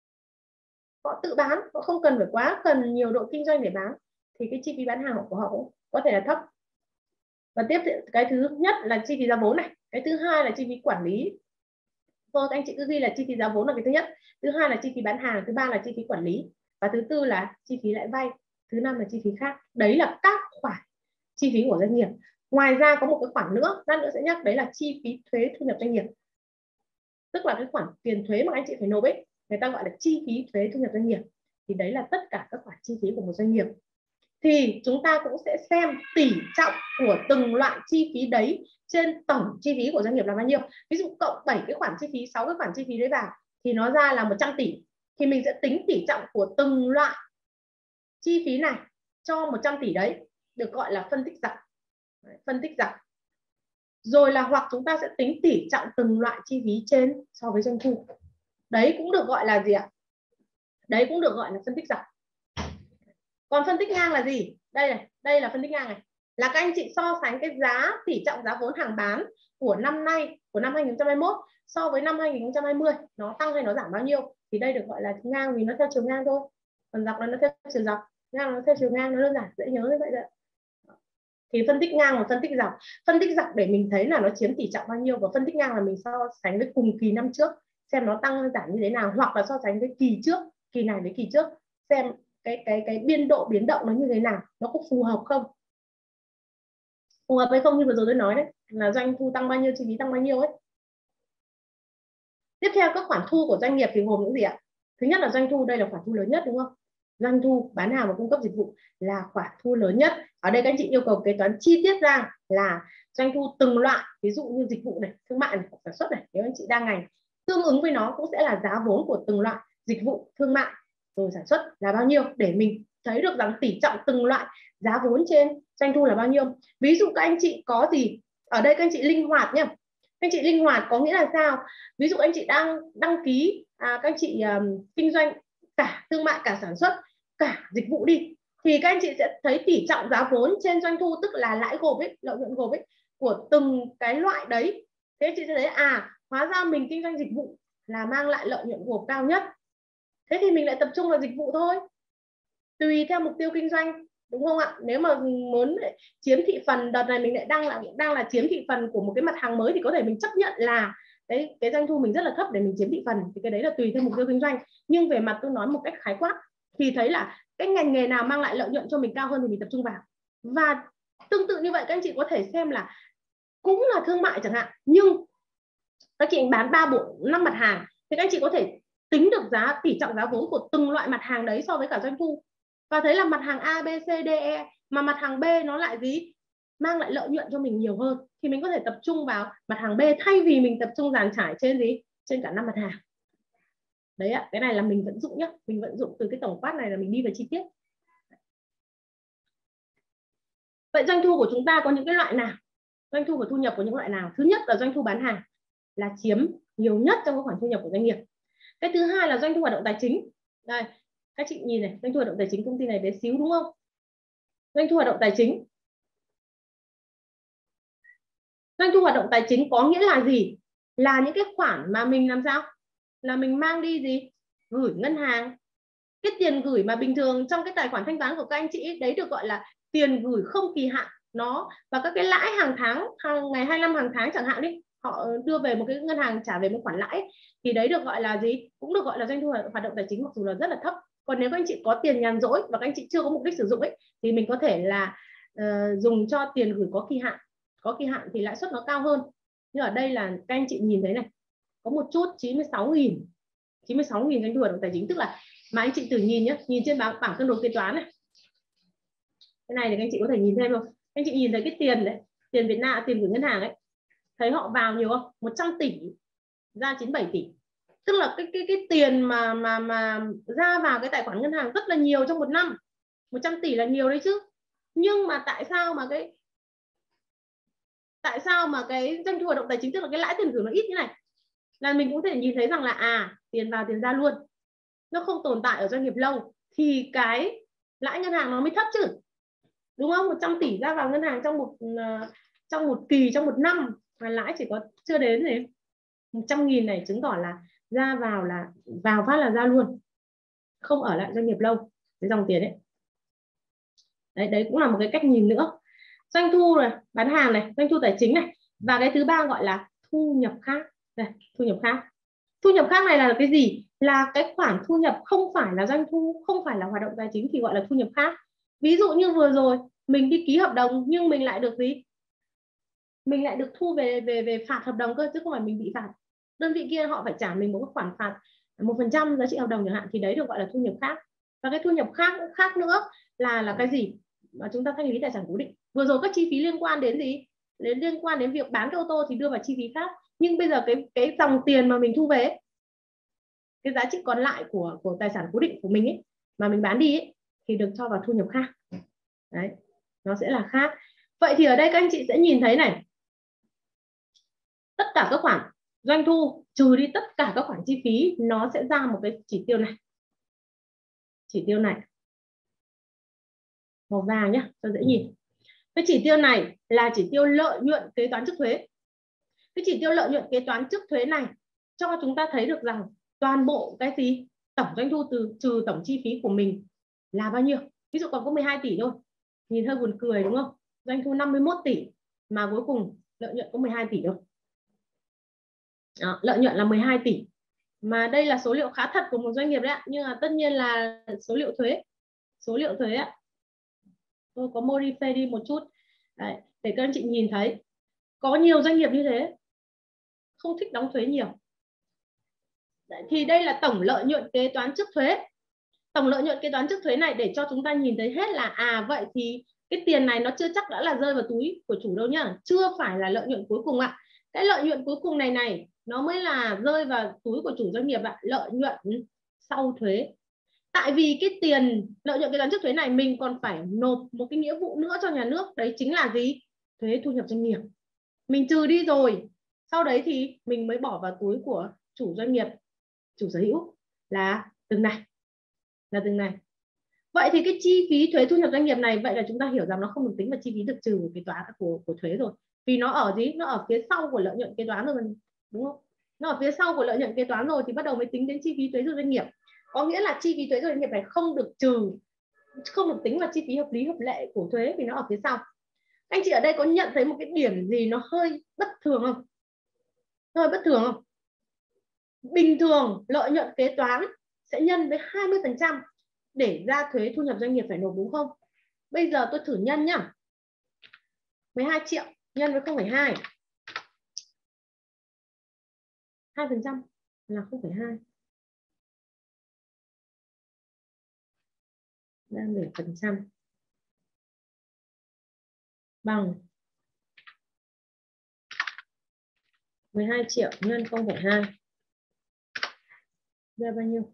họ tự bán, họ không cần phải quá cần nhiều độ kinh doanh để bán, thì cái chi phí bán hàng của họ cũng có thể là thấp. Và tiếp cái thứ nhất là chi phí giá vốn này, cái thứ hai là chi phí quản lý. Thôi các anh chị cứ ghi là chi phí giá vốn là cái thứ nhất, thứ hai là chi phí bán hàng, thứ ba là chi phí quản lý, và thứ tư là chi phí lãi vay, thứ năm là chi phí khác. Đấy là các khoản chi phí của doanh nghiệp. Ngoài ra có một cái khoản nữa, lát nữa sẽ nhắc, đấy là chi phí thuế thu nhập doanh nghiệp, tức là cái khoản tiền thuế mà anh chị phải nộp ấy, người ta gọi là chi phí thuế thu nhập doanh nghiệp. Thì đấy là tất cả các khoản chi phí của một doanh nghiệp. Thì chúng ta cũng sẽ xem tỷ trọng của từng loại chi phí đấy trên tổng chi phí của doanh nghiệp là bao nhiêu. Ví dụ cộng 7 cái khoản chi phí, 6 cái khoản chi phí đấy vào thì nó ra là 100 tỷ. Thì mình sẽ tính tỷ trọng của từng loại chi phí này cho 100 tỷ đấy, được gọi là phân tích dọc. Phân tích dọc. Rồi là hoặc chúng ta sẽ tính tỷ trọng từng loại chi phí trên so với doanh thu. Đấy cũng được gọi là gì ạ? Đấy cũng được gọi là phân tích dọc. Còn phân tích ngang là gì? Đây này, đây là phân tích ngang này. Là các anh chị so sánh cái giá tỷ trọng giá vốn hàng bán của năm nay, của năm 2021 so với năm 2020, nó tăng hay nó giảm bao nhiêu. Thì đây được gọi là ngang vì nó theo chiều ngang thôi. Còn dọc là nó theo chiều dọc, ngang nó theo chiều ngang, nó đơn giản dễ nhớ như vậy đấy. Thì phân tích ngang và phân tích dọc. Phân tích dọc để mình thấy là nó chiếm tỷ trọng bao nhiêu, và phân tích ngang là mình so sánh với cùng kỳ năm trước xem nó tăng hay giảm như thế nào, hoặc là so sánh với kỳ trước, kỳ này với kỳ trước, xem cái biên độ biến động nó như thế nào, nó có phù hợp không, phù hợp hay không. Như vừa rồi tôi nói đấy, là doanh thu tăng bao nhiêu, chi phí tăng bao nhiêu ấy. Tiếp theo các khoản thu của doanh nghiệp thì gồm những gì ạ? Thứ nhất là doanh thu, đây là khoản thu lớn nhất đúng không? Doanh thu bán hàng và cung cấp dịch vụ là khoản thu lớn nhất. Ở đây các anh chị yêu cầu kế toán chi tiết ra là doanh thu từng loại, ví dụ như dịch vụ này, thương mại này, sản xuất này, nếu anh chị đa ngành, tương ứng với nó cũng sẽ là giá vốn của từng loại dịch vụ, thương mại rồi sản xuất là bao nhiêu, để mình thấy được rằng tỷ trọng từng loại giá vốn trên doanh thu là bao nhiêu. Ví dụ các anh chị có gì ở đây, các anh chị linh hoạt nhé. Các anh chị linh hoạt có nghĩa là sao? Ví dụ anh chị đang đăng ký các anh chị kinh doanh cả thương mại, cả sản xuất, cả dịch vụ đi, thì các anh chị sẽ thấy tỷ trọng giá vốn trên doanh thu, tức là lãi gộp ấy, lợi nhuận gộp ấy, của từng cái loại đấy. Thế chị sẽ thấy hóa ra mình kinh doanh dịch vụ là mang lại lợi nhuận gộp cao nhất, thế thì mình lại tập trung vào dịch vụ thôi, tùy theo mục tiêu kinh doanh, đúng không ạ? Nếu mà muốn chiếm thị phần, đợt này mình lại đang là chiếm thị phần của một cái mặt hàng mới, thì có thể mình chấp nhận là cái doanh thu mình rất là thấp để mình chiếm thị phần, thì cái đấy là tùy theo mục tiêu kinh doanh. Nhưng về mặt tôi nói một cách khái quát thì thấy là cái ngành nghề nào mang lại lợi nhuận cho mình cao hơn thì mình tập trung vào. Và tương tự như vậy các anh chị có thể xem là cũng là thương mại chẳng hạn, nhưng các chị bán 3 bộ 5 mặt hàng thì các anh chị có thể tính được giá tỷ trọng giá vốn của từng loại mặt hàng đấy so với cả doanh thu, và thấy là mặt hàng A, B, C, D, E mà mặt hàng B nó lại gì, mang lại lợi nhuận cho mình nhiều hơn, thì mình có thể tập trung vào mặt hàng B thay vì mình tập trung dàn trải trên gì, trên cả 5 mặt hàng. Đấy ạ, cái này là mình vận dụng nhé, mình vận dụng từ cái tổng quát này là mình đi vào chi tiết. Vậy doanh thu của chúng ta có những cái loại nào? Doanh thu và thu nhập của những loại nào? Thứ nhất là doanh thu bán hàng là chiếm nhiều nhất trong các khoản thu nhập của doanh nghiệp. Cái thứ hai là doanh thu hoạt động tài chính. Đây, các chị nhìn này, doanh thu hoạt động tài chính công ty này bé xíu đúng không? Doanh thu hoạt động tài chính. Doanh thu hoạt động tài chính có nghĩa là gì? Là những cái khoản mà mình làm sao? Là mình mang đi gì? Gửi ngân hàng. Cái tiền gửi mà bình thường trong cái tài khoản thanh toán của các anh chị đấy được gọi là tiền gửi không kỳ hạn. Nó và các cái lãi hàng tháng, hàng ngày 25 hàng tháng chẳng hạn đi, họ đưa về một cái ngân hàng trả về một khoản lãi thì đấy được gọi là gì, cũng được gọi là doanh thu hoạt động tài chính, mặc dù là rất là thấp. Còn nếu các anh chị có tiền nhàn rỗi và các anh chị chưa có mục đích sử dụng ấy thì mình có thể là dùng cho tiền gửi có kỳ hạn. Có kỳ hạn thì lãi suất nó cao hơn. Nhưng ở đây là các anh chị nhìn thấy này, có một chút 96.000 doanh thu hoạt động tài chính, tức là mà anh chị thử nhìn nhé, nhìn trên bảng cân đối kế toán này, cái này thì các anh chị có thể nhìn thêm không? Anh chị nhìn thấy cái tiền đấy, tiền Việt Nam, tiền gửi ngân hàng ấy, thấy họ vào nhiều không? 100 tỷ ra 97 tỷ, tức là cái tiền mà ra vào cái tài khoản ngân hàng rất là nhiều trong một năm. 100 tỷ là nhiều đấy chứ. Nhưng mà tại sao mà cái doanh thu hoạt động tài chính, tức là cái lãi tiền gửi nó ít như này, là mình cũng thể nhìn thấy rằng là tiền vào tiền ra luôn, nó không tồn tại ở doanh nghiệp lâu thì cái lãi ngân hàng nó mới thấp chứ, đúng không? 100 tỷ ra vào ngân hàng trong một kỳ, trong một năm mà lãi chỉ có chưa đến gì 100.000 này, chứng tỏ là ra vào là vào phát là ra luôn, không ở lại doanh nghiệp lâu cái dòng tiền đấy. Đấy cũng là một cái cách nhìn nữa. Doanh thu này, bán hàng này, doanh thu tài chính này, và cái thứ ba gọi là thu nhập khác. Đây, thu nhập khác. Thu nhập khác này là cái gì? Là cái khoản thu nhập không phải là doanh thu, không phải là hoạt động tài chính thì gọi là thu nhập khác. Ví dụ như vừa rồi mình đi ký hợp đồng nhưng mình lại được gì? Mình lại được thu về phạt hợp đồng cơ, chứ không phải mình bị phạt. Đơn vị kia họ phải trả mình một cái khoản phạt 1% giá trị hợp đồng chẳng hạn, thì đấy được gọi là thu nhập khác. Và cái thu nhập khác nữa là cái gì? Mà chúng ta thanh lý tài sản cố định. Vừa rồi các chi phí liên quan đến gì? Liên quan đến việc bán cái ô tô thì đưa vào chi phí khác. Nhưng bây giờ cái dòng tiền mà mình thu về, cái giá trị còn lại của tài sản cố định của mình ấy, mà mình bán đi ấy, thì được cho vào thu nhập khác. Đấy, nó sẽ là khác. Vậy thì ở đây các anh chị sẽ nhìn thấy này, tất cả các khoản doanh thu trừ đi tất cả các khoản chi phí, nó sẽ ra một cái chỉ tiêu này. Chỉ tiêu này màu vàng nhé, cho dễ nhìn. Cái chỉ tiêu này là chỉ tiêu lợi nhuận kế toán trước thuế. Cái chỉ tiêu lợi nhuận kế toán trước thuế này cho chúng ta thấy được rằng toàn bộ cái gì, tổng doanh thu trừ tổng chi phí của mình là bao nhiêu. Ví dụ còn có 12 tỷ thôi, nhìn hơi buồn cười đúng không? Doanh thu 51 tỷ mà cuối cùng lợi nhuận có 12 tỷ thôi. Đó, lợi nhuận là 12 tỷ. Mà đây là số liệu khá thật của một doanh nghiệp đấy ạ, nhưng mà tất nhiên là số liệu thuế ạ. Tôi có modify đi một chút đấy, để các anh chị nhìn thấy có nhiều doanh nghiệp như thế không thích đóng thuế nhiều. Đấy, thì đây là tổng lợi nhuận kế toán trước thuế. Tổng lợi nhuận kế toán trước thuế này để cho chúng ta nhìn thấy hết là vậy thì cái tiền này nó chưa chắc đã là rơi vào túi của chủ đâu nhá, chưa phải là lợi nhuận cuối cùng ạ. Cái lợi nhuận cuối cùng này nó mới là rơi vào túi của chủ doanh nghiệp ạ, lợi nhuận sau thuế. Tại vì cái tiền lợi nhuận kế toán trước thuế này mình còn phải nộp một cái nghĩa vụ nữa cho nhà nước, đấy chính là gì? Thuế thu nhập doanh nghiệp. Mình trừ đi rồi, sau đấy thì mình mới bỏ vào túi của chủ doanh nghiệp, chủ sở hữu là từng này. Vậy thì cái chi phí thuế thu nhập doanh nghiệp này, vậy là chúng ta hiểu rằng nó không được tính vào chi phí được trừ của kế toán của thuế rồi. Vì nó ở gì? Nó ở phía sau của lợi nhuận kế toán rồi, đúng không? Nó ở phía sau của lợi nhuận kế toán rồi thì bắt đầu mới tính đến chi phí thuế thu doanh nghiệp. Có nghĩa là chi phí thuế thu doanh nghiệp này không được trừ, không được tính vào chi phí hợp lý hợp lệ của thuế vì nó ở phía sau. Anh chị ở đây có nhận thấy một cái điểm gì nó hơi bất thường không? Hơi bất thường không? Bình thường lợi nhuận kế toán sẽ nhân với 20% để ra thuế thu nhập doanh nghiệp phải nộp, đúng không? Bây giờ tôi thử nhân nhá. 12 triệu nhân với 0,2. 2% là 0,2. Đang 7% bằng 12 triệu nhân 0,2 ra bao nhiêu?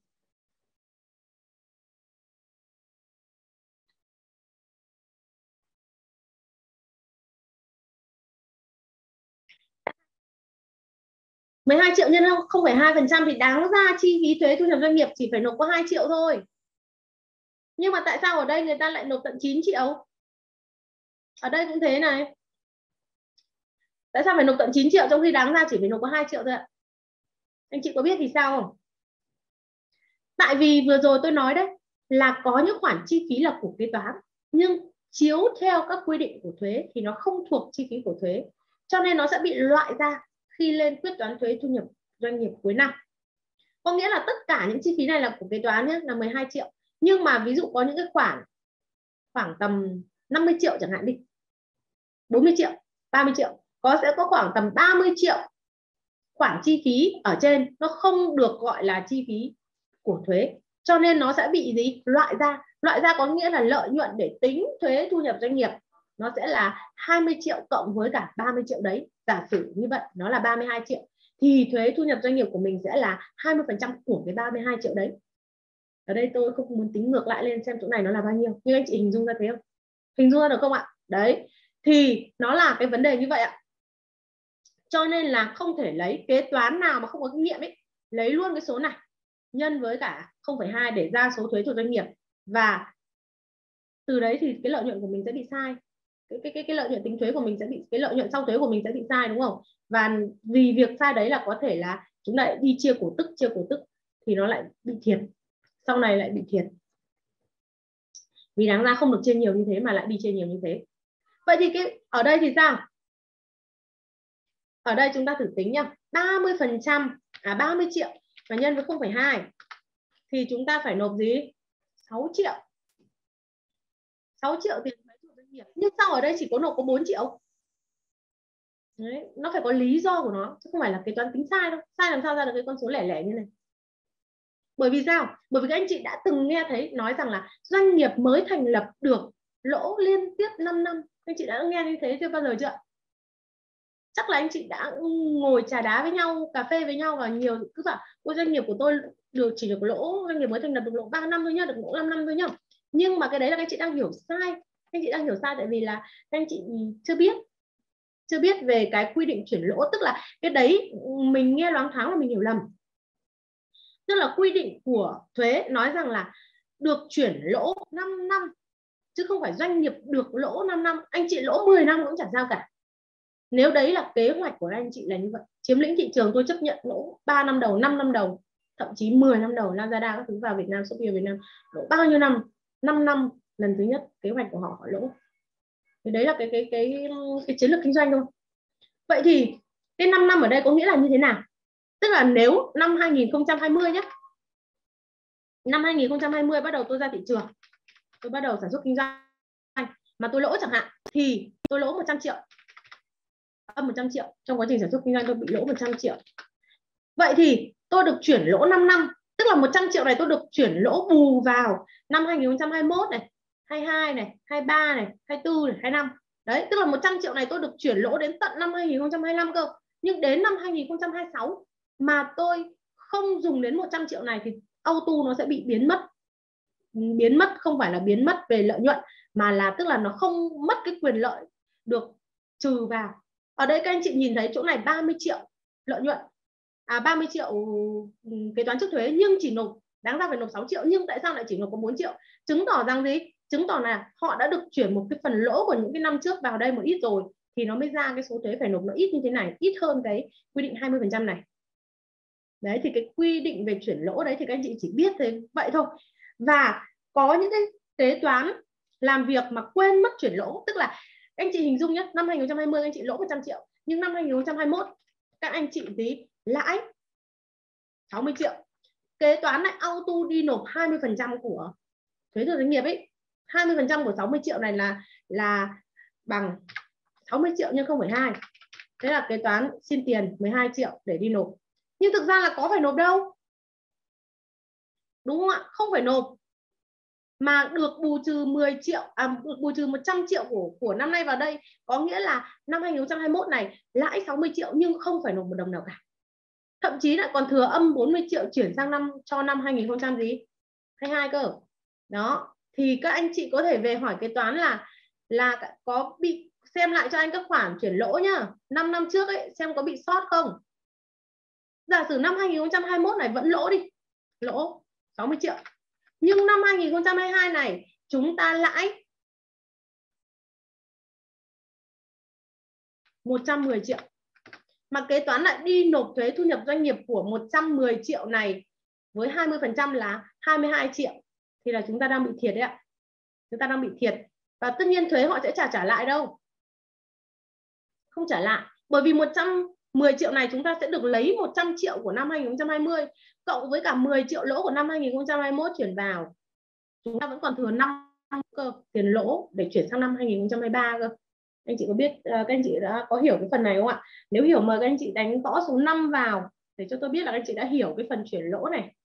$12 triệu nhân 0,2% thì đáng ra chi phí thuế thu nhập doanh nghiệp chỉ phải nộp có 2 triệu thôi. Nhưng mà tại sao ở đây người ta lại nộp tận 9 triệu? Ở đây cũng thế này. Tại sao phải nộp tận 9 triệu trong khi đáng ra chỉ phải nộp có 2 triệu thôi ạ? Anh chị có biết vì sao không? Tại vì vừa rồi tôi nói đấy là có những khoản chi phí là của kế toán, nhưng chiếu theo các quy định của thuế thì nó không thuộc chi phí của thuế, cho nên nó sẽ bị loại ra khi lên quyết toán thuế thu nhập doanh nghiệp cuối năm. Có nghĩa là tất cả những chi phí này là của kế toán nhé, là 12 triệu. Nhưng mà ví dụ có những cái khoản khoảng tầm 50 triệu chẳng hạn đi, 40 triệu, 30 triệu, sẽ có khoảng tầm 30 triệu khoản chi phí ở trên nó không được gọi là chi phí của thuế, cho nên nó sẽ bị gì? Loại ra. Loại ra có nghĩa là lợi nhuận để tính thuế thu nhập doanh nghiệp nó sẽ là 20 triệu cộng với cả 30 triệu đấy. Giả sử như vậy nó là 32 triệu thì thuế thu nhập doanh nghiệp của mình sẽ là 20% của cái 32 triệu đấy. Ở đây tôi không muốn tính ngược lại lên xem chỗ này nó là bao nhiêu, nhưng anh chị hình dung ra thế không? Hình dung ra được không ạ? Đấy, thì nó là cái vấn đề như vậy ạ. Cho nên là không thể lấy kế toán nào mà không có kinh nghiệm ấy, lấy luôn cái số này nhân với cả 0,2 để ra số thuế thuộc doanh nghiệp, và từ đấy thì cái lợi nhuận của mình sẽ bị sai. Cái lợi nhuận tính thuế của mình sẽ bị, cái lợi nhuận sau thuế của mình sẽ bị sai, đúng không? Và vì việc sai đấy là có thể là chúng lại đi chia cổ tức thì nó lại bị thiệt, sau này lại bị thiệt, vì đáng ra không được chia nhiều như thế mà lại đi chia nhiều như thế. Vậy thì cái ở đây thì sao? Ở đây chúng ta thử tính nhá, 30%, 30 triệu và nhân với 0,2 thì chúng ta phải nộp gì? 6 triệu. 6 triệu tiền thuế của doanh nghiệp. Nhưng sao ở đây chỉ có nộp có 4 triệu? Đấy, nó phải có lý do của nó, chứ không phải là kế toán tính sai đâu. Sai làm sao ra được cái con số lẻ lẻ như này? Bởi vì sao? Bởi vì các anh chị đã từng nghe thấy nói rằng là doanh nghiệp mới thành lập được lỗ liên tiếp 5 năm. Anh chị đã nghe như thế chưa bao giờ chưa? Chắc là anh chị đã ngồi trà đá với nhau, cà phê với nhau và nhiều cứ bảo ôi doanh nghiệp của tôi chỉ được lỗ, doanh nghiệp mới thành lập được lỗ 3 năm thôi nhá, được lỗ 5 năm thôi nhá. Nhưng mà cái đấy là các anh chị đang hiểu sai. Anh chị đang hiểu sai tại vì là các anh chị chưa biết về cái quy định chuyển lỗ, tức là cái đấy mình nghe loáng thoáng là mình hiểu lầm. Tức là quy định của thuế nói rằng là được chuyển lỗ 5 năm chứ không phải doanh nghiệp được lỗ 5 năm. Anh chị lỗ 10 năm cũng chẳng sao cả. Nếu đấy là kế hoạch của anh chị là như vậy, chiếm lĩnh thị trường, tôi chấp nhận lỗ 3 năm đầu, 5 năm đầu, thậm chí 10 năm đầu. Lazada các thứ vào Việt Nam, Shopee Việt Nam lỗ bao nhiêu năm? 5 năm lần thứ nhất kế hoạch của họ lỗ. Thì đấy là cái chiến lược kinh doanh thôi. Vậy thì cái 5 năm ở đây có nghĩa là như thế nào? Tức là nếu năm 2020 nhé, năm 2020 bắt đầu tôi ra thị trường, tôi bắt đầu sản xuất kinh doanh mà tôi lỗ chẳng hạn, thì tôi lỗ 100 triệu, âm 100 triệu. Trong quá trình sản xuất kinh doanh tôi bị lỗ 100 triệu. Vậy thì tôi được chuyển lỗ 5 năm, tức là 100 triệu này tôi được chuyển lỗ bù vào năm 2021 này, 22 này, 23 này, 24 này, 25. Đấy, tức là 100 triệu này tôi được chuyển lỗ đến tận năm 2025 cơ. Nhưng đến năm 2026 mà tôi không dùng đến 100 triệu này thì auto nó sẽ bị biến mất. Biến mất không phải là biến mất về lợi nhuận, mà là tức là nó không mất cái quyền lợi được trừ vào. Ở đây các anh chị nhìn thấy chỗ này 30 triệu lợi nhuận, 30 triệu kế toán trước thuế, nhưng chỉ nộp, đáng ra phải nộp 6 triệu, nhưng tại sao lại chỉ nộp có 4 triệu? Chứng tỏ rằng gì? Chứng tỏ là họ đã được chuyển một cái phần lỗ của những cái năm trước vào đây một ít rồi, thì nó mới ra cái số thuế phải nộp nó ít như thế này, ít hơn cái quy định 20% này. Đấy, thì cái quy định về chuyển lỗ đấy thì các anh chị chỉ biết thế vậy thôi. Và có những cái kế toán làm việc mà quên mất chuyển lỗ, tức là anh chị hình dung nhé, năm 2020 anh chị lỗ 100 triệu, nhưng năm 2021 các anh chị gì lãi 60 triệu. Kế toán lại auto đi nộp 20% của thuế thu doanh nghiệp ấy. 20% của 60 triệu này là bằng 60 triệu nhân 0,2. Thế là kế toán xin tiền 12 triệu để đi nộp. Nhưng thực ra là có phải nộp đâu, đúng không ạ? Không phải nộp, mà được bù trừ 10 triệu, được bù trừ 100 triệu của năm nay vào đây. Có nghĩa là năm 2021 này lãi 60 triệu nhưng không phải nộp một đồng nào cả. Thậm chí lại còn thừa âm 40 triệu chuyển sang năm cho năm 2022 cơ. Đó, thì các anh chị có thể về hỏi kế toán là có bị xem lại cho anh các khoản chuyển lỗ nhá. 5 năm trước ấy xem có bị sót không. Giả sử năm 2021 này vẫn lỗ đi, lỗ 60 triệu. Nhưng năm 2022 này chúng ta lãi 110 triệu. Mà kế toán lại đi nộp thuế thu nhập doanh nghiệp của 110 triệu này với 20% là 22 triệu. Thì là chúng ta đang bị thiệt đấy ạ. Chúng ta đang bị thiệt. Và tất nhiên thuế họ sẽ trả lại đâu. Không trả lại. Bởi vì 10 triệu này chúng ta sẽ được lấy 100 triệu của năm 2020 cộng với cả 10 triệu lỗ của năm 2021 chuyển vào. Chúng ta vẫn còn thừa 5 cơ tiền lỗ để chuyển sang năm 2023 cơ. Anh chị có biết, các anh chị đã có hiểu cái phần này không ạ? Nếu hiểu mời các anh chị đánh gõ số 5 vào để cho tôi biết là các anh chị đã hiểu cái phần chuyển lỗ này.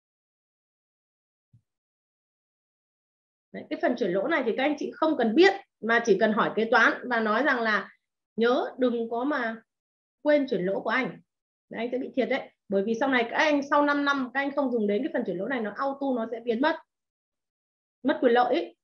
Đấy, cái phần chuyển lỗ này thì các anh chị không cần biết mà chỉ cần hỏi kế toán và nói rằng là nhớ đừng có mà quên chuyển lỗ của anh. Đấy, anh sẽ bị thiệt đấy. Bởi vì sau này các anh sau 5 năm các anh không dùng đến cái phần chuyển lỗ này, nó auto nó sẽ biến mất quyền lợi ấy.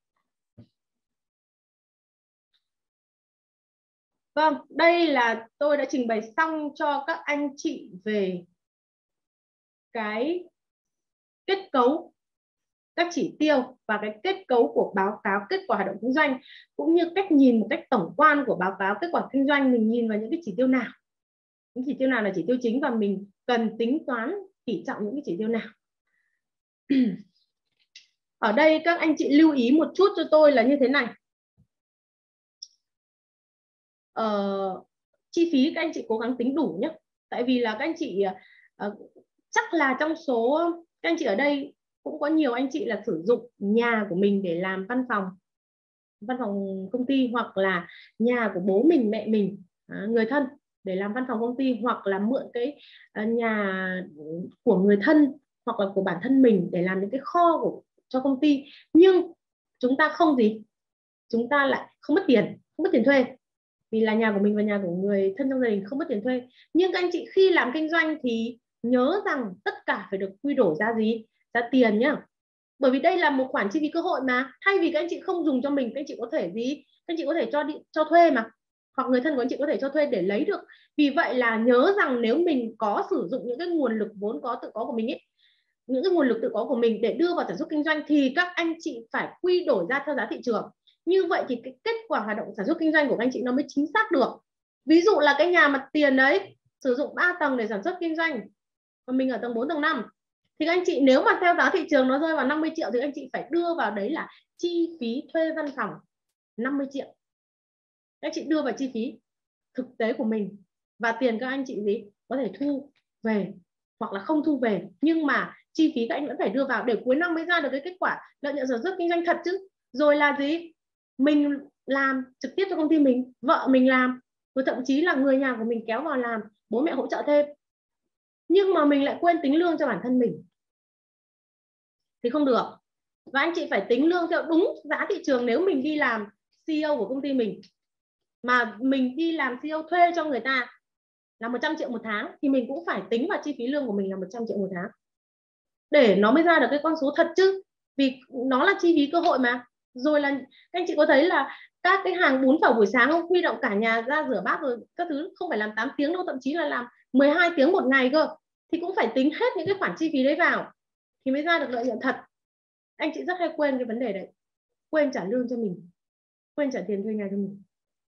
Vâng, đây là tôi đã trình bày xong cho các anh chị về cái kết cấu các chỉ tiêu và cái kết cấu của báo cáo kết quả hoạt động kinh doanh, cũng như cách nhìn một cách tổng quan của báo cáo kết quả kinh doanh. Mình nhìn vào những cái chỉ tiêu nào, những chỉ tiêu nào là chỉ tiêu chính và mình cần tính toán tỷ trọng những cái chỉ tiêu nào. Ở đây các anh chị lưu ý một chút cho tôi là như thế này. Chi phí các anh chị cố gắng tính đủ nhé. Tại vì là các anh chị chắc là trong số các anh chị ở đây cũng có nhiều anh chị là sử dụng nhà của mình để làm văn phòng công ty, hoặc là nhà của bố mình, mẹ mình, người thân để làm văn phòng công ty, hoặc là mượn cái nhà của người thân hoặc là của bản thân mình để làm những cái kho cho công ty. Nhưng chúng ta chúng ta lại không mất tiền thuê, vì là nhà của mình và nhà của người thân trong gia đình không mất tiền thuê. Nhưng các anh chị khi làm kinh doanh thì nhớ rằng tất cả phải được quy đổi ra ra tiền nhá. Bởi vì đây là một khoản chi phí cơ hội mà, thay vì các anh chị không dùng cho mình, các anh chị có thể các anh chị có thể cho thuê mà, hoặc người thân của anh chị có thể cho thuê để lấy được. Vì vậy là nhớ rằng nếu mình có sử dụng những cái nguồn lực vốn có tự có của mình ấy, những cái nguồn lực tự có của mình để đưa vào sản xuất kinh doanh, thì các anh chị phải quy đổi ra theo giá thị trường. Như vậy thì cái kết quả hoạt động sản xuất kinh doanh của các anh chị nó mới chính xác được. Ví dụ là cái nhà mặt tiền đấy sử dụng 3 tầng để sản xuất kinh doanh, còn mình ở tầng 4, tầng 5, thì các anh chị nếu mà theo giá thị trường nó rơi vào 50 triệu thì các anh chị phải đưa vào đấy là chi phí thuê văn phòng 50 triệu. Các anh chị đưa vào chi phí thực tế của mình, và tiền các anh chị có thể thu về hoặc là không thu về, nhưng mà chi phí các anh vẫn phải đưa vào để cuối năm mới ra được cái kết quả lợi nhuận sản xuất kinh doanh thật chứ. Rồi là mình làm trực tiếp cho công ty mình, vợ mình làm, rồi thậm chí là người nhà của mình kéo vào làm, bố mẹ hỗ trợ thêm, nhưng mà mình lại quên tính lương cho bản thân mình thì không được. Và anh chị phải tính lương theo đúng giá thị trường. Nếu mình đi làm CEO của công ty mình mà mình đi làm CEO thuê cho người ta là 100 triệu một tháng thì mình cũng phải tính vào chi phí lương của mình là 100 triệu một tháng để nó mới ra được cái con số thật chứ, vì nó là chi phí cơ hội mà. Rồi là các anh chị có thấy là các cái hàng bún phở buổi sáng không, huy động cả nhà ra rửa bát rồi các thứ, không phải làm 8 tiếng đâu, thậm chí là làm 12 tiếng một ngày cơ, thì cũng phải tính hết những cái khoản chi phí đấy vào thì mới ra được lợi nhuận thật. Anh chị rất hay quên cái vấn đề đấy, quên trả lương cho mình, quên trả tiền thuê nhà cho mình,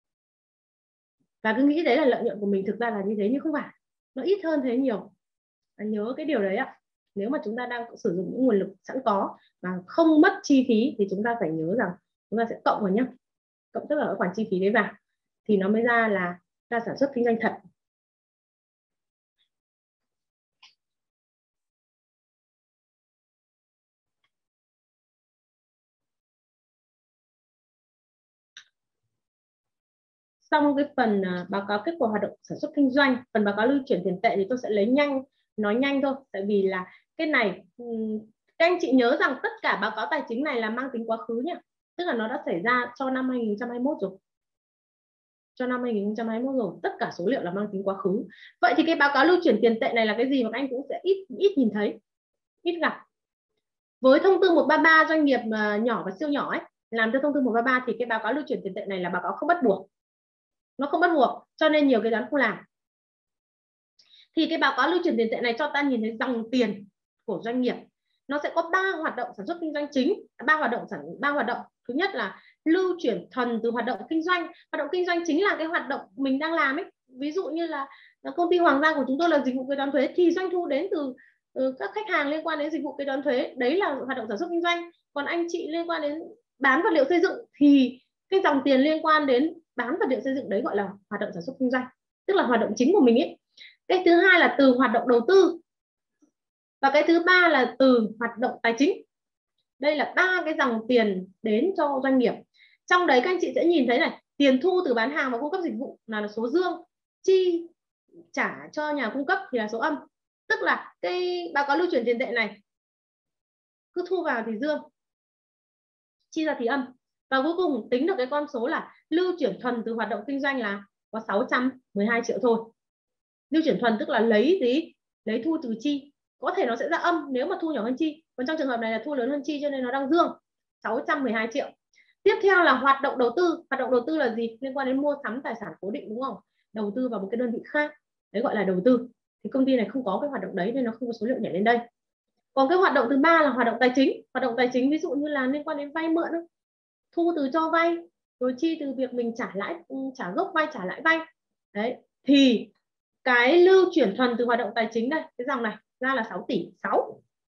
và cứ nghĩ đấy là lợi nhuận của mình. Thực ra là như thế nhưng không phải, nó ít hơn thế nhiều. Nhớ cái điều đấy ạ. Nếu mà chúng ta đang sử dụng những nguồn lực sẵn có mà không mất chi phí thì chúng ta phải nhớ rằng chúng ta sẽ cộng vào nhé, cộng tất cả các khoản chi phí đấy vào thì nó mới ra sản xuất kinh doanh thật. Xong cái phần báo cáo kết quả hoạt động sản xuất kinh doanh, phần báo cáo lưu chuyển tiền tệ thì tôi sẽ nói nhanh thôi, tại vì là cái này các anh chị nhớ rằng tất cả báo cáo tài chính này là mang tính quá khứ nhá, tức là nó đã xảy ra cho năm 2021 rồi, tất cả số liệu là mang tính quá khứ. Vậy thì cái báo cáo lưu chuyển tiền tệ này là cái gì mà các anh cũng sẽ ít nhìn thấy, ít gặp. Với thông tư 133 doanh nghiệp nhỏ và siêu nhỏ ấy, làm theo thông tư 133 thì cái báo cáo lưu chuyển tiền tệ này là báo cáo không bắt buộc, nó không bắt buộc, cho nên nhiều kế toán không làm. Thì cái báo cáo lưu chuyển tiền tệ này cho ta nhìn thấy dòng tiền của doanh nghiệp. Nó sẽ có 3 hoạt động sản xuất kinh doanh chính, 3 hoạt động. Thứ nhất là lưu chuyển thuần từ hoạt động kinh doanh. Hoạt động kinh doanh chính là cái hoạt động mình đang làm ấy. Ví dụ như là công ty Hoàng Gia của chúng tôi là dịch vụ kế toán thuế, thì doanh thu đến từ các khách hàng liên quan đến dịch vụ kế toán thuế, đấy là hoạt động sản xuất kinh doanh. Còn anh chị liên quan đến bán vật liệu xây dựng thì cái dòng tiền liên quan đến bán vật liệu xây dựng đấy gọi là hoạt động sản xuất kinh doanh. tức là hoạt động chính của mình ấy. Cái thứ hai là từ hoạt động đầu tư, và cái thứ ba là từ hoạt động tài chính. Đây là ba cái dòng tiền đến cho doanh nghiệp. Trong đấy các anh chị sẽ nhìn thấy này, tiền thu từ bán hàng và cung cấp dịch vụ là số dương, chi trả cho nhà cung cấp thì là số âm. Tức là cái báo cáo lưu chuyển tiền tệ này cứ thu vào thì dương, chi ra thì âm, và cuối cùng tính được cái con số là lưu chuyển thuần từ hoạt động kinh doanh là có 612 triệu thôi. Lưu chuyển thuần tức là lấy gì? Lấy thu từ chi. Có thể nó sẽ ra âm nếu mà thu nhỏ hơn chi, còn trong trường hợp này là thu lớn hơn chi cho nên nó đang dương, 612 triệu. Tiếp theo là hoạt động đầu tư. Hoạt động đầu tư là gì? Liên quan đến mua sắm tài sản cố định, đúng không? Đầu tư vào một cái đơn vị khác, đấy gọi là đầu tư. Thì công ty này không có cái hoạt động đấy nên nó không có số liệu nhảy lên đây. Còn cái hoạt động thứ ba là hoạt động tài chính. Hoạt động tài chính ví dụ như là liên quan đến vay mượn, thu từ cho vay, rồi chi từ việc mình trả lãi, trả gốc vay, trả lãi vay. Đấy, thì cái lưu chuyển thuần từ hoạt động tài chính đây, cái dòng này ra là 6 tỷ 6.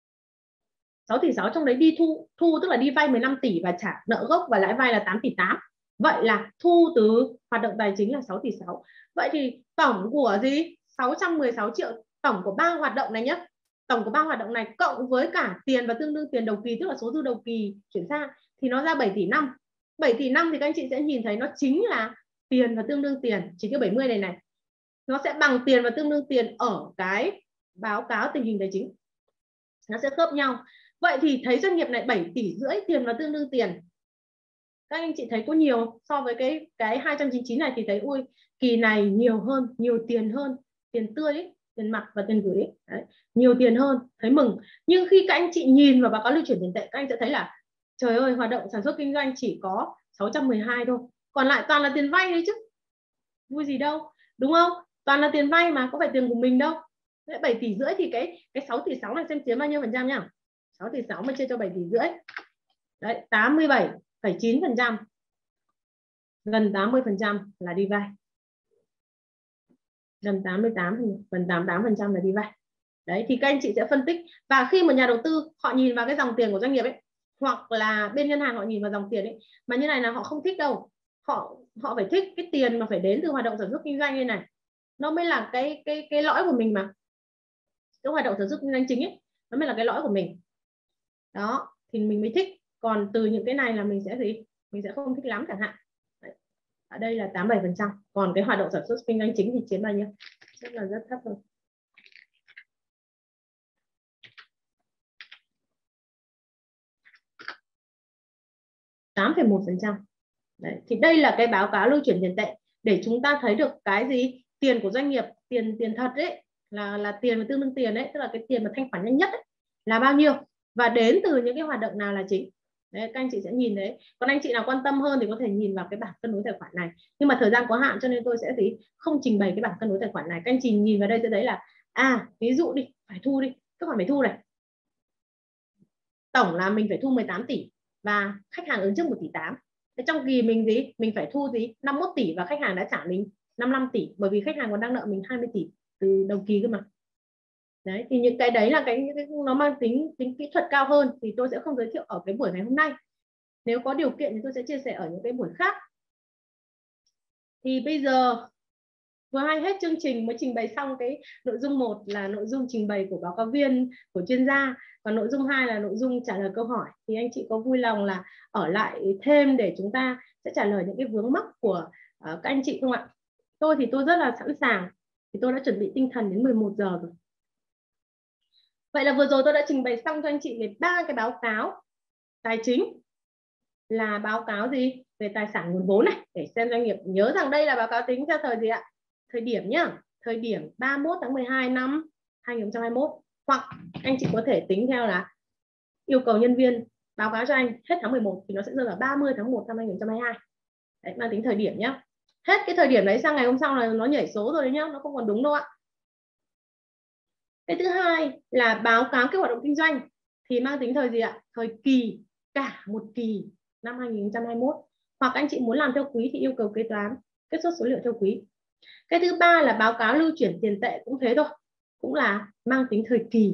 6 tỷ 6 trong đấy đi thu tức là đi vay 15 tỷ và trả nợ gốc và lãi vay là 8 tỷ 8. Vậy là thu từ hoạt động tài chính là 6 tỷ 6. Vậy thì tổng của gì? 616 triệu, tổng của ba hoạt động này nhé. Tổng của ba hoạt động này cộng với cả tiền và tương đương tiền đầu kỳ, tức là số dư đầu kỳ chuyển sang, thì nó ra 7 tỷ 5. 7 tỷ 5 thì các anh chị sẽ nhìn thấy nó chính là tiền và tương đương tiền, chỉ tiêu 70 này. Nó sẽ bằng tiền và tương đương tiền ở cái báo cáo tình hình tài chính. Nó sẽ khớp nhau. Vậy thì thấy doanh nghiệp này 7 tỷ rưỡi tiền và tương đương tiền. Các anh chị thấy có nhiều so với cái 299 này thì thấy ui, kỳ này nhiều hơn, nhiều tiền hơn, tiền tươi ấy, tiền mặt và tiền gửi ấy. Đấy, nhiều tiền hơn, thấy mừng. Nhưng khi các anh chị nhìn vào báo cáo lưu chuyển tiền tệ, các anh sẽ thấy là trời ơi, hoạt động sản xuất kinh doanh chỉ có 612 thôi, còn lại toàn là tiền vay đấy chứ, vui gì đâu, đúng không? Toàn là tiền vay mà, có phải tiền của mình đâu. 7 tỷ rưỡi thì cái 6 tỷ 6 này xem chiếm bao nhiêu phần trăm nhá. 6 tỷ 6 mà chia cho 7 tỷ rưỡi. Đấy, 87,9%. Gần 80% là đi vay. Gần 88% là đi vay. Đấy, thì các anh chị sẽ phân tích. Và khi một nhà đầu tư họ nhìn vào cái dòng tiền của doanh nghiệp ấy, hoặc là bên ngân hàng họ nhìn vào dòng tiền ấy, mà như này là họ không thích đâu. Họ phải thích cái tiền mà phải đến từ hoạt động sản xuất kinh doanh như này. Nó mới là cái lõi của mình mà. Cái hoạt động sản xuất kinh doanh chính ấy, nó mới là cái lõi của mình. Đó, thì mình mới thích. Còn từ những cái này là mình sẽ gì? Mình sẽ không thích lắm chẳng hạn. Đấy. Ở đây là 87%. Còn cái hoạt động sản xuất kinh doanh chính thì chiếm bao nhiêu? Rất là rất thấp thôi. 8,1%. Đấy, thì đây là cái báo cáo lưu chuyển tiền tệ để chúng ta thấy được cái gì? Tiền của doanh nghiệp, tiền thật đấy, là tiền và tương đương tiền đấy, tức là cái tiền mà thanh khoản nhanh nhất ấy, là bao nhiêu và đến từ những cái hoạt động nào là chính. Đấy, các anh chị sẽ nhìn đấy. Còn anh chị nào quan tâm hơn thì có thể nhìn vào cái bảng cân đối tài khoản này. Nhưng mà thời gian có hạn cho nên tôi sẽ không trình bày cái bảng cân đối tài khoản này. Các anh chị nhìn vào đây sẽ thấy là ví dụ đi, phải thu đi, các khoản phải thu này. Tổng là mình phải thu 18 tỷ và khách hàng ứng trước 1 tỷ 8. Trong kỳ mình mình phải thu 51 tỷ và khách hàng đã trả mình 55 tỷ, bởi vì khách hàng còn đang nợ mình 20 tỷ từ đầu kỳ cơ mà. Đấy, thì những cái đấy là cái nó mang tính kỹ thuật cao hơn thì tôi sẽ không giới thiệu ở cái buổi ngày hôm nay. Nếu có điều kiện thì tôi sẽ chia sẻ ở những cái buổi khác. Thì bây giờ vừa hay hết chương trình mới trình bày xong cái nội dung 1 là nội dung trình bày của báo cáo viên, của chuyên gia, còn nội dung 2 là nội dung trả lời câu hỏi. Thì anh chị có vui lòng là ở lại thêm để chúng ta sẽ trả lời những cái vướng mắc của các anh chị không ạ? Tôi thì tôi rất là sẵn sàng, thì tôi đã chuẩn bị tinh thần đến 11 giờ rồi. Vậy là vừa rồi tôi đã trình bày xong cho anh chị về 3 cái báo cáo tài chính, là báo cáo gì về tài sản nguồn vốn này, để xem doanh nghiệp nhớ rằng đây là báo cáo tính theo thời gì ạ? Thời điểm nhá, thời điểm 31 tháng 12 năm 2021, hoặc anh chị có thể tính theo là yêu cầu nhân viên báo cáo cho anh hết tháng 11 thì nó sẽ rơi vào 30 tháng 1 năm 2022. Đấy, mang tính thời điểm nhá. Hết cái thời điểm đấy sang ngày hôm sau là nó nhảy số rồi đấy nhá, nó không còn đúng đâu ạ. Cái thứ hai là báo cáo cái hoạt động kinh doanh thì mang tính thời gì ạ? Thời kỳ, cả một kỳ năm 2021. Hoặc anh chị muốn làm theo quý thì yêu cầu kế toán kết xuất số liệu theo quý. Cái thứ ba là báo cáo lưu chuyển tiền tệ cũng thế thôi, cũng là mang tính thời kỳ.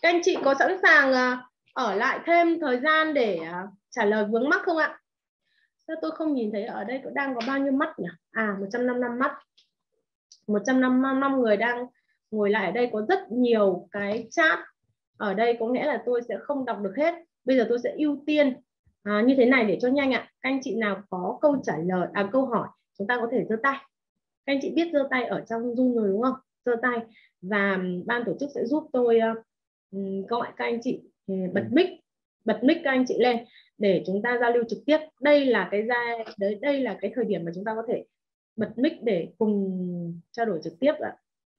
Các anh chị có sẵn sàng ở lại thêm thời gian để trả lời vướng mắc không ạ? Sao tôi không nhìn thấy ở đây đang có bao nhiêu mắt nhỉ? 155 mắt. 155 người đang ngồi lại ở đây, có rất nhiều cái chat ở đây, có nghĩa là tôi sẽ không đọc được hết. Bây giờ tôi sẽ ưu tiên như thế này để cho nhanh ạ. Các anh chị nào có câu trả lời, câu hỏi, chúng ta có thể giơ tay. Các anh chị biết giơ tay ở trong Zoom rồi đúng không? Giơ tay và ban tổ chức sẽ giúp tôi gọi các anh chị bật mic các anh chị lên để chúng ta giao lưu trực tiếp. Đây là cái thời điểm mà chúng ta có thể bật mic để cùng trao đổi trực tiếp ạ.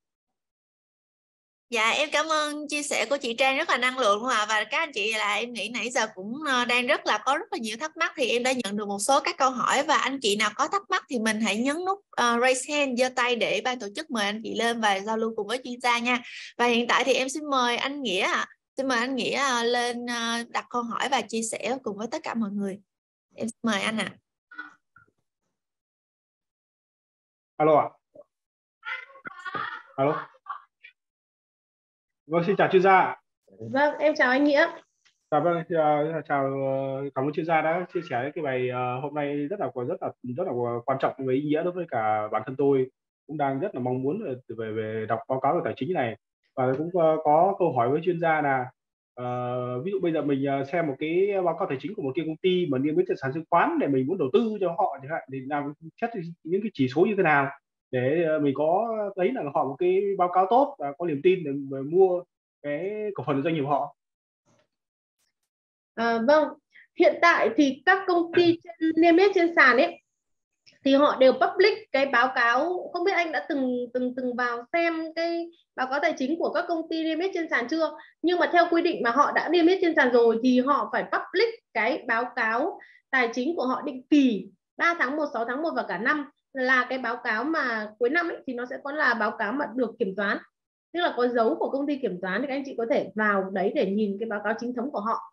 Dạ em cảm ơn chia sẻ của chị Trang rất là năng lượng luôn ạ. Và các anh chị là em nghĩ nãy giờ cũng đang có rất là nhiều thắc mắc, thì em đã nhận được một số các câu hỏi, và anh chị nào có thắc mắc thì mình hãy nhấn nút raise hand, giơ tay để ban tổ chức mời anh chị lên và giao lưu cùng với chuyên gia nha. Và hiện tại thì em xin mời anh Nghĩa ạ. Xin mời anh Nghĩa lên đặt câu hỏi và chia sẻ cùng với tất cả mọi người. Em xin mời anh ạ. Alo ạ. Alo. Vâng, xin chào chuyên gia. Vâng, em chào anh Nghĩa. Vâng, chào, cảm ơn chuyên gia đã chia sẻ cái bài hôm nay rất là quan trọng với ý nghĩa đối với cả bản thân tôi, cũng đang rất là mong muốn về đọc báo cáo về tài chính này, và cũng có câu hỏi với chuyên gia là ví dụ bây giờ mình xem một cái báo cáo tài chính của một cái công ty mà niêm yết trên sàn chứng khoán để mình muốn đầu tư cho họ chẳng hạn, thì làm xét những cái chỉ số như thế nào để mình có thấy là họ một cái báo cáo tốt và có niềm tin để mua cái cổ phần doanh nghiệp của họ. Vâng, hiện tại thì các công ty niêm yết trên sàn ấy thì họ đều public cái báo cáo. Không biết anh đã từng vào xem cái báo cáo tài chính của các công ty niêm yết trên sàn chưa? Nhưng mà theo quy định mà họ đã niêm yết trên sàn rồi thì họ phải public cái báo cáo tài chính của họ định kỳ 3 tháng 1, 6 tháng 1 và cả năm, là cái báo cáo mà cuối năm ấy, thì nó sẽ có là báo cáo mà được kiểm toán, tức là có dấu của công ty kiểm toán, thì các anh chị có thể vào đấy để nhìn cái báo cáo chính thống của họ.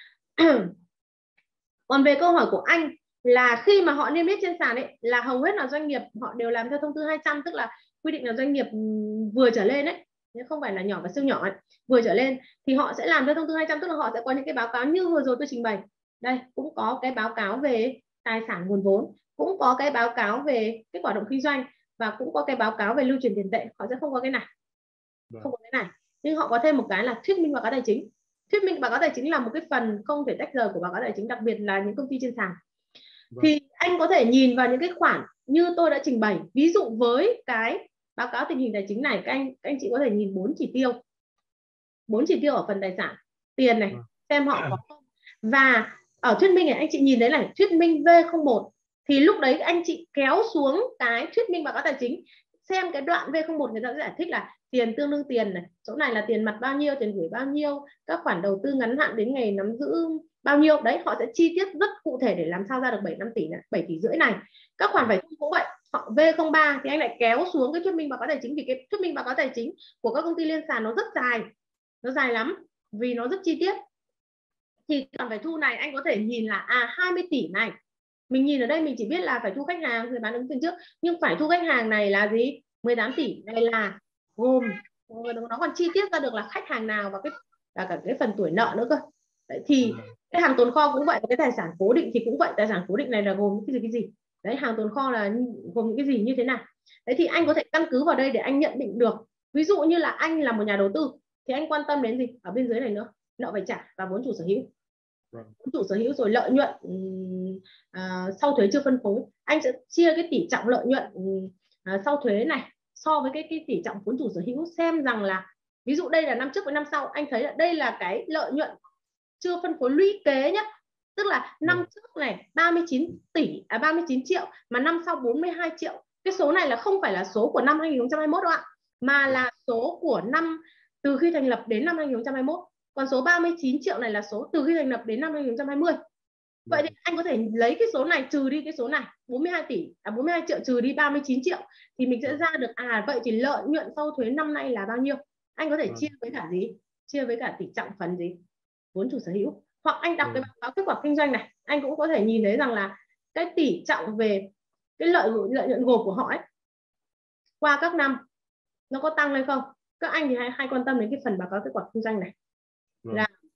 Còn về câu hỏi của anh là khi mà họ niêm yết trên sàn ấy, là hầu hết là doanh nghiệp họ đều làm theo thông tư 200, tức là quy định là doanh nghiệp vừa trở lên ấy, nhưng không phải là nhỏ và siêu nhỏ ấy, vừa trở lên thì họ sẽ làm theo thông tư 200, tức là họ sẽ có những cái báo cáo như vừa rồi tôi trình bày. Đây cũng có cái báo cáo về tài sản nguồn vốn, cũng có cái báo cáo về kết quả động kinh doanh, và cũng có cái báo cáo về lưu chuyển tiền tệ. Họ sẽ không có cái này, không có cái này, nhưng họ có thêm một cái là thuyết minh báo cáo tài chính. Thuyết minh báo cáo tài chính là một cái phần không thể tách rời của báo cáo tài chính, đặc biệt là những công ty trên sàn. Thì anh có thể nhìn vào những cái khoản như tôi đã trình bày. Ví dụ với cái báo cáo tình hình tài chính này, các anh chị có thể nhìn 4 chỉ tiêu. 4 chỉ tiêu ở phần tài sản, tiền này, xem họ có không. Và ở thuyết minh này anh chị nhìn thấy này, thuyết minh V01, thì lúc đấy anh chị kéo xuống cái thuyết minh báo cáo tài chính, xem cái đoạn V01 người ta sẽ giải thích là tiền tương đương tiền này, chỗ này là tiền mặt bao nhiêu, tiền gửi bao nhiêu, các khoản đầu tư ngắn hạn đến ngày nắm giữ bao nhiêu. Đấy, họ sẽ chi tiết rất cụ thể để làm sao ra được 7,5 tỷ này, 7,5 tỷ này. Các khoản phải thu cũng vậy. Họ V03 thì anh lại kéo xuống cái thuyết minh báo cáo tài chính, vì cái thuyết minh báo cáo tài chính của các công ty liên sàn nó rất dài, nó dài lắm vì nó rất chi tiết. Thì khoản phải thu này anh có thể nhìn là 20 tỷ này, mình nhìn ở đây mình chỉ biết là phải thu khách hàng, người bán ứng tiền trước, nhưng phải thu khách hàng này là gì? 18 tỷ này là gồm, nó còn chi tiết ra được là khách hàng nào và cả cái phần tuổi nợ nữa cơ. Đấy, thì cái hàng tồn kho cũng vậy, cái tài sản cố định thì cũng vậy, tài sản cố định này là gồm cái gì. Đấy, hàng tồn kho là gồm những cái gì như thế nào. Đấy thì anh có thể căn cứ vào đây để anh nhận định được. Ví dụ như là anh là một nhà đầu tư thì anh quan tâm đến gì ở bên dưới này nữa? Nợ phải trả và vốn chủ sở hữu. Vốn chủ sở hữu rồi lợi nhuận sau thuế chưa phân phối. Anh sẽ chia cái tỷ trọng lợi nhuận sau thuế này so với cái tỷ trọng vốn chủ sở hữu, xem rằng là ví dụ đây là năm trước với năm sau, anh thấy là đây là cái lợi nhuận chưa phân phối lũy kế nhé, tức là năm trước này 39 triệu mà năm sau 42 triệu. Cái số này là không phải là số của năm 2021 đâu ạ, mà là số của năm từ khi thành lập đến năm 2021. Còn số 39 triệu này là số từ khi thành lập đến năm 2020. Vậy thì anh có thể lấy cái số này trừ đi cái số này 42 triệu trừ đi 39 triệu thì mình sẽ ra được vậy thì lợi nhuận sau thuế năm nay là bao nhiêu. Anh có thể chia với cả gì? Chia với cả tỷ trọng phần gì? Vốn chủ sở hữu. Hoặc anh đọc cái báo cáo kết quả kinh doanh này, anh cũng có thể nhìn thấy rằng là cái tỷ trọng về cái lợi nhuận gộp của họ ấy qua các năm nó có tăng lên không. Các anh thì hay quan tâm đến cái phần báo cáo kết quả kinh doanh này.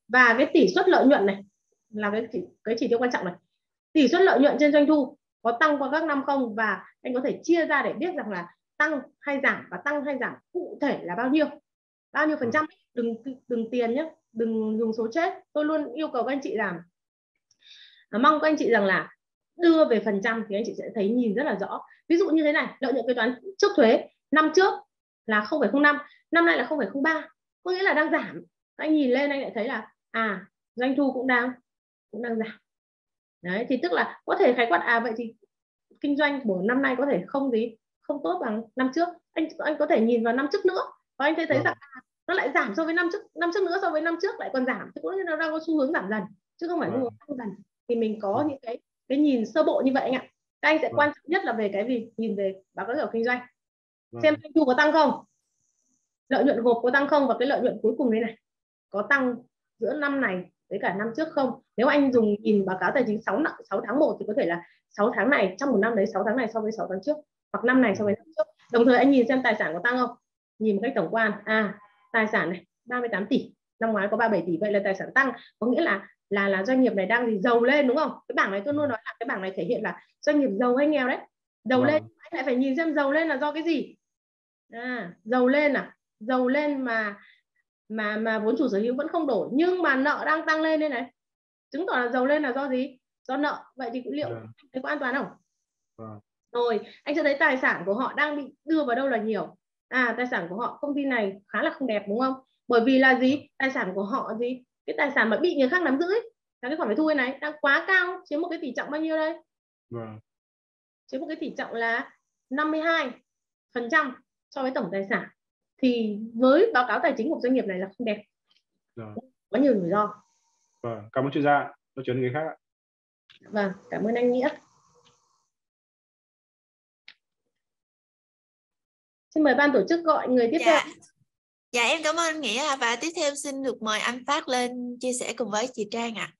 Và cái tỷ suất lợi nhuận này là cái chỉ tiêu quan trọng này. Tỷ suất lợi nhuận trên doanh thu có tăng qua các năm không, và anh có thể chia ra để biết rằng là tăng hay giảm, và tăng hay giảm cụ thể là bao nhiêu phần trăm. Đừng tiền nhé, đừng dùng số chết. Tôi luôn yêu cầu các anh chị làm, mong các anh chị rằng là đưa về phần trăm thì anh chị sẽ thấy nhìn rất là rõ. Ví dụ như thế này, lợi nhuận kế toán trước thuế năm trước là 0,05, năm nay là 0,03, có nghĩa là đang giảm. Anh nhìn lên anh lại thấy là doanh thu cũng đang giảm. Đấy, thì tức là có thể khái quát vậy thì kinh doanh của năm nay có thể không tốt bằng năm trước. Anh có thể nhìn vào năm trước nữa và anh thấy rằng nó lại giảm so với năm trước nữa, so với năm trước lại còn giảm, cũng nó đang có xu hướng giảm dần chứ không phải xu hướng tăng dần. Thì mình có những cái nhìn sơ bộ như vậy anh ạ. Các anh sẽ quan trọng nhất là về cái gì? Nhìn về báo cáo kết quả kinh doanh, xem doanh thu có tăng không, lợi nhuận gộp có tăng không, và cái lợi nhuận cuối cùng đây này có tăng giữa năm này với cả năm trước không. Nếu anh dùng nhìn báo cáo tài chính 6 tháng 1 thì có thể là 6 tháng này trong một năm đấy, 6 tháng này so với 6 tháng trước, hoặc năm này so với năm trước. Đồng thời anh nhìn xem tài sản có tăng không, nhìn một cách tổng quan. Tài sản này 38 tỷ, năm ngoái có 37 tỷ, vậy là tài sản tăng, có nghĩa là doanh nghiệp này đang giàu lên, đúng không? Cái bảng này tôi luôn nói là cái bảng này thể hiện là doanh nghiệp giàu hay nghèo đấy. Giàu lên, anh lại phải nhìn xem giàu lên là do cái gì. Giàu lên mà vốn chủ sở hữu vẫn không đổi, nhưng mà nợ đang tăng lên đây này, chứng tỏ là giàu lên là do gì? Do nợ. Vậy thì liệu anh thấy có an toàn không? Rồi anh sẽ thấy tài sản của họ đang bị đưa vào đâu là nhiều. Tài sản của họ, công ty này khá là không đẹp, đúng không? Bởi vì là gì? Tài sản của họ gì? Cái tài sản mà bị người khác nắm giữ ấy, là cái khoản phải thu này đang quá cao, chiếm một cái tỷ trọng bao nhiêu đây? Chiếm một cái tỷ trọng là 52% so với tổng tài sản. Thì với báo cáo tài chính của doanh nghiệp này là không đẹp, có nhiều rủi ro. Cảm ơn chuyên gia. Tôi chuyển người khác ạ. Vâng, cảm ơn anh Nghĩa. Xin mời ban tổ chức gọi người tiếp theo. Dạ em cảm ơn anh Nghĩa, và tiếp theo xin được mời anh Phát lên chia sẻ cùng với chị Trang ạ.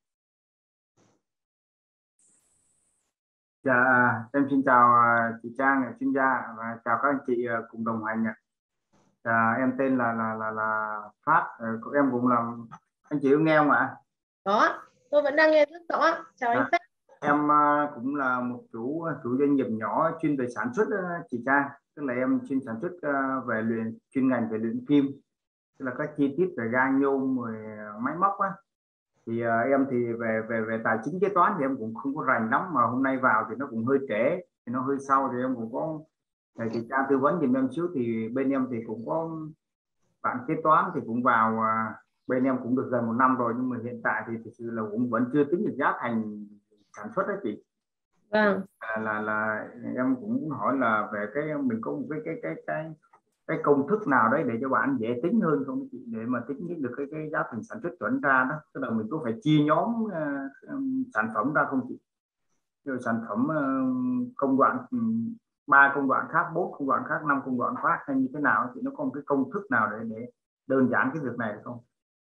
Dạ, em xin chào chị Trang, chuyên gia, và chào các anh chị cùng đồng hành. Em tên là Phát, em cũng là anh chị có nghe không ạ? Có, tôi vẫn đang nghe rất rõ. Chào anh Phát. Em cũng là một chủ doanh nghiệp nhỏ chuyên về sản xuất chị Trang, tức là em chuyên sản xuất về chuyên ngành về luyện kim, tức là các chi tiết về gang nhôm rồi máy móc á. Thì em thì về tài chính kế toán thì em cũng không có rành lắm, mà hôm nay vào thì nó cũng hơi trễ, thì nó hơi sau, thì em cũng có thầy chị Trang tư vấn giùm em xíu. Thì bên em thì cũng có bạn kế toán thì cũng vào bên em cũng được gần 1 năm rồi, nhưng mà hiện tại thì thực sự là cũng vẫn chưa tính được giá thành sản xuất đó chị. Vâng. Là em cũng muốn hỏi là về mình có một cái công thức nào đấy để cho bạn dễ tính hơn không chị, để mà tính được cái giá thành sản xuất chuẩn ra đó, tức là mình có phải chia nhóm sản phẩm ra không chị? Rồi sản phẩm công đoạn 3 công đoạn khác, 4 công đoạn khác, 5 công đoạn khác, hay như thế nào thì nó có một cái công thức nào để đơn giản cái việc này không?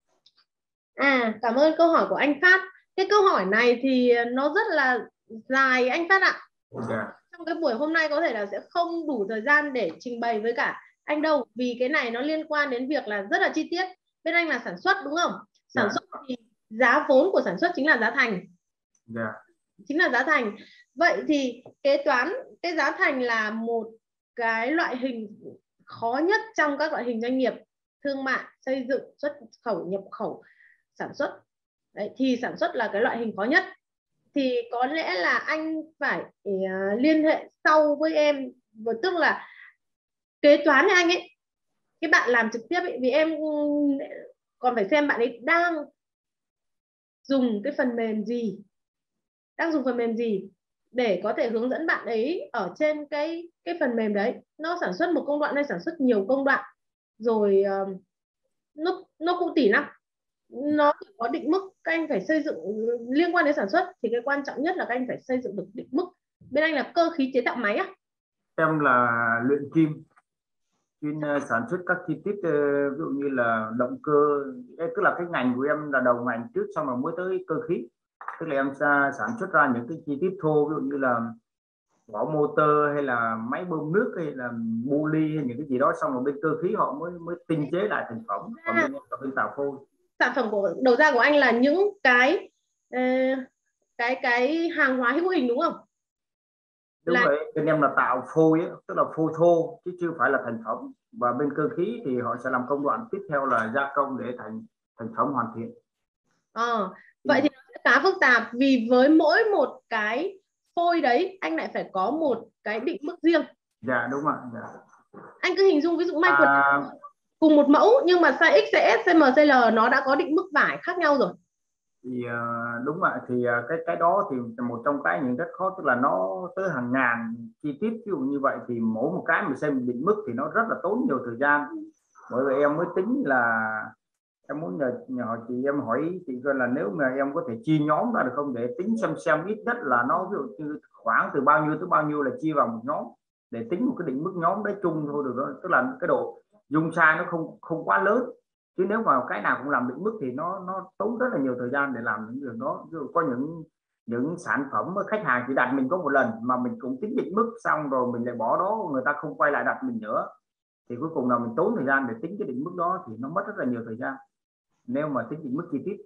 Cảm ơn câu hỏi của anh Phát. Cái câu hỏi này thì nó rất là dài anh Phát ạ. Trong cái buổi hôm nay có thể là sẽ không đủ thời gian để trình bày với cả anh đâu, vì cái này nó liên quan đến việc là rất là chi tiết. Bên anh là sản xuất đúng không? Sản xuất thì giá vốn của sản xuất chính là giá thành. Chính là giá thành. Vậy thì kế toán, cái giá thành là một cái loại hình khó nhất trong các loại hình doanh nghiệp: thương mại, xây dựng, xuất khẩu, nhập khẩu, sản xuất. Đấy, thì sản xuất là cái loại hình khó nhất. Thì có lẽ là anh phải liên hệ sau với em, tức là kế toán với anh ấy, cái bạn làm trực tiếp ấy, vì em còn phải xem bạn ấy đang dùng cái phần mềm gì, để có thể hướng dẫn bạn ấy ở trên cái phần mềm đấy. Nó sản xuất một công đoạn hay sản xuất nhiều công đoạn, rồi nó cũng tỉ lắm, nó có định mức. Các anh phải xây dựng liên quan đến sản xuất thì cái quan trọng nhất là các anh phải xây dựng được định mức. Bên anh là cơ khí chế tạo máy á? Em là luyện kim, chuyên sản xuất các chi tiết ví dụ như là động cơ, tức là cái ngành của em là đầu ngành trước, xong rồi mới tới cơ khí. Tức là em sản xuất ra những cái chi tiết thô, ví dụ như là vỏ motor hay là máy bơm nước hay là bu ly hay những cái gì đó, xong rồi bên cơ khí họ mới tinh chế lại thành phẩm, còn bên tạo phôi. sản phẩm của đầu ra của anh là những cái hàng hóa hữu hình đúng không? Đúng rồi, bên em là tạo phôi ấy, tức là phôi thô chứ chưa phải là thành phẩm, và bên cơ khí thì họ sẽ làm công đoạn tiếp theo là gia công để thành phẩm hoàn thiện. Vậy thì nó sẽ khá phức tạp, vì với mỗi một cái phôi đấy anh lại phải có một cái định mức riêng. Dạ đúng rồi. Dạ. Anh cứ hình dung ví dụ may quần cùng một mẫu nhưng mà size XS, size M, size L nó đã có định mức vải khác nhau rồi. Thì đúng rồi, thì cái đó thì một trong cái những rất khó, tức là nó tới hàng ngàn chi tiết, ví dụ như vậy thì mỗi một cái mình xem định mức thì nó rất là tốn nhiều thời gian. Bởi vậy em mới tính là em muốn nhờ chị, em hỏi chị coi là nếu mà em có thể chia nhóm ra được không, để tính xem ít nhất là nó ví dụ như khoảng từ bao nhiêu tới bao nhiêu là chia vào một nhóm, để tính một cái định mức nhóm đấy chung thôi được rồi, tức là cái độ dung sai nó không quá lớn. Chứ nếu mà cái nào cũng làm định mức thì nó tốn rất là nhiều thời gian để làm những việc đó. Ví dụ có những sản phẩm khách hàng chỉ đặt mình có một lần mà mình cũng tính định mức xong rồi mình lại bỏ đó, người ta không quay lại đặt mình nữa, thì cuối cùng là mình tốn thời gian để tính cái định mức đó thì nó mất rất là nhiều thời gian nếu mà tính định mức chi tiết.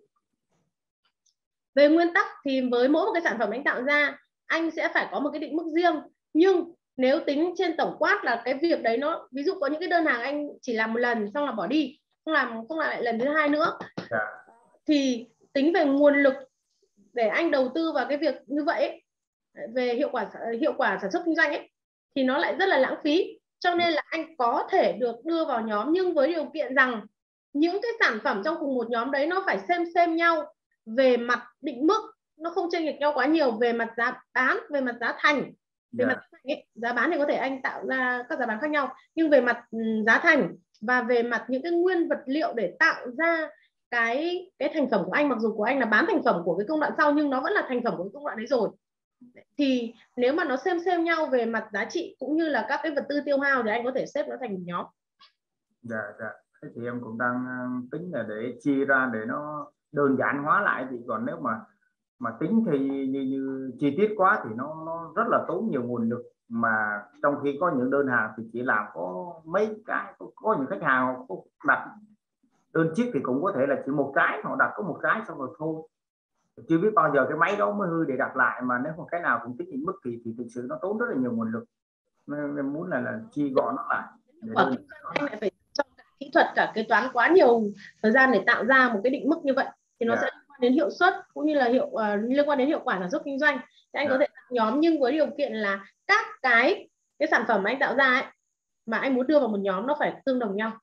Về nguyên tắc thì với mỗi một cái sản phẩm anh tạo ra, anh sẽ phải có một cái định mức riêng, nhưng nếu tính trên tổng quát là cái việc đấy nó, ví dụ có những cái đơn hàng anh chỉ làm một lần xong là bỏ đi, không làm lại lần thứ hai nữa, thì tính về nguồn lực để anh đầu tư vào cái việc như vậy ấy, về hiệu quả sản xuất kinh doanh ấy, thì nó lại rất là lãng phí. Cho nên là anh có thể được đưa vào nhóm, nhưng với điều kiện rằng những cái sản phẩm trong cùng một nhóm đấy nó phải xem nhau về mặt định mức, nó không chênh lệch nhau quá nhiều về mặt giá bán, về mặt giá thành. Về mặt giá bán thì có thể anh tạo ra các giá bán khác nhau, nhưng về mặt giá thành và về mặt những cái nguyên vật liệu để tạo ra cái thành phẩm của anh, mặc dù của anh là bán thành phẩm của cái công đoạn sau nhưng nó vẫn là thành phẩm của cái công đoạn đấy rồi, thì nếu mà nó xem nhau về mặt giá trị cũng như là các cái vật tư tiêu hao thì anh có thể xếp nó thành một nhóm. Dạ. Thế thì em cũng đang tính là để chia ra để nó đơn giản hóa lại, thì còn nếu mà tính thì như chi tiết quá thì nó rất là tốn nhiều nguồn lực, mà trong khi có những đơn hàng thì chỉ làm có mấy cái, có những khách hàng đặt đơn chiếc thì cũng có thể là chỉ một cái, họ đặt có một cái xong rồi thôi, chưa biết bao giờ cái máy đó mới hư để đặt lại, mà nếu mà cái nào cũng tính định mức thì thực sự nó tốn rất là nhiều nguồn lực, nên em muốn là chia gọn nó lại. Anh lại phải cho cả kỹ thuật, cả kế toán quá nhiều thời gian để tạo ra một cái định mức như vậy, thì nó sẽ liên quan đến hiệu suất cũng như là liên quan đến hiệu quả sản xuất kinh doanh. Thì anh có thể tạo nhóm, nhưng với điều kiện là các cái sản phẩm mà anh tạo ra ấy, mà anh muốn đưa vào một nhóm nó phải tương đồng nhau.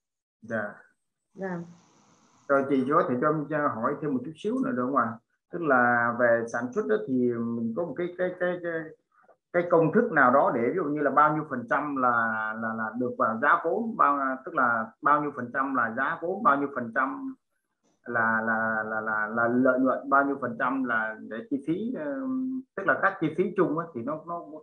Rồi chị có thể cho hỏi thêm một chút xíu nữa được không ạ? Tức là về sản xuất đó thì mình có một cái công thức nào đó để ví dụ như là bao nhiêu phần trăm là được vào giá vốn, tức là bao nhiêu phần trăm là giá vốn, bao nhiêu phần trăm là lợi nhuận, bao nhiêu phần trăm là để chi phí, tức là các chi phí chung thì nó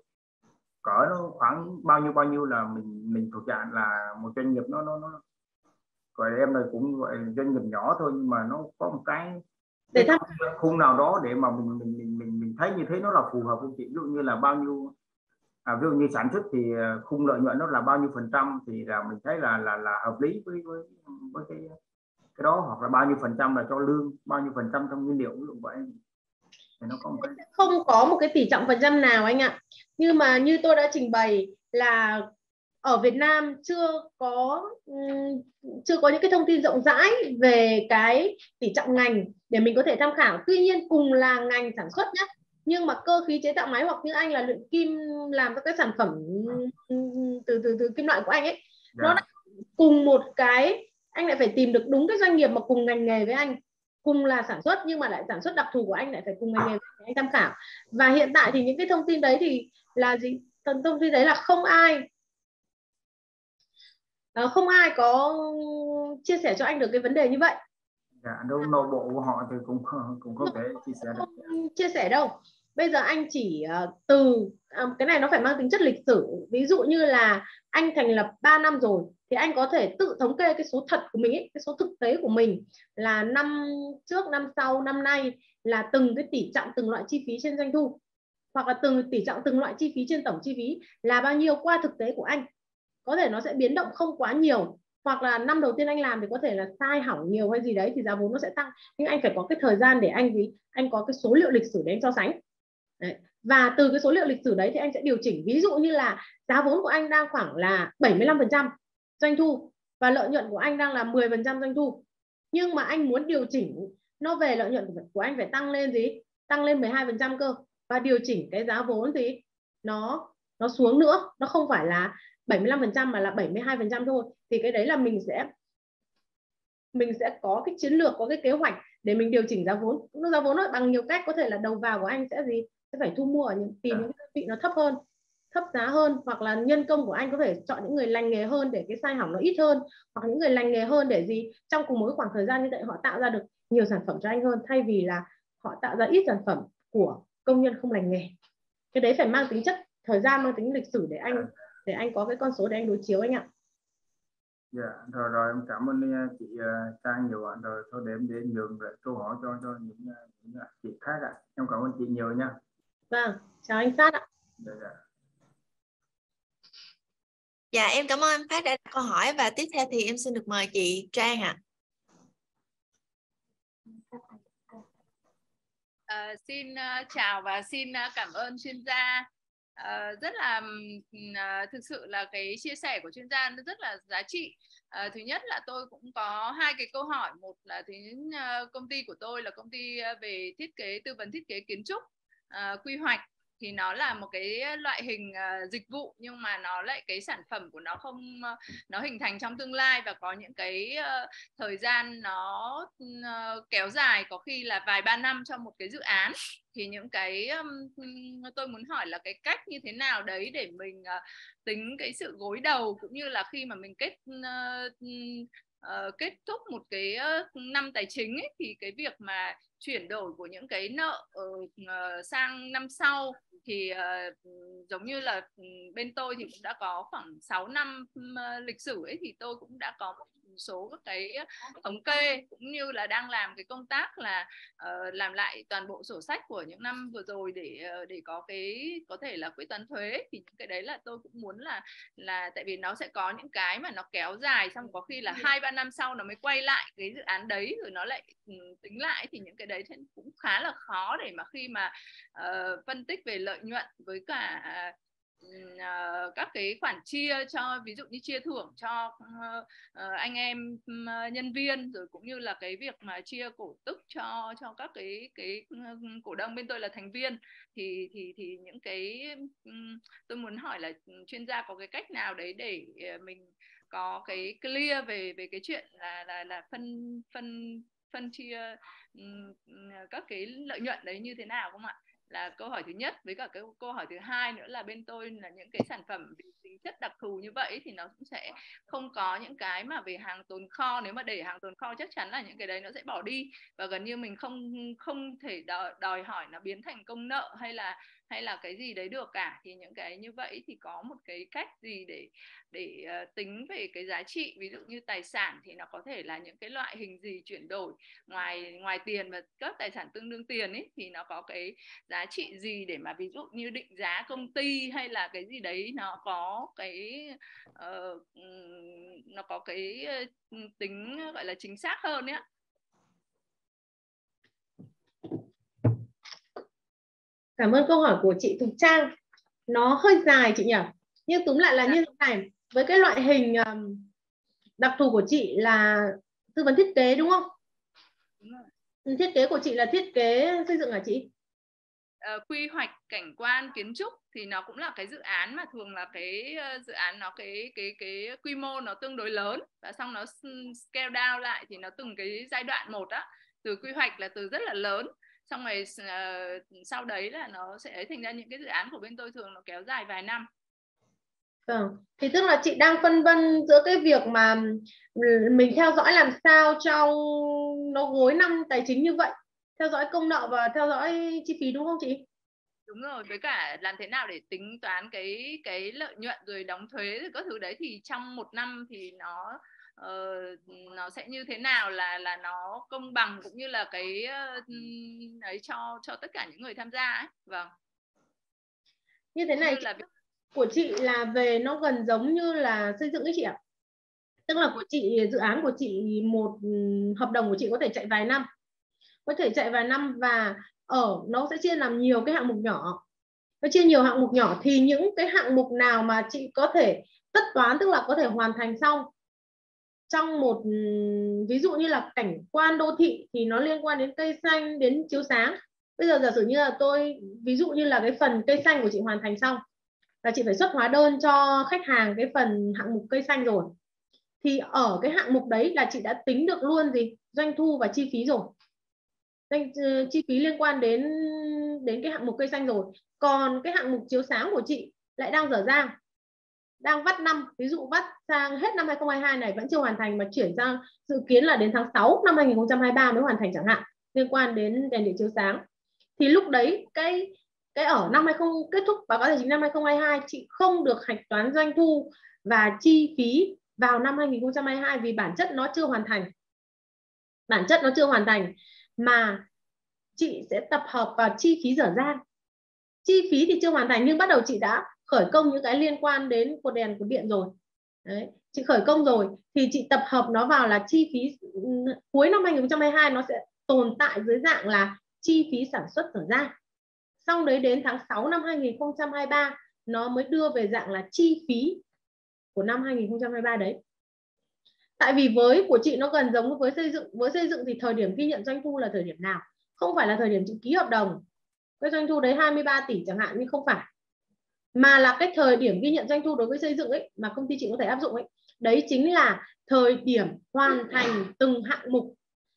khoảng bao nhiêu là mình thuộc dạng là một doanh nghiệp nó gọi em là cũng gọi doanh nghiệp nhỏ thôi, nhưng mà nó có một cái khung nào đó để mà mình thấy như thế nó là phù hợp với chị. Ví dụ như là bao nhiêu, ví dụ như sản xuất thì khung lợi nhuận nó là bao nhiêu phần trăm thì là mình thấy là hợp lý với cái đó, hoặc là bao nhiêu phần trăm là cho lương, bao nhiêu phần trăm trong nguyên liệu, ví dụ vậy. Thì nó có một cái... Không có một cái tỷ trọng phần trăm nào anh ạ, nhưng mà như tôi đã trình bày là ở Việt Nam chưa có những cái thông tin rộng rãi về cái tỷ trọng ngành để mình có thể tham khảo. Tuy nhiên cùng là ngành sản xuất nhé, nhưng mà cơ khí chế tạo máy hoặc như anh là luyện kim, làm các cái sản phẩm từ kim loại của anh ấy, nó đã cùng một cái, anh lại phải tìm được đúng cái doanh nghiệp mà cùng ngành nghề với anh, cùng là sản xuất nhưng mà lại sản xuất đặc thù của anh lại phải cùng ngành nghề với anh tham khảo. Và hiện tại thì những cái thông tin đấy thì là gì? Thông tin đấy là không ai có chia sẻ cho anh được cái vấn đề như vậy. Đâu nội bộ của họ thì cũng có thể chia sẻ được. Không chia sẻ đâu. Bây giờ anh chỉ từ cái này nó phải mang tính chất lịch sử. Ví dụ như là anh thành lập 3 năm rồi thì anh có thể tự thống kê cái số thật của mình ấy, cái số thực tế của mình là năm trước, năm sau, năm nay là từng cái tỷ trọng từng loại chi phí trên doanh thu, hoặc là từng tỷ trọng từng loại chi phí trên tổng chi phí là bao nhiêu qua thực tế của anh. Có thể nó sẽ biến động không quá nhiều, hoặc là năm đầu tiên anh làm thì có thể là sai hỏng nhiều hay gì đấy thì giá vốn nó sẽ tăng, nhưng anh phải có cái thời gian để anh có cái số liệu lịch sử để anh so sánh. Đấy. Và từ cái số liệu lịch sử đấy thì anh sẽ điều chỉnh. Ví dụ như là giá vốn của anh đang khoảng là 75% doanh thu và lợi nhuận của anh đang là 10% doanh thu, nhưng mà anh muốn điều chỉnh nó về lợi nhuận của anh phải tăng lên tăng lên 12% cơ, và điều chỉnh cái giá vốn nó xuống nữa, nó không phải là 75% mà là 72% thôi, thì cái đấy là mình sẽ có cái chiến lược, có cái kế hoạch để mình điều chỉnh giá vốn. Giá vốn nó bằng nhiều cách, có thể là đầu vào của anh sẽ sẽ phải thu mua ở tìm những đơn vị nó thấp giá hơn, hoặc là nhân công của anh có thể chọn những người lành nghề hơn để cái sai hỏng nó ít hơn, hoặc những người lành nghề hơn để trong cùng một khoảng thời gian như vậy họ tạo ra được nhiều sản phẩm cho anh hơn, thay vì là họ tạo ra ít sản phẩm của công nhân không lành nghề. Cái đấy phải mang tính chất thời gian, mang tính lịch sử để anh có cái con số để anh đối chiếu anh ạ. Dạ, rồi em cảm ơn chị Trang nhiều ạ. Rồi thôi để em nhường lại câu hỏi cho những chị khác ạ. Em cảm ơn chị nhiều nha. Vâng, chào anh Phát ạ. Dạ. Dạ, em cảm ơn anh Phát đã đặt câu hỏi, và tiếp theo thì em xin được mời chị Trang ạ. Xin chào và xin cảm ơn chuyên gia. Rất là thực sự là cái chia sẻ của chuyên gia nó rất là giá trị. Thứ nhất là tôi cũng có hai cái câu hỏi. Một là công ty của tôi là công ty về tư vấn thiết kế kiến trúc, quy hoạch, thì nó là một cái loại hình dịch vụ, nhưng mà nó lại cái sản phẩm của nó nó hình thành trong tương lai và có những cái thời gian nó kéo dài, có khi là vài ba năm cho một cái dự án. Thì những cái tôi muốn hỏi là cái cách như thế nào đấy để mình tính cái sự gối đầu, cũng như là khi mà mình kết thúc một cái năm tài chính ấy, thì cái việc mà chuyển đổi của những cái nợ sang năm sau thì giống như là bên tôi thì cũng đã có khoảng 6 năm lịch sử ấy, thì tôi cũng đã có một số các cái thống kê, cũng như là đang làm cái công tác là làm lại toàn bộ sổ sách của những năm vừa rồi để có thể là quyết toán thuế. Thì những cái đấy là tôi cũng muốn là tại vì nó sẽ có những cái mà nó kéo dài, xong có khi là 2-3 năm sau nó mới quay lại cái dự án đấy rồi nó lại tính lại, thì những cái đấy cũng khá là khó để mà khi mà phân tích về lợi nhuận với cả các cái khoản chia cho, ví dụ như chia thưởng cho anh em nhân viên, rồi cũng như là cái việc mà chia cổ tức cho các cái cổ đông, bên tôi là thành viên, thì những cái tôi muốn hỏi là chuyên gia có cái cách nào đấy để mình có cái clear về cái chuyện là phân chia các cái lợi nhuận đấy như thế nào không ạ? Là câu hỏi thứ nhất. Với cả cái câu hỏi thứ hai nữa là bên tôi là những cái sản phẩm tính chất đặc thù như vậy thì nó cũng sẽ không có những cái mà về hàng tồn kho. Nếu mà để hàng tồn kho chắc chắn là những cái đấy nó sẽ bỏ đi, và gần như mình không thể đòi hỏi nó biến thành công nợ hay là cái gì đấy được cả. Thì những cái như vậy thì có một cái cách gì để tính về cái giá trị, ví dụ như tài sản thì nó có thể là những cái loại hình gì chuyển đổi ngoài tiền và các tài sản tương đương tiền ấy, thì nó có cái giá trị gì để mà ví dụ như định giá công ty hay là cái gì đấy nó có cái tính gọi là chính xác hơn ấy ạ. Cảm ơn câu hỏi của chị Thục Trang, nó hơi dài chị nhỉ, nhưng túm lại là như thế này. Với cái loại hình đặc thù của chị là tư vấn thiết kế đúng không? Đúng rồi. Thiết kế của chị là thiết kế xây dựng hả chị? Quy hoạch cảnh quan kiến trúc thì nó cũng là cái dự án mà thường là cái dự án nó cái quy mô nó tương đối lớn, và xong nó scale down lại thì nó từng cái giai đoạn một á. Từ quy hoạch là từ rất là lớn, xong rồi sau đấy là nó sẽ thành ra những cái dự án của bên tôi thường nó kéo dài vài năm. Thì tức là chị đang phân vân giữa cái việc mà mình theo dõi làm sao trong nó gối năm tài chính như vậy, theo dõi công nợ và theo dõi chi phí đúng không chị? Đúng rồi, với cả làm thế nào để tính toán cái lợi nhuận rồi đóng thuế rồi các thứ đấy, thì trong một năm thì nó sẽ như thế nào là nó công bằng, cũng như là cái ấy cho tất cả những người tham gia ấy. Vâng. Như thế này, của chị là về nó gần giống như là xây dựng ấy chị ạ. Tức là của chị, dự án của chị, một hợp đồng của chị có thể chạy vài năm, và nó sẽ chia làm nhiều cái hạng mục nhỏ. Nó chia nhiều hạng mục nhỏ thì những cái hạng mục nào mà chị có thể tất toán, tức là có thể hoàn thành xong trong một, ví dụ như là cảnh quan đô thị thì nó liên quan đến cây xanh, đến chiếu sáng. Bây giờ giả sử như là ví dụ như là cái phần cây xanh của chị hoàn thành xong là chị phải xuất hóa đơn cho khách hàng cái phần hạng mục cây xanh rồi, thì ở cái hạng mục đấy là chị đã tính được luôn doanh thu và chi phí rồi, chi phí liên quan đến cái hạng mục cây xanh rồi. Còn cái hạng mục chiếu sáng của chị lại đang dở dang, đang vắt năm, ví dụ vắt sang hết năm 2022 này vẫn chưa hoàn thành, mà chuyển sang dự kiến là đến tháng 6 năm 2023 mới hoàn thành chẳng hạn, liên quan đến đèn điện chiếu sáng. Thì lúc đấy cái ở năm 20 kết thúc báo cáo tài chính năm 2022 chị không được hạch toán doanh thu và chi phí vào năm 2022 vì bản chất nó chưa hoàn thành, mà chị sẽ tập hợp vào chi phí dở dang. Chi phí thì chưa hoàn thành nhưng bắt đầu chị đã khởi công những cái liên quan đến cột đèn, cột điện rồi. Đấy, chị khởi công rồi thì chị tập hợp nó vào là chi phí cuối năm 2022, nó sẽ tồn tại dưới dạng là chi phí sản xuất dở dang. Xong đấy đến tháng 6 năm 2023 nó mới đưa về dạng là chi phí của năm 2023 đấy. Tại vì với của chị nó gần giống với xây dựng. Với xây dựng thì thời điểm ghi nhận doanh thu là thời điểm nào? Không phải là thời điểm chị ký hợp đồng. Cái doanh thu đấy 23 tỷ chẳng hạn, nhưng không phải. Mà là cái thời điểm ghi nhận doanh thu đối với xây dựng ấy mà công ty chị có thể áp dụng ấy. Đấy chính là thời điểm hoàn thành từng hạng mục.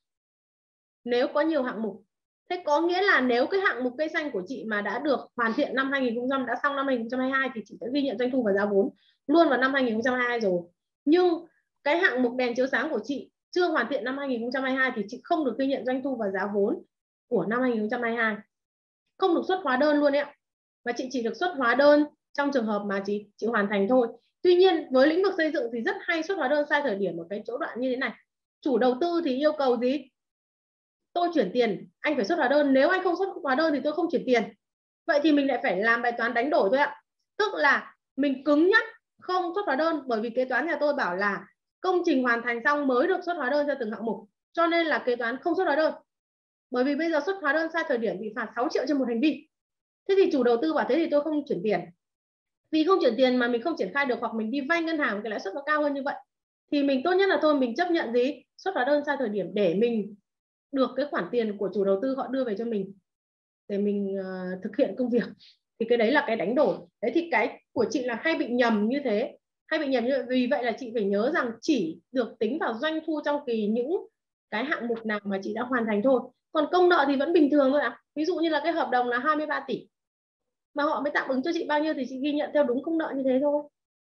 Nếu có nhiều hạng mục. Thế có nghĩa là nếu cái hạng mục cây xanh của chị mà đã được hoàn thiện năm 2000, đã xong năm 2022 thì chị sẽ ghi nhận doanh thu và giá vốn luôn vào năm 2022 rồi. Nhưng cái hạng mục đèn chiếu sáng của chị chưa hoàn thiện năm 2022 thì chị không được ghi nhận doanh thu và giá vốn của năm 2022. Không được xuất hóa đơn luôn ấy. Và chị chỉ được xuất hóa đơn trong trường hợp mà chị hoàn thành thôi. Tuy nhiên với lĩnh vực xây dựng thì rất hay xuất hóa đơn sai thời điểm ở cái chỗ đoạn như thế này. Chủ đầu tư thì yêu cầu gì? Tôi chuyển tiền, anh phải xuất hóa đơn. Nếu anh không xuất hóa đơn thì tôi không chuyển tiền. Vậy thì mình lại phải làm bài toán đánh đổi thôi ạ. Tức là mình cứng nhắc không xuất hóa đơn, bởi vì kế toán nhà tôi bảo là công trình hoàn thành xong mới được xuất hóa đơn cho từng hạng mục. Cho nên là kế toán không xuất hóa đơn. Bởi vì bây giờ xuất hóa đơn sai thời điểm bị phạt 6 triệu trên một hành vi. Thế thì chủ đầu tư bảo thế thì tôi không chuyển tiền. Vì không chuyển tiền mà mình không triển khai được, hoặc mình đi vay ngân hàng cái lãi suất nó cao hơn như vậy, thì mình tốt nhất là thôi mình chấp nhận xuất hóa đơn sai thời điểm để mình được cái khoản tiền của chủ đầu tư họ đưa về cho mình để mình thực hiện công việc. Thì cái đấy là cái đánh đổi. Đấy thì cái của chị là hay bị nhầm như thế. Vì vậy là chị phải nhớ rằng chỉ được tính vào doanh thu trong kỳ những cái hạng mục nào mà chị đã hoàn thành thôi. Còn công nợ thì vẫn bình thường thôi ạ. Ví dụ như là cái hợp đồng là 23 tỷ mà họ mới tạm ứng cho chị bao nhiêu thì chị ghi nhận theo đúng công nợ như thế thôi.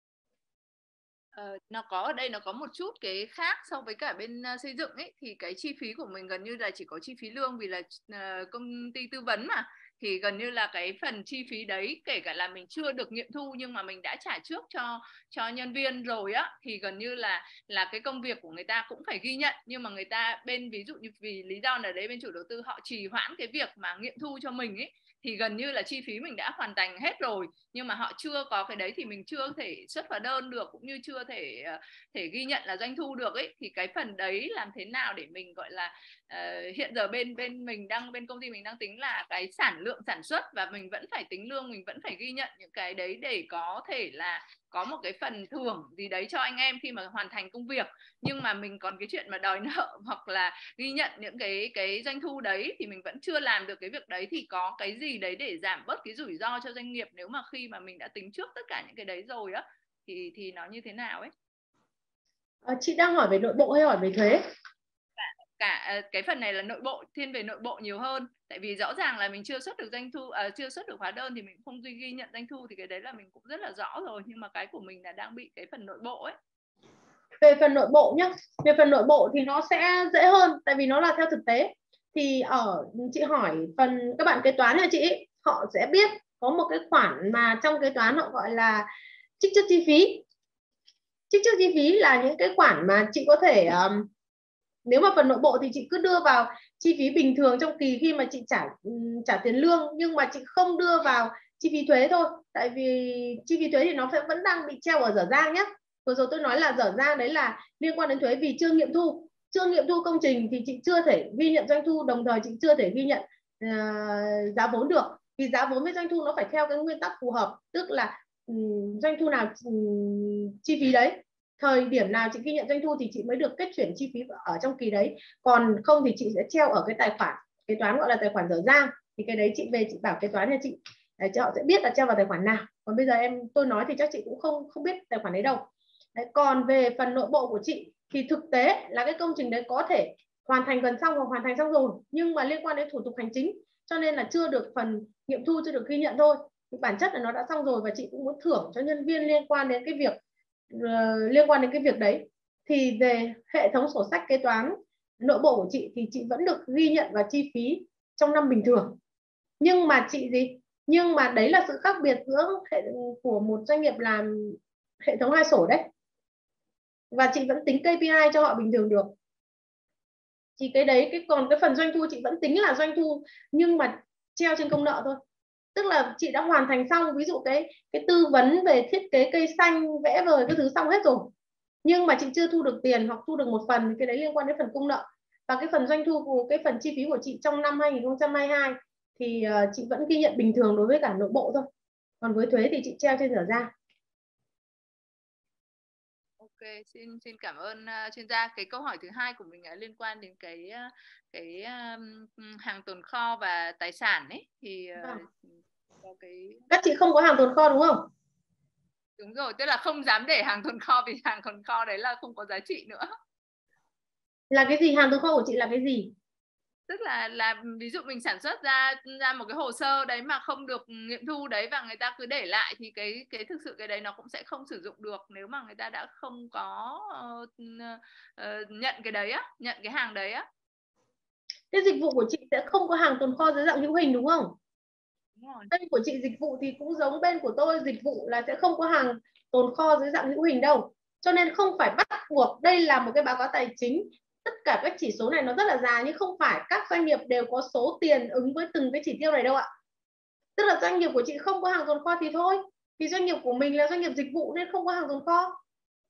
Nó có ở đây nó có một chút cái khác so với cả bên xây dựng ấy, thì cái chi phí của mình gần như là chỉ có chi phí lương, vì là công ty tư vấn mà, thì gần như là cái phần chi phí đấy kể cả là mình chưa được nghiệm thu nhưng mà mình đã trả trước cho nhân viên rồi á, thì gần như là cái công việc của người ta cũng phải ghi nhận, nhưng mà người ta ví dụ như vì lý do nào đấy bên chủ đầu tư họ trì hoãn cái việc mà nghiệm thu cho mình ấy, thì gần như là chi phí mình đã hoàn thành hết rồi nhưng mà họ chưa có cái đấy thì mình chưa thể xuất hóa đơn được, cũng như chưa thể ghi nhận là doanh thu được ấy. Thì cái phần đấy làm thế nào để mình gọi là hiện giờ bên công ty mình đang tính là cái sản lượng sản xuất, và mình vẫn phải tính lương, mình vẫn phải ghi nhận những cái đấy để có thể là có một cái phần thưởng gì đấy cho anh em khi mà hoàn thành công việc. Nhưng mà mình còn cái chuyện mà đòi nợ hoặc là ghi nhận những cái doanh thu đấy thì mình vẫn chưa làm được cái việc đấy, thì có cái gì đấy để giảm bớt cái rủi ro cho doanh nghiệp nếu mà khi mà mình đã tính trước tất cả những cái đấy rồi á, thì nó như thế nào ấy? Chị đang hỏi về nội bộ hay hỏi về thuế? Cả cái phần này là nội bộ, thiên về nội bộ nhiều hơn, tại vì rõ ràng là mình chưa xuất được doanh thu, chưa xuất được hóa đơn thì mình không ghi nhận doanh thu, thì cái đấy là mình cũng rất là rõ rồi, nhưng mà cái của mình là đang bị cái phần nội bộ ấy. Về phần nội bộ nhá, về phần nội bộ thì nó sẽ dễ hơn, tại vì nó là theo thực tế. Thì chị hỏi phần các bạn kế toán nhà chị, họ sẽ biết có một cái khoản mà trong kế toán họ gọi là trích trước chi phí. Trích trước chi phí là những cái khoản mà chị có thể nếu mà phần nội bộ thì chị cứ đưa vào chi phí bình thường trong kỳ khi mà chị trả tiền lương, nhưng mà chị không đưa vào chi phí thuế thôi, tại vì chi phí thuế thì nó vẫn đang bị treo ở dở dang nhé. Vừa rồi tôi nói là dở dang đấy là liên quan đến thuế vì chưa nghiệm thu. Chưa nghiệm thu công trình thì chị chưa thể ghi nhận doanh thu, đồng thời chị chưa thể ghi nhận giá vốn được. Vì giá vốn với doanh thu nó phải theo cái nguyên tắc phù hợp, tức là doanh thu nào chi phí đấy, thời điểm nào chị ghi nhận doanh thu thì chị mới được kết chuyển chi phí ở trong kỳ đấy. Còn không thì chị sẽ treo ở cái tài khoản kế toán gọi là tài khoản dở dang. Thì cái đấy chị về chị bảo kế toán nhà chị cho họ sẽ biết là treo vào tài khoản nào. Còn bây giờ tôi nói thì chắc chị cũng không biết tài khoản đấy đâu. Đấy, còn về phần nội bộ của chị thì thực tế là cái công trình đấy có thể hoàn thành gần xong hoặc hoàn thành xong rồi, nhưng mà liên quan đến thủ tục hành chính cho nên là chưa được phần nghiệm thu, chưa được ghi nhận thôi. Thì bản chất là nó đã xong rồi và chị cũng muốn thưởng cho nhân viên liên quan đến cái việc đấy. Thì về hệ thống sổ sách kế toán nội bộ của chị thì chị vẫn được ghi nhận và chi phí trong năm bình thường. Nhưng mà đấy là sự khác biệt giữa của một doanh nghiệp làm hệ thống 2 sổ đấy. Và chị vẫn tính KPI cho họ bình thường được. Thì cái đấy, còn cái phần doanh thu chị vẫn tính là doanh thu nhưng mà treo trên công nợ thôi. Tức là chị đã hoàn thành xong, ví dụ cái tư vấn về thiết kế cây xanh, vẽ vời cái thứ xong hết rồi, nhưng mà chị chưa thu được tiền hoặc thu được một phần thì cái đấy liên quan đến phần công nợ. Và cái phần doanh thu của cái phần chi phí của chị trong năm 2022 thì chị vẫn ghi nhận bình thường đối với cả nội bộ thôi. Còn với thuế thì chị treo trên dở dang. Ok, xin cảm ơn chuyên gia. Cái câu hỏi thứ hai của mình liên quan đến cái hàng tồn kho và tài sản ấy thì có các chị không có hàng tồn kho đúng không? Đúng rồi, tức là không dám để hàng tồn kho vì hàng tồn kho đấy là không có giá trị nữa. Là cái gì? Hàng tồn kho của chị là cái gì? Tức là ví dụ mình sản xuất ra một cái hồ sơ đấy mà không được nghiệm thu đấy và người ta cứ để lại thì cái thực sự cái đấy nó cũng sẽ không sử dụng được nếu mà người ta đã không có nhận cái đấy á, nhận cái hàng đấy á. Cái dịch vụ của chị sẽ không có hàng tồn kho dưới dạng hữu hình đúng không? Đúng rồi. Bên của chị dịch vụ thì cũng giống bên của tôi, dịch vụ là sẽ không có hàng tồn kho dưới dạng hữu hình đâu. Cho nên không phải bắt buộc, đây là một cái báo cáo tài chính. Tất cả các chỉ số này nó rất là dài nhưng không phải các doanh nghiệp đều có số tiền ứng với từng cái chỉ tiêu này đâu ạ. Tức là doanh nghiệp của chị không có hàng tồn kho thì thôi. Vì doanh nghiệp của mình là doanh nghiệp dịch vụ nên không có hàng tồn kho.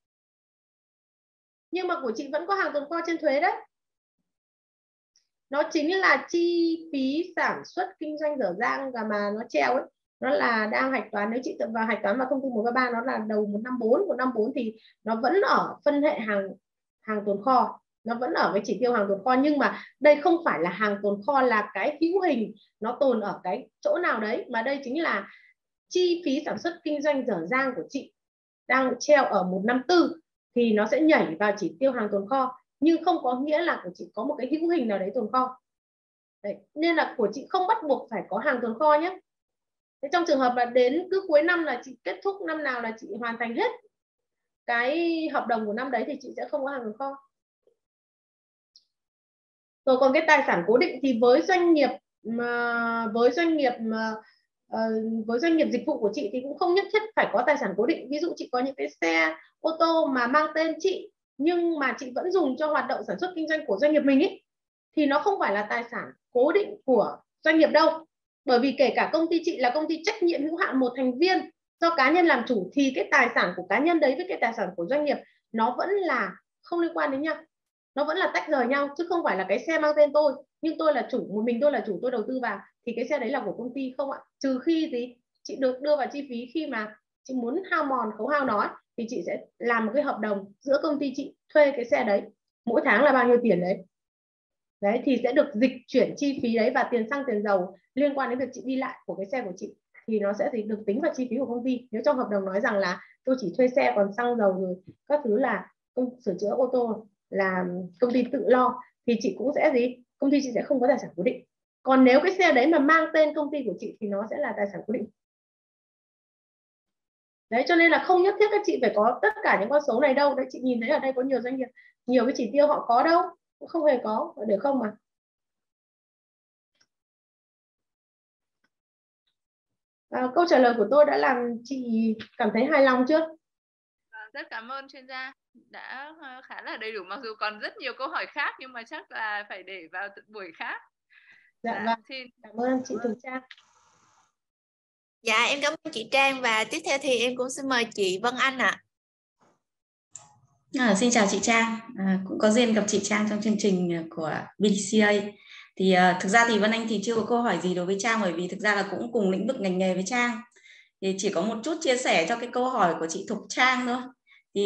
Nhưng mà của chị vẫn có hàng tồn kho trên thuế đấy. Nó chính là chi phí sản xuất kinh doanh dở dang và mà nó treo ấy, nó là đang hạch toán. Nếu chị tự vào hạch toán vào thông tư 133 nó là đầu 154 thì nó vẫn ở phân hệ hàng tồn kho, nó vẫn ở cái chỉ tiêu hàng tồn kho. Nhưng mà đây không phải là hàng tồn kho là cái hữu hình nó tồn ở cái chỗ nào đấy, mà đây chính là chi phí sản xuất kinh doanh dở dang của chị đang treo ở 154 thì nó sẽ nhảy vào chỉ tiêu hàng tồn kho, nhưng không có nghĩa là của chị có một cái hữu hình nào đấy tồn kho. Đấy, nên là của chị không bắt buộc phải có hàng tồn kho nhé. Thế trong trường hợp là đến cứ cuối năm là chị kết thúc năm nào là chị hoàn thành hết cái hợp đồng của năm đấy thì chị sẽ không có hàng tồn kho. Rồi còn cái tài sản cố định thì với doanh nghiệp dịch vụ của chị thì cũng không nhất thiết phải có tài sản cố định. Ví dụ chị có những cái xe ô tô mà mang tên chị nhưng mà chị vẫn dùng cho hoạt động sản xuất kinh doanh của doanh nghiệp mình ấy, thì nó không phải là tài sản cố định của doanh nghiệp đâu. Bởi vì kể cả công ty chị là công ty trách nhiệm hữu hạn một thành viên do cá nhân làm chủ thì cái tài sản của cá nhân đấy với cái tài sản của doanh nghiệp nó vẫn là không liên quan đến nhau, nó vẫn là tách rời nhau, chứ không phải là cái xe mang tên tôi nhưng tôi là chủ, một mình tôi là chủ, tôi đầu tư vào thì cái xe đấy là của công ty, không ạ. Trừ khi chị được đưa vào chi phí khi mà chị muốn hao mòn khấu hao nó thì chị sẽ làm một cái hợp đồng giữa công ty chị thuê cái xe đấy mỗi tháng là bao nhiêu tiền đấy thì sẽ được dịch chuyển chi phí đấy và tiền xăng tiền dầu liên quan đến việc chị đi lại của cái xe của chị thì nó sẽ được tính vào chi phí của công ty. Nếu trong hợp đồng nói rằng là tôi chỉ thuê xe còn xăng dầu rồi các thứ là sửa chữa ô tô là công ty tự lo thì chị cũng sẽ công ty chị sẽ không có tài sản cố định. Còn nếu cái xe đấy mà mang tên công ty của chị thì nó sẽ là tài sản cố định. Đấy, cho nên là không nhất thiết các chị phải có tất cả những con số này đâu. Đấy, chị nhìn thấy ở đây có nhiều doanh nghiệp, nhiều cái chỉ tiêu họ có đâu, không hề có, để không mà. Câu trả lời của tôi đã làm chị cảm thấy hài lòng chưa? Rất cảm ơn chuyên gia, đã khá là đầy đủ, mặc dù còn rất nhiều câu hỏi khác nhưng mà chắc là phải để vào buổi khác. Dạ vâng, xin cảm ơn chị Thục Trang. Dạ em cảm ơn chị Trang và tiếp theo thì em cũng xin mời chị Vân Anh ạ. Xin chào chị Trang, cũng có duyên gặp chị Trang trong chương trình của BCA. Thì thực ra thì Vân Anh thì chưa có câu hỏi gì đối với Trang, bởi vì thực ra là cũng cùng lĩnh vực ngành nghề với Trang. Thì chỉ có một chút chia sẻ cho cái câu hỏi của chị Thục Trang thôi. Thì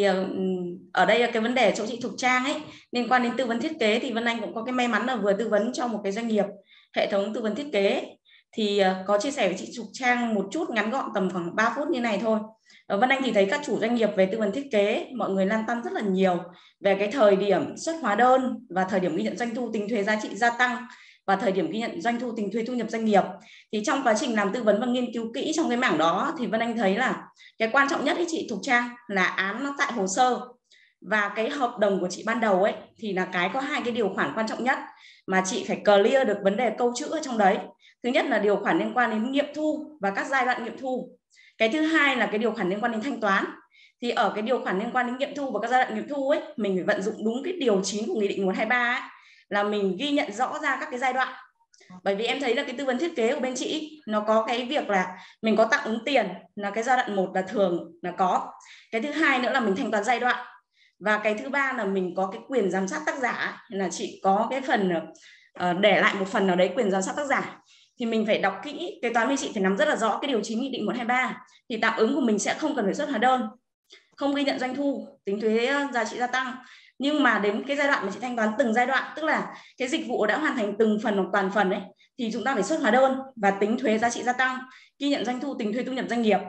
ở đây là cái vấn đề chỗ chị Thục Trang ấy liên quan đến tư vấn thiết kế, thì Vân Anh cũng có cái may mắn là vừa tư vấn cho một cái doanh nghiệp hệ thống tư vấn thiết kế. Thì có chia sẻ với chị Thục Trang một chút ngắn gọn tầm khoảng 3 phút như này thôi. Vân Anh thì thấy các chủ doanh nghiệp về tư vấn thiết kế mọi người lăn tăn rất là nhiều về cái thời điểm xuất hóa đơn và thời điểm ghi nhận doanh thu tính thuế giá trị gia tăng và thời điểm ghi nhận doanh thu tính thuế thu nhập doanh nghiệp. Thì trong quá trình làm tư vấn và nghiên cứu kỹ trong cái mảng đó thì Vân Anh thấy là cái quan trọng nhất ấy chị Thục Trang là án nó tại hồ sơ, và cái hợp đồng của chị ban đầu ấy thì là cái có hai cái điều khoản quan trọng nhất mà chị phải clear được vấn đề câu chữ ở trong đấy. Thứ nhất là điều khoản liên quan đến nghiệm thu và các giai đoạn nghiệm thu. Cái thứ hai là cái điều khoản liên quan đến thanh toán. Thì ở cái điều khoản liên quan đến nghiệm thu và các giai đoạn nghiệm thu ấy, mình phải vận dụng đúng cái điều 9 của Nghị định 123 ấy, là mình ghi nhận rõ ra các cái giai đoạn. Bởi vì em thấy là cái tư vấn thiết kế của bên chị nó có cái việc là mình có tạm ứng tiền, là cái giai đoạn 1 là thường là có. Cái thứ hai nữa là mình thanh toán giai đoạn. Và cái thứ ba là mình có cái quyền giám sát tác giả, là chị có cái phần để lại một phần nào đấy quyền giám sát tác giả. Thì mình phải đọc kỹ, kế toán bên chị phải nắm rất là rõ cái điều 9 Nghị định 123. Thì tạm ứng của mình sẽ không cần phải xuất hóa đơn, không ghi nhận doanh thu, tính thuế giá trị gia tăng. Nhưng mà đến cái giai đoạn mà chị thanh toán từng giai đoạn, tức là cái dịch vụ đã hoàn thành từng phần hoặc toàn phần ấy, thì chúng ta phải xuất hóa đơn và tính thuế giá trị gia tăng, ghi nhận doanh thu, tính thuế thu nhập doanh nghiệp.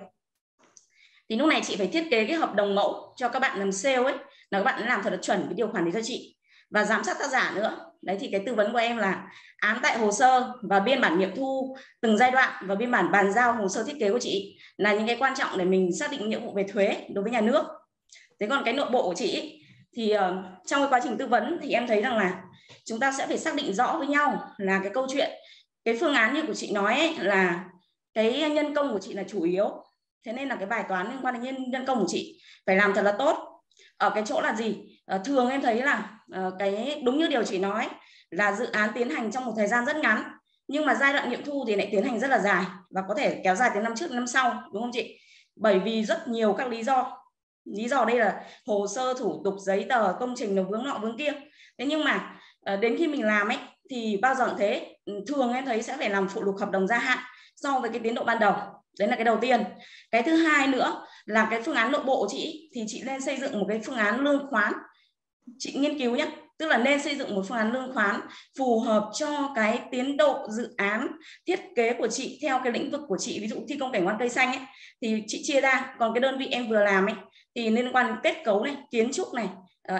Thì lúc này chị phải thiết kế cái hợp đồng mẫu cho các bạn làm sale ấy, là các bạn làm thật là chuẩn cái điều khoản đấy cho chị, và giám sát tác giả nữa. Đấy, thì cái tư vấn của em là án tại hồ sơ và biên bản nghiệm thu từng giai đoạn và biên bản bàn giao hồ sơ thiết kế của chị là những cái quan trọng để mình xác định nghĩa vụ về thuế đối với nhà nước. Thế còn cái nội bộ của chị thì trong cái quá trình tư vấn thì em thấy rằng là chúng ta sẽ phải xác định rõ với nhau là cái câu chuyện, cái phương án như của chị nói ấy, là cái nhân công của chị là chủ yếu. Thế nên là cái bài toán liên quan đến nhân công của chị phải làm thật là tốt. Ở cái chỗ là gì? Thường em thấy là cái đúng như điều chị nói là dự án tiến hành trong một thời gian rất ngắn, nhưng mà giai đoạn nghiệm thu thì lại tiến hành rất là dài và có thể kéo dài tới năm trước năm sau, đúng không chị? Bởi vì rất nhiều các lý do. Lý do đây là hồ sơ, thủ tục, giấy tờ, công trình nó vướng nọ vướng kia. Thế nhưng mà đến khi mình làm ấy thì bao giờ cũng thế, thường em thấy sẽ phải làm phụ lục hợp đồng gia hạn so với cái tiến độ ban đầu. Đấy là cái đầu tiên. Cái thứ hai nữa là cái phương án nội bộ của chị thì chị nên xây dựng một cái phương án lương khoán. Chị nghiên cứu nhé, tức là nên xây dựng một phương án lương khoán phù hợp cho cái tiến độ dự án thiết kế của chị theo cái lĩnh vực của chị. Ví dụ thi công cảnh quan cây xanh ấy thì chị chia ra, còn cái đơn vị em vừa làm ấy thì liên quan đến kết cấu này, kiến trúc này,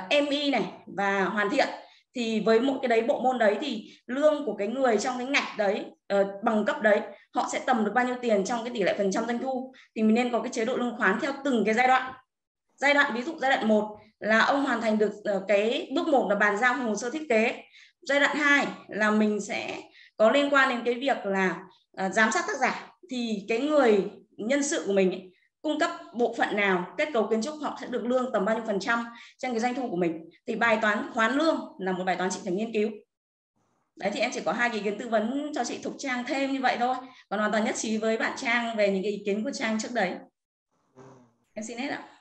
MI này và hoàn thiện. Thì với một cái đấy, bộ môn đấy thì lương của cái người trong cái ngạch đấy, bằng cấp đấy, họ sẽ tầm được bao nhiêu tiền trong cái tỷ lệ phần trăm doanh thu. Thì mình nên có cái chế độ lương khoán theo từng cái giai đoạn. Giai đoạn ví dụ giai đoạn 1 là ông hoàn thành được cái bước 1 là bàn giao hồ sơ thiết kế. Giai đoạn 2 là mình sẽ có liên quan đến cái việc là giám sát tác giả. Thì cái người nhân sự của mình ấy, cung cấp bộ phận nào, kết cấu kiến trúc, họ sẽ được lương tầm bao nhiêu phần trăm trên cái doanh thu của mình. Thì bài toán khoán lương là một bài toán chị phải nghiên cứu. Đấy, thì em chỉ có hai cái ý kiến tư vấn cho chị Thục Trang thêm như vậy thôi. Còn hoàn toàn nhất trí với bạn Trang về những cái ý kiến của Trang trước đấy. Em xin hết ạ.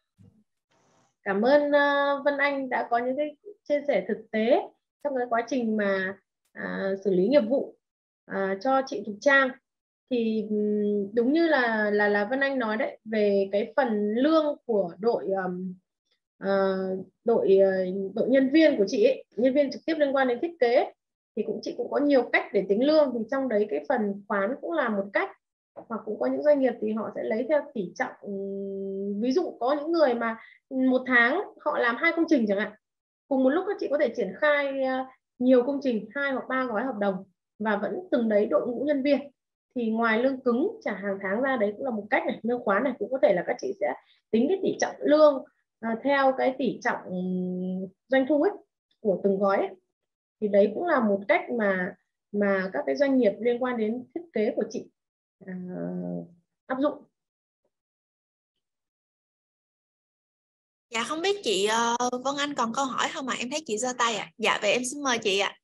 Cảm ơn Vân Anh đã có những cái chia sẻ thực tế trong cái quá trình mà xử lý nghiệp vụ cho chị Thục Trang. Thì đúng như là Vân Anh nói đấy, về cái phần lương của đội nhân viên của chị ấy, nhân viên trực tiếp liên quan đến thiết kế, thì chị cũng có nhiều cách để tính lương. Thì trong đấy cái phần khoán cũng là một cách, hoặc cũng có những doanh nghiệp thì họ sẽ lấy theo tỷ trọng. Ví dụ có những người mà một tháng họ làm 2 công trình chẳng hạn, cùng một lúc các chị có thể triển khai nhiều công trình, 2 hoặc 3 gói hợp đồng, và vẫn từng đấy đội ngũ nhân viên. Thì ngoài lương cứng trả hàng tháng ra, đấy cũng là một cách này. Lương khoán này cũng có thể là các chị sẽ tính cái tỷ trọng lương theo cái tỷ trọng doanh thu ấy, của từng gói ấy. Thì đấy cũng là một cách mà các cái doanh nghiệp liên quan đến thiết kế của chị áp dụng. Dạ không biết chị Vân Anh còn câu hỏi không ạ? Em thấy chị giơ tay ạ. Dạ vậy em xin mời chị ạ.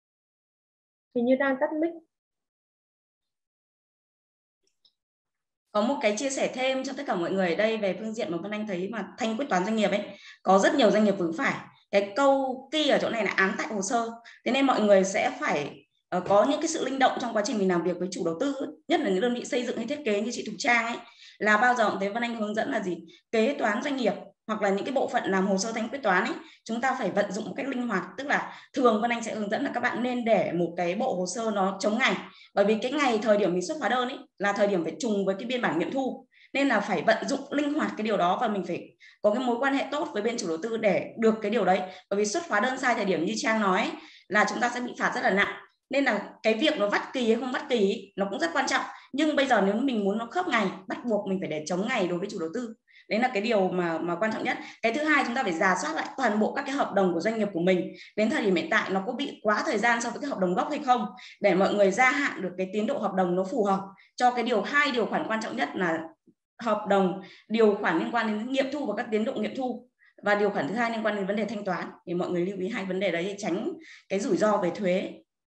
Thì như đang tắt mic. có một cái chia sẻ thêm cho tất cả mọi người ở đây về phương diện mà Vân Anh thấy mà thanh quyết toán doanh nghiệp ấy, có rất nhiều doanh nghiệp vướng phải cái câu key ở chỗ này là án tại hồ sơ. Thế nên mọi người sẽ phải có những cái sự linh động trong quá trình mình làm việc với chủ đầu tư, nhất là những đơn vị xây dựng hay thiết kế như chị Thục Trang ấy, là bao giờ cũng thấy Vân Anh hướng dẫn là gì, kế toán doanh nghiệp hoặc là những cái bộ phận làm hồ sơ thanh quyết toán ấy, chúng ta phải vận dụng một cách linh hoạt. Tức là thường Vân Anh sẽ hướng dẫn là các bạn nên để một cái bộ hồ sơ nó chống ngày, bởi vì cái ngày thời điểm mình xuất hóa đơn ấy là thời điểm phải trùng với cái biên bản nghiệm thu, nên là phải vận dụng linh hoạt cái điều đó, và mình phải có cái mối quan hệ tốt với bên chủ đầu tư để được cái điều đấy. Bởi vì xuất hóa đơn sai thời điểm như Trang nói ấy, là chúng ta sẽ bị phạt rất là nặng. Nên là cái việc nó vắt kỳ hay không vắt kỳ ấy, nó cũng rất quan trọng. Nhưng bây giờ nếu mình muốn nó khớp ngày, bắt buộc mình phải để chống ngày đối với chủ đầu tư. Đấy là cái điều mà quan trọng nhất. Cái thứ hai, chúng ta phải rà soát lại toàn bộ các cái hợp đồng của doanh nghiệp của mình đến thời điểm hiện tại nó có bị quá thời gian so với cái hợp đồng gốc hay không, để mọi người gia hạn được cái tiến độ hợp đồng nó phù hợp cho cái hai điều khoản quan trọng nhất là hợp đồng, điều khoản liên quan đến nghiệm thu và các tiến độ nghiệm thu, và điều khoản thứ hai liên quan đến vấn đề thanh toán. Thì mọi người lưu ý hai vấn đề đấy để tránh cái rủi ro về thuế.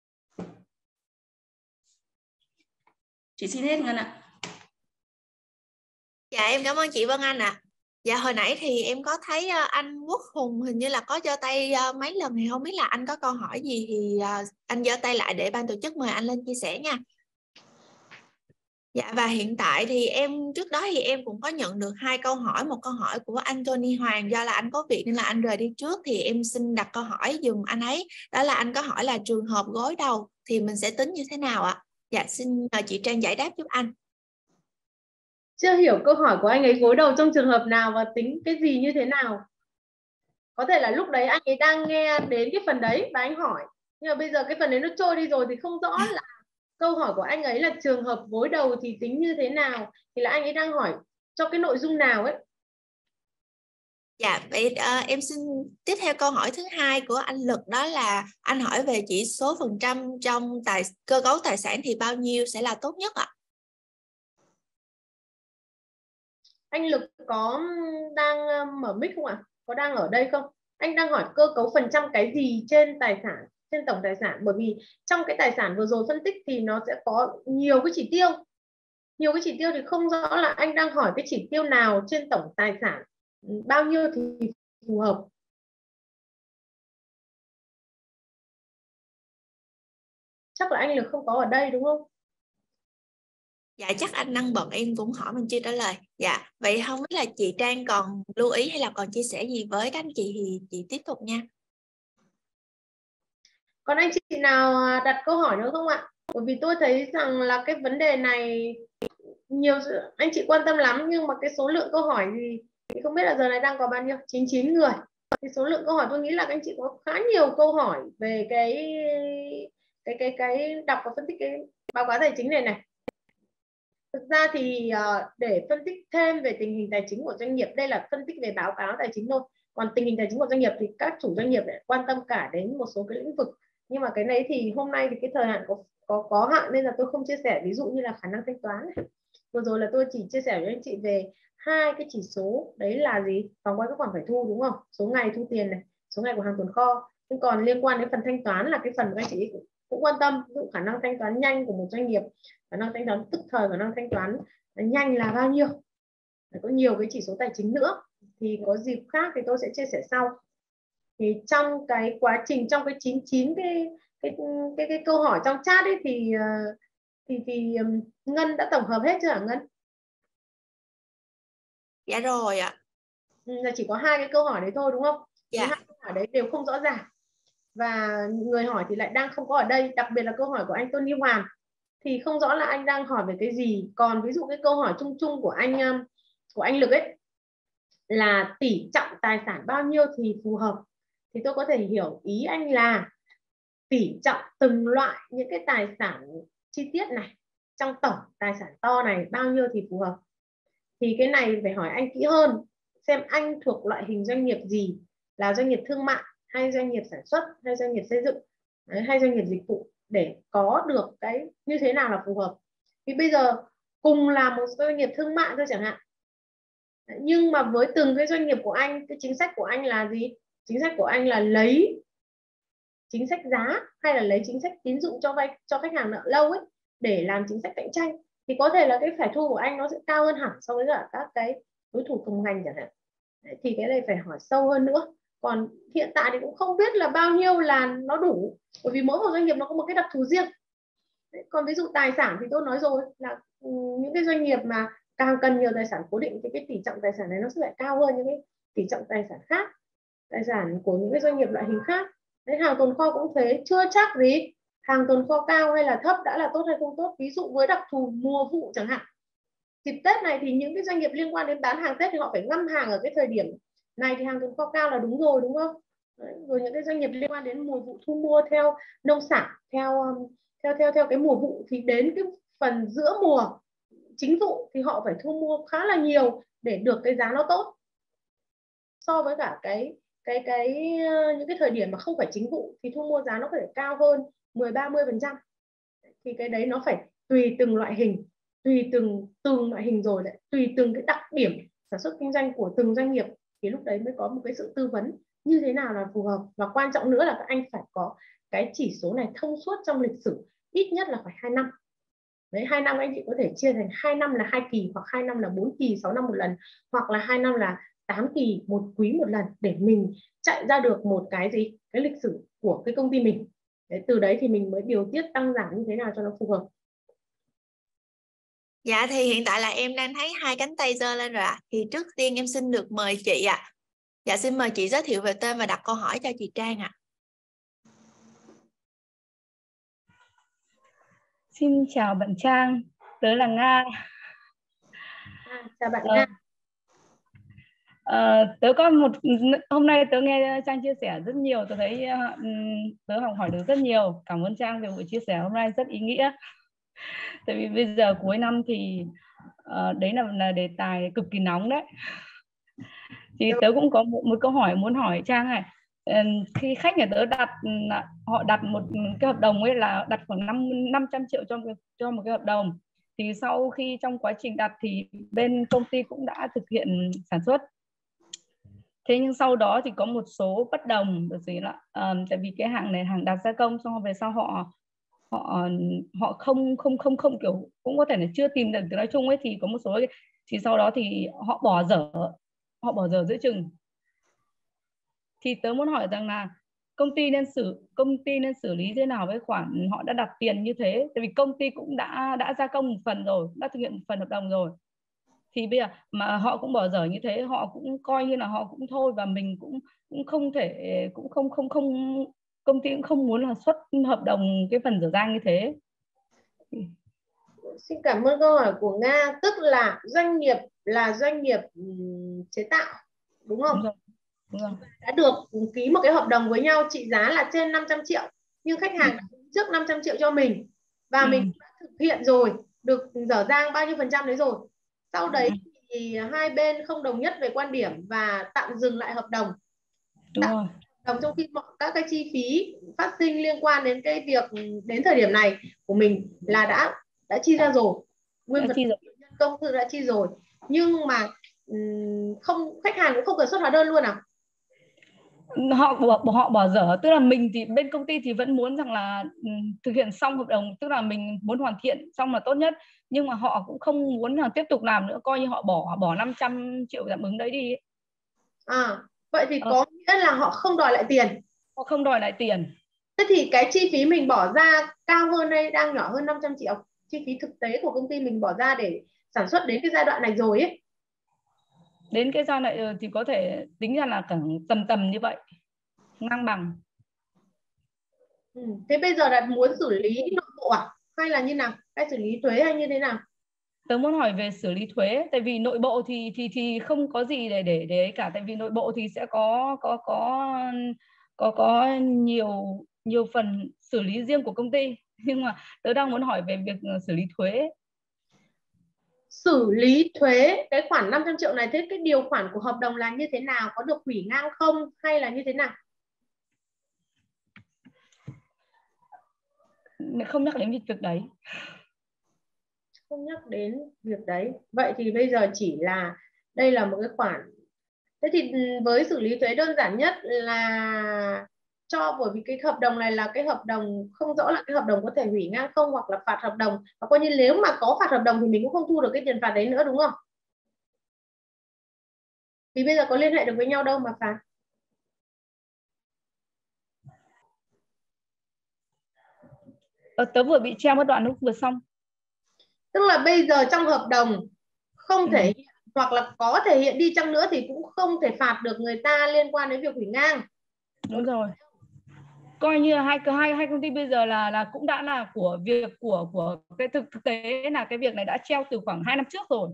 Chị xin hết Ngân ạ. Dạ em cảm ơn chị Vân Anh ạ. Dạ hồi nãy thì em có thấy anh Quốc Hùng hình như là có giơ tay mấy lần, thì không biết là anh có câu hỏi gì thì anh giơ tay lại để ban tổ chức mời anh lên chia sẻ nha. Dạ và hiện tại thì trước đó thì em cũng có nhận được 2 câu hỏi. Một câu hỏi của anh Tony Hoàng, do là anh có việc nên là anh rời đi trước, thì em xin đặt câu hỏi dùm anh ấy. Đó là anh có hỏi là trường hợp gối đầu thì mình sẽ tính như thế nào ạ? Dạ xin mời chị Trang giải đáp giúp anh. Chưa hiểu câu hỏi của anh ấy, gối đầu trong trường hợp nào và tính cái gì như thế nào. Có thể là lúc đấy anh ấy đang nghe đến cái phần đấy và anh hỏi, nhưng mà bây giờ cái phần đấy nó trôi đi rồi thì không rõ là câu hỏi của anh ấy là trường hợp gối đầu thì tính như thế nào, thì là anh ấy đang hỏi cho cái nội dung nào ấy. Dạ vậy em xin tiếp theo câu hỏi thứ hai của anh Lực, đó là anh hỏi về chỉ số phần trăm trong cơ cấu tài sản thì bao nhiêu sẽ là tốt nhất ạ? Anh Lực có đang mở mic không ạ? Có đang ở đây không? Anh đang hỏi cơ cấu phần trăm cái gì trên tài sản, trên tổng tài sản, bởi vì trong cái tài sản vừa rồi phân tích thì nó sẽ có nhiều cái chỉ tiêu. Nhiều cái chỉ tiêu thì không rõ là anh đang hỏi cái chỉ tiêu nào trên tổng tài sản bao nhiêu thì phù hợp. Chắc là anh Lực không có ở đây đúng không? Dạ chắc anh đang bận, em cũng hỏi mình chưa trả lời. Dạ vậy không biết là chị Trang còn lưu ý hay là còn chia sẻ gì với các anh chị thì chị tiếp tục nha. Còn anh chị nào đặt câu hỏi nữa không ạ? Bởi vì tôi thấy rằng là cái vấn đề này nhiều anh chị quan tâm lắm, nhưng mà cái số lượng câu hỏi thì không biết là giờ này đang có bao nhiêu, 99 người. Thì số lượng câu hỏi tôi nghĩ là các anh chị có khá nhiều câu hỏi về cái đọc và phân tích cái báo cáo tài chính này. Thực ra thì để phân tích thêm về tình hình tài chính của doanh nghiệp, đây là phân tích về báo cáo tài chính thôi. Còn tình hình tài chính của doanh nghiệp thì các chủ doanh nghiệp lại quan tâm cả đến một số cái lĩnh vực. Nhưng mà cái đấy thì hôm nay thì cái thời hạn có hạn nên là tôi không chia sẻ. Ví dụ như là khả năng thanh toán này. Vừa rồi là tôi chỉ chia sẻ với anh chị về 2 cái chỉ số, đấy là gì? Vòng quay các khoản phải thu đúng không? Số ngày thu tiền này, số ngày của hàng tồn kho. Nhưng còn liên quan đến phần thanh toán là cái phần của anh chị cũng quan tâm. Ví dụ khả năng thanh toán nhanh của một doanh nghiệp, khả năng thanh toán tức thời, khả năng thanh toán nhanh là bao nhiêu. Có nhiều cái chỉ số tài chính nữa, thì có dịp khác thì tôi sẽ chia sẻ sau. Thì trong cái quá trình, trong cái 99 cái câu hỏi trong chat ấy thì Ngân đã tổng hợp hết chưa hả Ngân? Dạ rồi ạ. Là chỉ có 2 cái câu hỏi đấy thôi đúng không? Dạ. 2 câu hỏi đấy đều không rõ ràng, và người hỏi thì lại đang không có ở đây. Đặc biệt là câu hỏi của anh Tony Hoàng thì không rõ là anh đang hỏi về cái gì. Còn ví dụ cái câu hỏi chung chung của anh Lực ấy là tỷ trọng tài sản bao nhiêu thì phù hợp, thì tôi có thể hiểu ý anh là tỷ trọng từng loại những cái tài sản chi tiết này trong tổng tài sản to này bao nhiêu thì phù hợp. Thì cái này phải hỏi anh kỹ hơn, xem anh thuộc loại hình doanh nghiệp gì, là doanh nghiệp thương mại hay doanh nghiệp sản xuất hay doanh nghiệp xây dựng hay doanh nghiệp dịch vụ, để có được cái như thế nào là phù hợp. Thì bây giờ cùng là một doanh nghiệp thương mại thôi chẳng hạn, nhưng mà với từng cái doanh nghiệp của anh, cái chính sách của anh là gì? Chính sách của anh là lấy chính sách giá hay là lấy chính sách tín dụng cho vay cho khách hàng nợ lâu ấy để làm chính sách cạnh tranh. thì có thể là cái phải thu của anh nó sẽ cao hơn hẳn so với cả các cái đối thủ cùng ngành chẳng hạn. Đấy, thì cái này phải hỏi sâu hơn nữa. Còn hiện tại thì cũng không biết là bao nhiêu là nó đủ, bởi vì mỗi một doanh nghiệp nó có một cái đặc thù riêng. Đấy, còn ví dụ tài sản thì tôi nói rồi là những cái doanh nghiệp mà càng cần nhiều tài sản cố định thì cái tỷ trọng tài sản này nó sẽ lại cao hơn những cái tỷ trọng tài sản khác, tài sản của những cái doanh nghiệp loại hình khác. Đấy, hàng tồn kho cũng thế, chưa chắc gì hàng tồn kho cao hay là thấp đã là tốt hay không tốt. Ví dụ với đặc thù mùa vụ chẳng hạn, dịp Tết này thì những cái doanh nghiệp liên quan đến bán hàng Tết thì họ phải ngâm hàng ở cái thời điểm này thì hàng tồn kho cao là đúng rồi, đúng không? Đấy, rồi những cái doanh nghiệp liên quan đến mùa vụ thu mua theo nông sản, theo cái mùa vụ thì đến cái phần giữa mùa chính vụ thì họ phải thu mua khá là nhiều để được cái giá nó tốt, so với cả những cái thời điểm mà không phải chính vụ thì thu mua giá nó có thể cao hơn 10-30%. Thì cái đấy nó phải tùy từng loại hình, tùy từng loại hình, rồi lại tùy từng cái đặc điểm sản xuất kinh doanh của từng doanh nghiệp, thì lúc đấy mới có một cái sự tư vấn như thế nào là phù hợp. Và quan trọng nữa là các anh phải có cái chỉ số này thông suốt trong lịch sử, ít nhất là phải 2 năm. Đấy, 2 năm anh chị có thể chia thành 2 năm là 2 kỳ, hoặc 2 năm là 4 kỳ 6 năm một lần, hoặc là 2 năm là 8 kỳ 1 quý một lần, để mình chạy ra được một cái gì, cái lịch sử của cái công ty mình. Đấy, từ đấy thì mình mới điều tiết tăng giảm như thế nào cho nó phù hợp. Dạ thì hiện tại là em đang thấy hai cánh tay giơ lên rồi ạ. Thì trước tiên em xin được mời chị ạ. Dạ xin mời chị giới thiệu về tên và đặt câu hỏi cho chị Trang ạ. Xin chào bạn Trang, tớ là Nga. Chào bạn Nga. Tớ có hôm nay tớ nghe Trang chia sẻ rất nhiều, tớ thấy tớ học hỏi được rất nhiều. Cảm ơn Trang về buổi chia sẻ hôm nay rất ý nghĩa. Tại vì bây giờ cuối năm thì đấy là đề tài cực kỳ nóng đấy. Thì tớ cũng có một câu hỏi muốn hỏi Trang này. Khi khách nhà tớ họ đặt một cái hợp đồng ấy, là đặt khoảng 500 triệu cho một cái hợp đồng, thì sau khi trong quá trình đặt thì bên công ty cũng đã thực hiện sản xuất. Thế nhưng sau đó thì có một số bất đồng, bởi vì là tại vì cái hàng này hàng đặt gia công, xong rồi về sau họ không kiểu, cũng có thể là chưa tìm được từ nói chung ấy, thì có một số thì sau đó thì họ bỏ dở giữa chừng. Thì tớ muốn hỏi rằng là công ty nên xử lý thế nào với khoản họ đã đặt tiền như thế, tại vì công ty cũng đã gia công một phần rồi, đã thực hiện một phần hợp đồng rồi, thì bây giờ mà họ cũng bỏ dở như thế, họ cũng coi như là họ cũng thôi, và mình cũng không thể, cũng không công ty cũng không muốn là xuất hợp đồng cái phần dở dang như thế. Xin cảm ơn câu hỏi của Nga. Tức là doanh nghiệp là doanh nghiệp chế tạo, đúng không? Đúng rồi. Đã được ký một cái hợp đồng với nhau trị giá là trên 500 triệu, nhưng khách hàng trước 500 triệu cho mình, và mình đã thực hiện rồi, được dở dang bao nhiêu % đấy rồi. Sau đấy thì hai bên không đồng nhất về quan điểm và tạm dừng lại hợp đồng. Đúng rồi. Trong khi các cái chi phí phát sinh liên quan đến cái việc đến thời điểm này của mình là đã chi ra rồi, nguyên vật công thư đã chi rồi, nhưng mà khách hàng cũng không cần xuất hóa đơn luôn à? Họ bỏ dở, tức là mình thì bên công ty thì vẫn muốn rằng là thực hiện xong hợp đồng, tức là mình muốn hoàn thiện xong là tốt nhất, nhưng mà họ cũng không muốn là tiếp tục làm nữa, coi như họ bỏ 500 triệu giảm ứng đấy đi. Vậy thì có nghĩa là họ không đòi lại tiền. Họ không đòi lại tiền. Thế thì cái chi phí mình bỏ ra cao hơn hay đang nhỏ hơn 500 triệu? Chi phí thực tế của công ty mình bỏ ra để sản xuất đến cái giai đoạn này rồi ấy. Đến cái giai đoạn này thì có thể tính ra là khoảng tầm như vậy, ngang bằng. Thế bây giờ là muốn xử lý nội bộ à? Hay là như nào? Hay xử lý thuế hay như thế nào? Tớ muốn hỏi về xử lý thuế, tại vì nội bộ thì không có gì để ấy cả, tại vì nội bộ thì sẽ có nhiều phần xử lý riêng của công ty, nhưng mà tớ đang muốn hỏi về việc xử lý thuế. Xử lý thuế cái khoản 500 triệu này, thế cái điều khoản của hợp đồng là như thế nào? Có được hủy ngang không hay là như thế nào? Không nhắc đến việc đấy. Không nhắc đến việc đấy. Vậy thì bây giờ chỉ là đây là một cái khoản. Thế thì với xử lý thuế đơn giản nhất là cho, bởi vì cái hợp đồng này là cái hợp đồng không rõ là cái hợp đồng có thể hủy ngang không hoặc là phạt hợp đồng, và coi như nếu mà có phạt hợp đồng thì mình cũng không thu được cái tiền phạt đấy nữa, đúng không? Vì bây giờ có liên hệ được với nhau đâu mà phạt. Tớ vừa bị treo một đoạn lúc vừa xong. Tức là bây giờ trong hợp đồng không thể hiện, hoặc là có thể hiện đi chăng nữa thì cũng không thể phạt được người ta liên quan đến việc hủy ngang. Đúng rồi. Coi như hai công ty bây giờ là cũng đã là của việc của cái thực tế là cái việc này đã treo từ khoảng 2 năm trước rồi.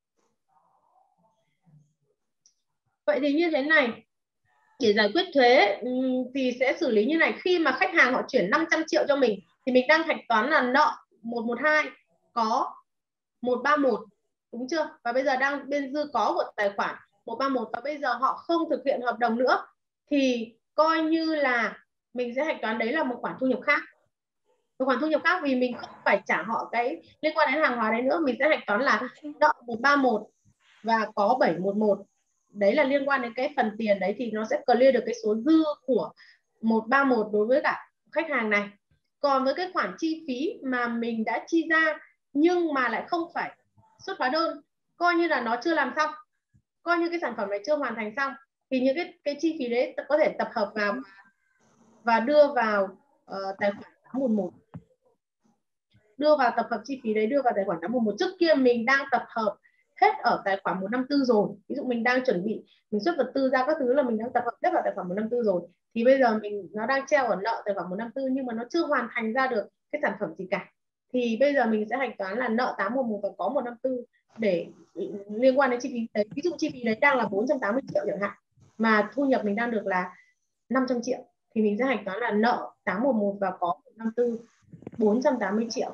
Vậy thì như thế này, để giải quyết thuế thì sẽ xử lý như này. Khi mà khách hàng họ chuyển 500 triệu cho mình thì mình đang hạch toán là nợ 112 có 131, đúng chưa? Và bây giờ đang bên dư có của tài khoản 131, và bây giờ họ không thực hiện hợp đồng nữa thì coi như là mình sẽ hạch toán đấy là một khoản thu nhập khác. Một khoản thu nhập khác vì mình không phải trả họ cái liên quan đến hàng hóa đấy nữa, mình sẽ hạch toán là nợ 131 và có 711. Đấy là liên quan đến cái phần tiền đấy thì nó sẽ clear được cái số dư của 131 đối với cả khách hàng này. Còn với cái khoản chi phí mà mình đã chi ra nhưng mà lại không phải xuất hóa đơn, coi như là nó chưa làm xong, coi như cái sản phẩm này chưa hoàn thành xong, thì những cái chi phí đấy có thể tập hợp vào và đưa vào tài khoản 811. Đưa vào tập hợp chi phí đấy, đưa vào tài khoản 811. Trước kia mình đang tập hợp hết ở tài khoản 154 rồi. Ví dụ mình đang chuẩn bị, mình xuất vật tư ra các thứ là mình đang tập hợp hết vào tài khoản 154 rồi. Thì bây giờ nó đang treo ở nợ tài khoản 154 nhưng mà nó chưa hoàn thành ra được cái sản phẩm gì cả. Thì bây giờ mình sẽ hạch toán là nợ 811 và có 154 để liên quan đến chi phí đấy. Ví dụ chi phí đấy đang là 480 triệu chẳng hạn, mà thu nhập mình đang được là 500 triệu thì mình sẽ hạch toán là nợ 811 và có 154 480 triệu.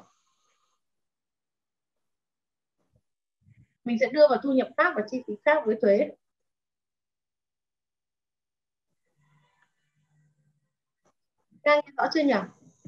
Mình sẽ đưa vào thu nhập khác và chi phí khác với thuế. Trang nghe rõ chưa nhỉ?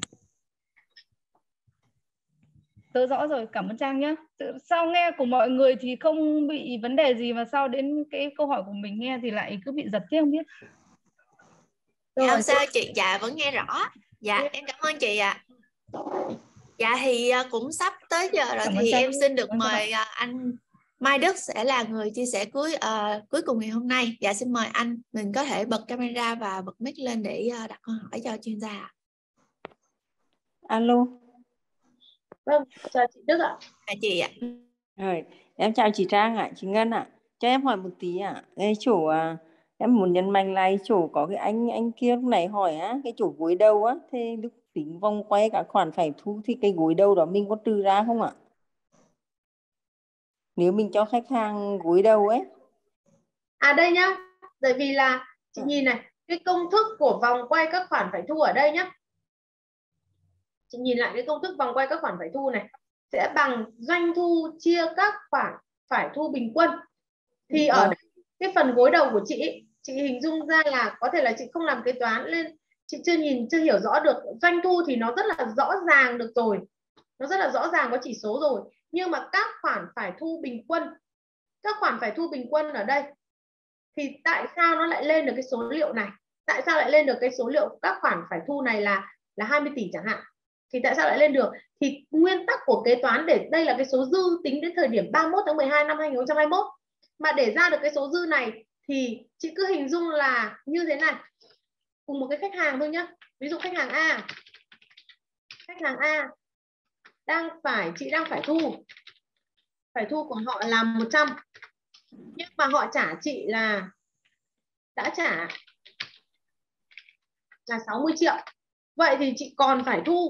Tớ rõ rồi, cảm ơn Trang nhé. Sau nghe của mọi người thì không bị vấn đề gì, mà sau đến cái câu hỏi của mình nghe thì lại cứ bị giật thế không biết. Dạ không sao chị, dạ vẫn nghe rõ. Dạ em cảm ơn chị ạ. Dạ thì cũng sắp tới giờ rồi thì em xin được mời anh Mai Đức sẽ là người chia sẻ cuối cùng ngày hôm nay. Dạ xin mời anh, mình có thể bật camera và bật mic lên để đặt câu hỏi cho chuyên gia. Alo. Vâng, chào chị Đức ạ. Dạ chị ạ. Rồi, em chào chị Trang ạ, chị Ngân ạ. Cho em hỏi một tí ạ. Cái chủ em muốn nhấn mạnh lại chủ có cái anh kia lúc này hỏi cái chủ gối đầu thì lúc tính vòng quay cả khoản phải thu thì cái gối đầu đó mình có trừ ra không ạ? Nếu mình cho khách hàng gối đầu ấy. Đây nhá. Bởi vì là chị nhìn này, cái công thức của vòng quay các khoản phải thu ở đây nhá. Chị nhìn lại cái công thức vòng quay các khoản phải thu này sẽ bằng doanh thu chia các khoản phải thu bình quân. Thì ở đây cái phần gối đầu của chị hình dung ra là có thể là chị không làm kế toán lên, chị chưa hiểu rõ được. Doanh thu thì nó rất là rõ ràng được rồi, nó rất là rõ ràng có chỉ số rồi, nhưng mà các khoản phải thu bình quân, các khoản phải thu bình quân ở đây thì tại sao nó lại lên được cái số liệu này? Tại sao lại lên được cái số liệu các khoản phải thu này là 20 tỷ chẳng hạn? Thì tại sao lại lên được? Thì nguyên tắc của kế toán để đây là cái số dư tính đến thời điểm 31 tháng 12 năm 2021. Mà để ra được cái số dư này thì chị cứ hình dung là như thế này. Cùng một cái khách hàng thôi nhá. Ví dụ khách hàng A. Khách hàng A chị đang phải thu của họ là 100. Nhưng mà họ trả chị là đã trả là 60 triệu. Vậy thì chị còn phải thu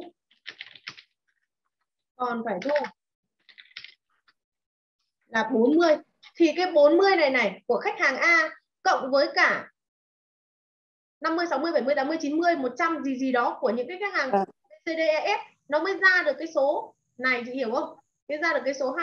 là 40. Thì cái 40 này của khách hàng A cộng với cả 50, 60, 70, 80, 90, 100 gì đó của những cái khách hàng CDEF nó mới ra được cái số này, chị hiểu không? Mới ra được cái số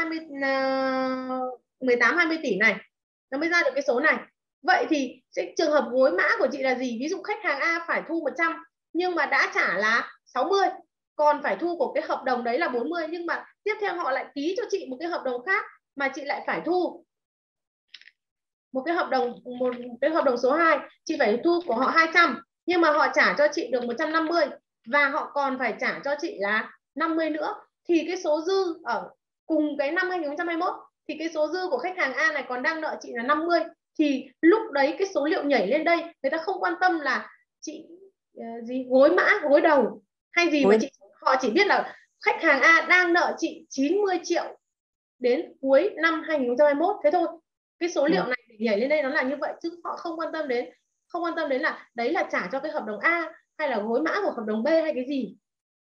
18 20 tỷ này. Nó mới ra được cái số này. Vậy thì trường hợp gối mã của chị là gì? Ví dụ khách hàng A phải thu 100 nhưng mà đã trả là 60, còn phải thu của cái hợp đồng đấy là 40, nhưng mà tiếp theo họ lại ký cho chị một cái hợp đồng khác mà chị lại phải thu một cái hợp đồng số 2, chị phải thu của họ 200. nhưng mà họ trả cho chị được 150 và họ còn phải trả cho chị là 50 nữa, thì cái số dư ở cùng cái năm 2021 thì cái số dư của khách hàng A này còn đang nợ chị là 50, thì lúc đấy cái số liệu nhảy lên đây, người ta không quan tâm là chị gì gối mã gối đầu hay gì mà họ chỉ biết là khách hàng A đang nợ chị 90 triệu đến cuối năm 2021, thế thôi. Cái số liệu này nhảy lên đây nó là như vậy, chứ họ không quan tâm đến là đấy là trả cho cái hợp đồng A hay là gối mã của hợp đồng B hay cái gì.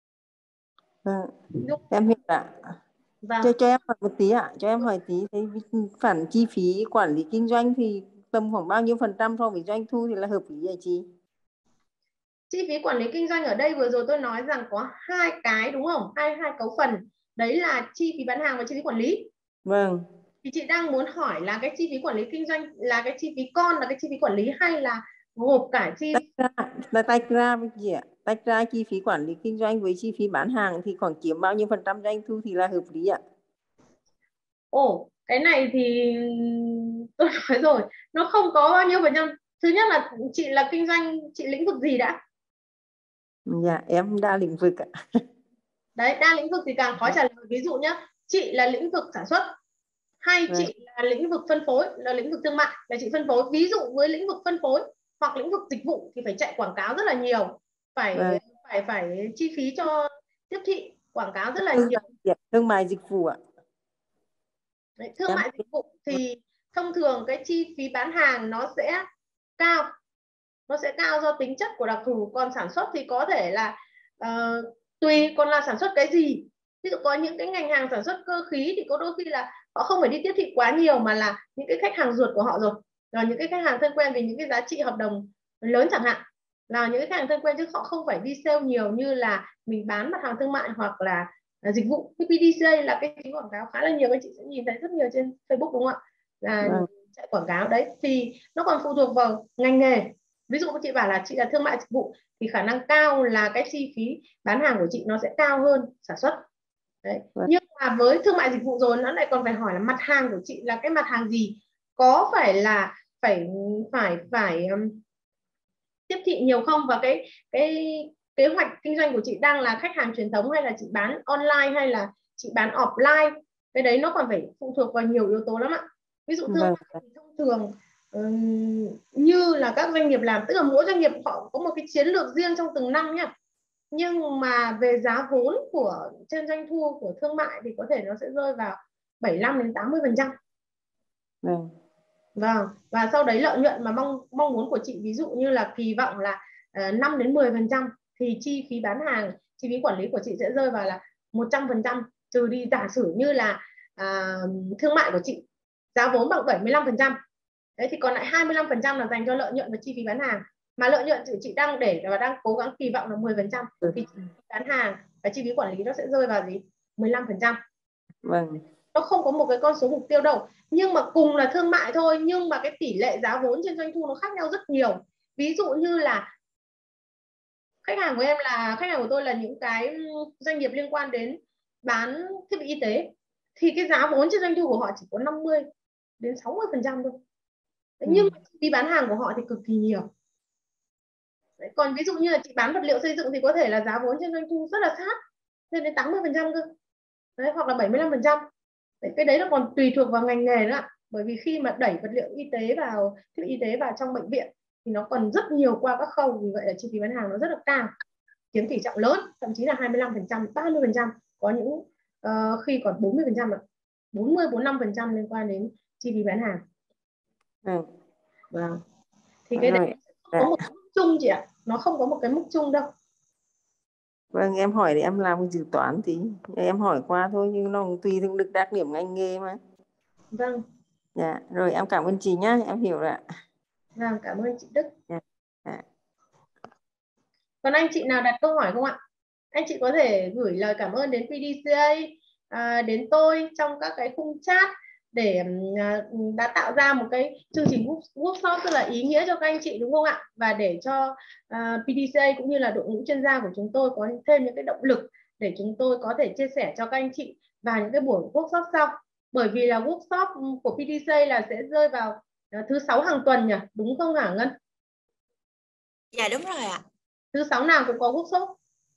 Em hiểu ạ. Vâng. Cho em hỏi một tí ạ, cho em hỏi tí, cái khoản chi phí quản lý kinh doanh thì tầm khoảng bao nhiêu % so với doanh thu thì là hợp lý hả chị? Chi phí quản lý kinh doanh ở đây vừa rồi tôi nói rằng có hai cái đúng không? Hai cấu phần. Đấy là chi phí bán hàng và chi phí quản lý. Vâng. Thì chị đang muốn hỏi là cái chi phí quản lý kinh doanh là cái chi phí con, là cái chi phí quản lý, hay là gộp cả chi tách ra với chị ạ. Tách ra chi phí quản lý kinh doanh với chi phí bán hàng thì khoảng chiếm bao nhiêu % doanh thu thì là hợp lý ạ? Ồ, cái này thì tôi nói rồi, nó không có bao nhiêu phần trăm. Thứ nhất là chị là kinh doanh, chị lĩnh vực gì đã? Dạ, em đa lĩnh vực ạ. Đấy, đa lĩnh vực thì càng khó trả lời. Ví dụ nhá, chị là lĩnh vực sản xuất, hay chị là lĩnh vực phân phối, là lĩnh vực thương mại, là chị phân phối. Ví dụ với lĩnh vực phân phối hoặc lĩnh vực dịch vụ thì phải chạy quảng cáo rất là nhiều, phải chi phí cho tiếp thị quảng cáo rất là nhiều. Thương mại dịch vụ ạ. Đấy, thương mại dịch vụ thì thông thường cái chi phí bán hàng nó sẽ cao, do tính chất của đặc thù. Còn sản xuất thì có thể là tùy còn là sản xuất cái gì. Ví dụ có những cái ngành hàng sản xuất cơ khí thì có đôi khi là họ không phải đi tiếp thị quá nhiều, mà là những cái khách hàng ruột của họ rồi những cái khách hàng thân quen vì những cái giá trị hợp đồng lớn chẳng hạn, là những cái khách hàng thân quen, chứ họ không phải đi sale nhiều như là mình bán mặt hàng thương mại hoặc là dịch vụ. PPDCA là cái chính quảng cáo khá là nhiều, các chị sẽ nhìn thấy rất nhiều trên Facebook đúng không ạ, là chạy quảng cáo đấy. Thì nó còn phụ thuộc vào ngành nghề. Ví dụ chị bảo là chị là thương mại dịch vụ thì khả năng cao là cái chi phí bán hàng của chị nó sẽ cao hơn sản xuất đấy. Nhưng mà với thương mại dịch vụ rồi nó lại còn phải hỏi là mặt hàng của chị là cái mặt hàng gì, có phải là phải tiếp thị nhiều không, và cái kế hoạch kinh doanh của chị đang là khách hàng truyền thống hay là chị bán online hay là chị bán offline. Cái đấy nó còn phải phụ thuộc vào nhiều yếu tố lắm ạ. Ví dụ thương mại thì thông thường như là các doanh nghiệp làm, tức là mỗi doanh nghiệp họ có một cái chiến lược riêng trong từng năm nhá, nhưng mà về giá vốn của trên doanh thu của thương mại thì có thể nó sẽ rơi vào 75 đến 80%. Vâng, và sau đấy lợi nhuận mà mong muốn của chị, ví dụ như là kỳ vọng là 5 đến 10%, thì chi phí bán hàng, chi phí quản lý của chị sẽ rơi vào là 100%, trừ đi giả sử như là thương mại của chị giá vốn bằng 75%. Đấy thì còn lại 25% là dành cho lợi nhuận và chi phí bán hàng. Mà lợi nhuận chị đang để và đang cố gắng kỳ vọng là 10%, thì chi phí bán hàng và chi phí quản lý nó sẽ rơi vào gì? 15%. Vâng. Nó không có một cái con số mục tiêu đâu, nhưng mà cùng là thương mại thôi, nhưng mà cái tỷ lệ giá vốn trên doanh thu nó khác nhau rất nhiều. Ví dụ như là khách hàng của tôi là những cái doanh nghiệp liên quan đến bán thiết bị y tế, thì cái giá vốn trên doanh thu của họ chỉ có 50 đến 60% thôi. Nhưng chi phí bán hàng của họ thì cực kỳ nhiều. Đấy, còn ví dụ như là chị bán vật liệu xây dựng thì có thể là giá vốn trên doanh thu rất là sát, lên đến 80% cơ. Đấy, hoặc là 75%. Đấy, cái đấy nó còn tùy thuộc vào ngành nghề nữa. Bởi vì khi mà đẩy vật liệu y tế vào, thiết bị y tế vào trong bệnh viện thì nó còn rất nhiều qua các khâu, vì vậy là chi phí bán hàng nó rất là cao, chiếm tỷ trọng lớn, thậm chí là 25%, 30%, có những khi còn 40%, 40-45% liên quan đến chi phí bán hàng. Vâng. Thì cái đấy có một mức chung chị ạ, nó không có một cái mức chung đâu. Vâng, em hỏi để em làm dự toán tí, em hỏi qua thôi, nhưng nó tùy từng được đặc điểm ngành nghề mà. Vâng. Dạ, rồi em cảm ơn chị nhá, em hiểu rồi ạ. Vâng, cảm ơn chị Đức. Dạ. Còn anh chị nào đặt câu hỏi không ạ? Anh chị có thể gửi lời cảm ơn đến PDCA, đến tôi trong các cái khung chat để đã tạo ra một cái chương trình workshop rất là ý nghĩa cho các anh chị, đúng không ạ? Và để cho PDCA cũng như là đội ngũ chuyên gia của chúng tôi có thêm những cái động lực để chúng tôi có thể chia sẻ cho các anh chị vào những cái buổi workshop sau. Bởi vì là workshop của PDCA là sẽ rơi vào thứ 6 hàng tuần nhỉ, đúng không hả Ngân? Dạ đúng rồi ạ. Thứ sáu nào cũng có workshop,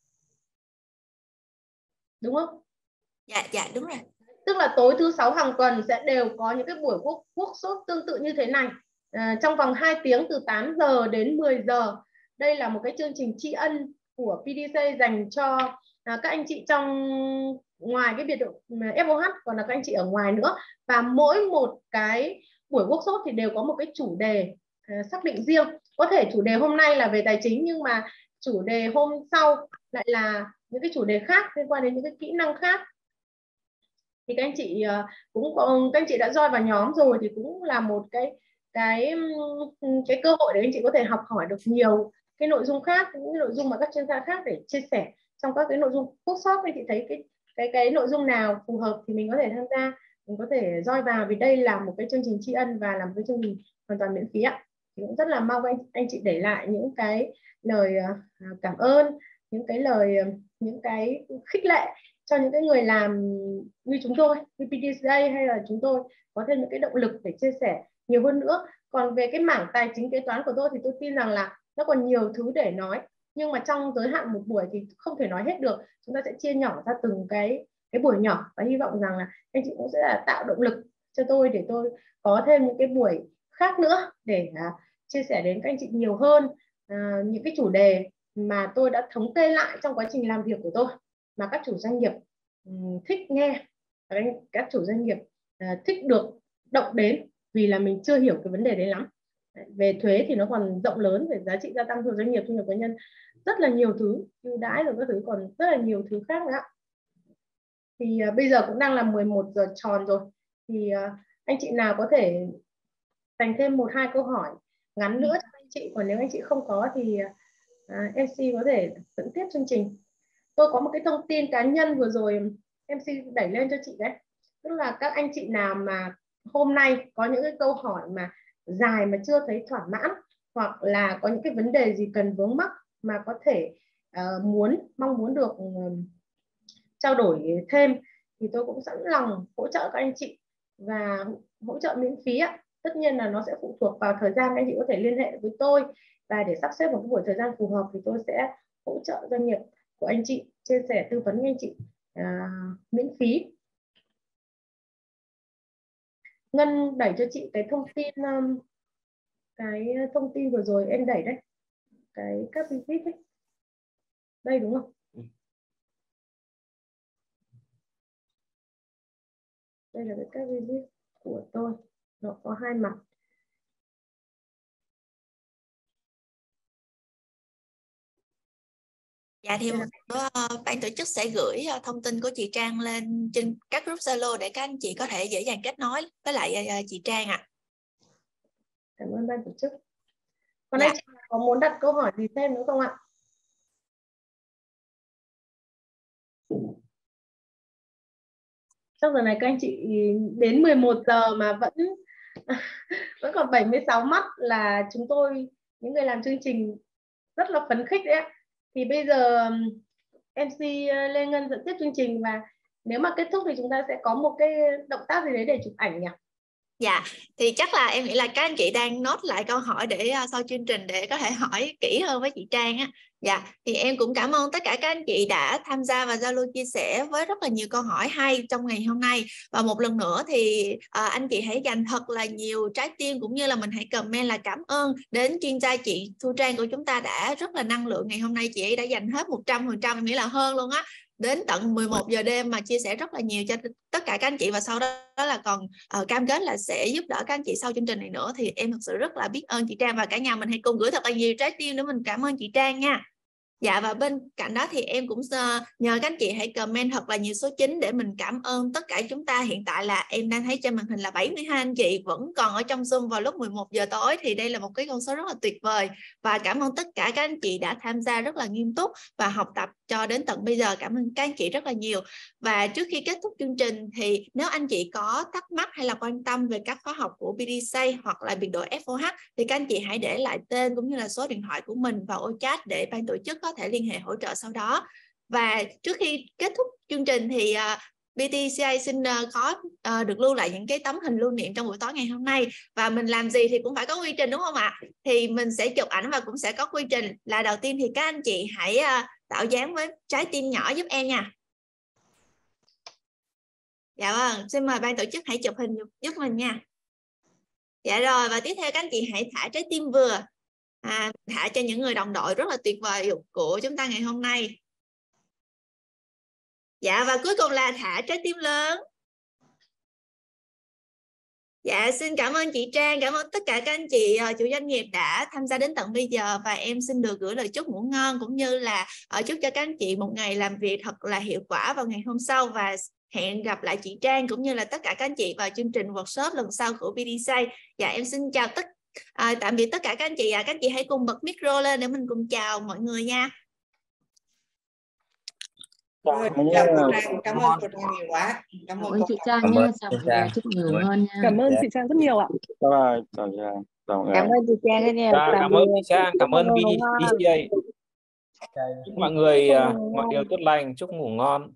đúng không? Dạ đúng rồi. Tức là tối thứ sáu hàng tuần sẽ đều có những cái buổi workshop tương tự như thế này, trong vòng 2 tiếng từ 8 giờ đến 10 giờ. Đây là một cái chương trình tri ân của PDCA dành cho các anh chị trong ngoài cái biệt đội FOH, còn là các anh chị ở ngoài nữa. Và mỗi một cái buổi workshop thì đều có một cái chủ đề xác định riêng. Có thể chủ đề hôm nay là về tài chính, nhưng mà chủ đề hôm sau lại là những cái chủ đề khác liên quan đến những cái kỹ năng khác. Thì các anh chị cũng có, các anh chị đã join vào nhóm rồi thì cũng là một cái cơ hội để anh chị có thể học hỏi được nhiều cái nội dung khác, những nội dung mà các chuyên gia khác để chia sẻ trong các cái nội dung workshop. Anh chị thấy cái nội dung nào phù hợp thì mình có thể tham gia, mình có thể join vào, vì đây là một cái chương trình tri ân và là một cái chương trình hoàn toàn miễn phí ạ. Thì cũng rất là mong anh chị để lại những cái lời cảm ơn, những cái lời, những cái khích lệ cho những cái người làm như chúng tôi, như PDCA, hay là chúng tôi có thêm những cái động lực để chia sẻ nhiều hơn nữa. Còn về cái mảng tài chính kế toán của tôi thì tôi tin rằng là nó còn nhiều thứ để nói, nhưng mà trong giới hạn một buổi thì không thể nói hết được. Chúng ta sẽ chia nhỏ ra từng cái buổi nhỏ, và hy vọng rằng là anh chị cũng sẽ là tạo động lực cho tôi để tôi có thêm những cái buổi khác nữa để chia sẻ đến các anh chị nhiều hơn những cái chủ đề mà tôi đã thống kê lại trong quá trình làm việc của tôi, mà các chủ doanh nghiệp thích nghe, các chủ doanh nghiệp thích được động đến, vì là mình chưa hiểu cái vấn đề đấy lắm. Về thuế thì nó còn rộng lớn, về giá trị gia tăng của doanh nghiệp, thu nhập cá nhân, rất là nhiều thứ, ưu đãi rồi các thứ, còn rất là nhiều thứ khác nữa. Thì bây giờ cũng đang là 11 giờ tròn rồi, thì anh chị nào có thể dành thêm 1-2 câu hỏi ngắn nữa cho anh chị, còn nếu anh chị không có thì MC có thể dẫn tiếp chương trình. Tôi có một cái thông tin cá nhân vừa rồi MC đẩy lên cho chị đấy, tức là các anh chị nào mà hôm nay có những cái câu hỏi mà dài mà chưa thấy thỏa mãn, hoặc là có những cái vấn đề gì cần vướng mắc mà có thể mong muốn được trao đổi thêm, thì tôi cũng sẵn lòng hỗ trợ các anh chị và hỗ trợ miễn phí ạ. Tất nhiên là nó sẽ phụ thuộc vào thời gian, các anh chị có thể liên hệ với tôi, và để sắp xếp một cái buổi thời gian phù hợp thì tôi sẽ hỗ trợ doanh nghiệp của anh chị, chia sẻ tư vấn với anh chị miễn phí. Ngân đẩy cho chị cái thông tin vừa rồi em đẩy đấy, cái các visit đấy, đây đúng không? Đây là cái các visit của tôi, nó có 2 mặt. Dạ thì ban tổ chức sẽ gửi thông tin của chị Trang lên trên các group Zalo để các anh chị có thể dễ dàng kết nối với lại chị Trang ạ. Cảm ơn ban tổ chức. Còn anh chị có muốn đặt câu hỏi gì thêm nữa không ạ? Trong giờ này các anh chị đến 11 giờ mà vẫn còn 76 mắt, là chúng tôi, những người làm chương trình, rất là phấn khích đấy. Thì bây giờ MC Lê Ngân dẫn tiếp chương trình, và nếu mà kết thúc thì chúng ta sẽ có một cái động tác gì đấy để chụp ảnh nhỉ? Dạ, thì chắc là em nghĩ là các anh chị đang note lại câu hỏi để sau chương trình để có thể hỏi kỹ hơn với chị Trang á. Dạ, thì em cũng cảm ơn tất cả các anh chị đã tham gia và giao lưu chia sẻ với rất là nhiều câu hỏi hay trong ngày hôm nay. Và một lần nữa thì anh chị hãy dành thật là nhiều trái tim, cũng như là mình hãy comment là cảm ơn đến chuyên gia chị Thu Trang của chúng ta đã rất là năng lượng. Ngày hôm nay chị ấy đã dành hết 100%, nghĩa là hơn luôn á, đến tận 11 giờ đêm mà chia sẻ rất là nhiều cho tất cả các anh chị, và sau đó là còn cam kết là sẽ giúp đỡ các anh chị sau chương trình này nữa. Thì em thật sự rất là biết ơn chị Trang, và cả nhà mình hãy cùng gửi thật là nhiều trái tim để mình cảm ơn chị Trang nha. Dạ, và bên cạnh đó thì em cũng nhờ các anh chị hãy comment thật là nhiều số 9 để mình cảm ơn tất cả chúng ta. Hiện tại là em đang thấy trên màn hình là 72 anh chị vẫn còn ở trong Zoom vào lúc 11 giờ tối, thì đây là một cái con số rất là tuyệt vời. Và cảm ơn tất cả các anh chị đã tham gia rất là nghiêm túc và học tập cho đến tận bây giờ. Cảm ơn các anh chị rất là nhiều. Và trước khi kết thúc chương trình thì nếu anh chị có thắc mắc hay là quan tâm về các khóa học của PDCA hoặc là biệt đội FOH thì các anh chị hãy để lại tên cũng như là số điện thoại của mình vào ô chat để ban tổ chức có thể liên hệ hỗ trợ sau đó. Và trước khi kết thúc chương trình thì BTCA xin có được lưu lại những cái tấm hình lưu niệm trong buổi tối ngày hôm nay. Và mình làm gì thì cũng phải có quy trình đúng không ạ? Thì mình sẽ chụp ảnh và cũng sẽ có quy trình. Là đầu tiên thì các anh chị hãy tạo dáng với trái tim nhỏ giúp em nha. Dạ vâng, xin mời ban tổ chức hãy chụp hình giúp mình nha. Dạ rồi, và tiếp theo các anh chị hãy thả trái tim vừa. Thả cho những người đồng đội rất là tuyệt vời của chúng ta ngày hôm nay. Dạ, và cuối cùng là thả trái tim lớn. Dạ, xin cảm ơn chị Trang, cảm ơn tất cả các anh chị chủ doanh nghiệp đã tham gia đến tận bây giờ, và em xin được gửi lời chúc ngủ ngon cũng như là chúc cho các anh chị một ngày làm việc thật là hiệu quả vào ngày hôm sau, và hẹn gặp lại chị Trang cũng như là tất cả các anh chị vào chương trình workshop lần sau của BDCA. Dạ, em xin chào tạm biệt tất cả các anh chị. Các anh chị hãy cùng bật micro lên để mình cùng chào mọi người nha. Chào cô Trang, cảm ơn cô Trang nhiều quá. Cảm ơn chị Trang nha, chúc ngủ ngon nha. Cảm ơn chị Trang rất nhiều ạ. Cảm ơn chị Trang nha. Cảm ơn chị Trang, cảm ơn BDCA. Chúc mọi người mọi điều tốt lành, chúc ngủ ngon.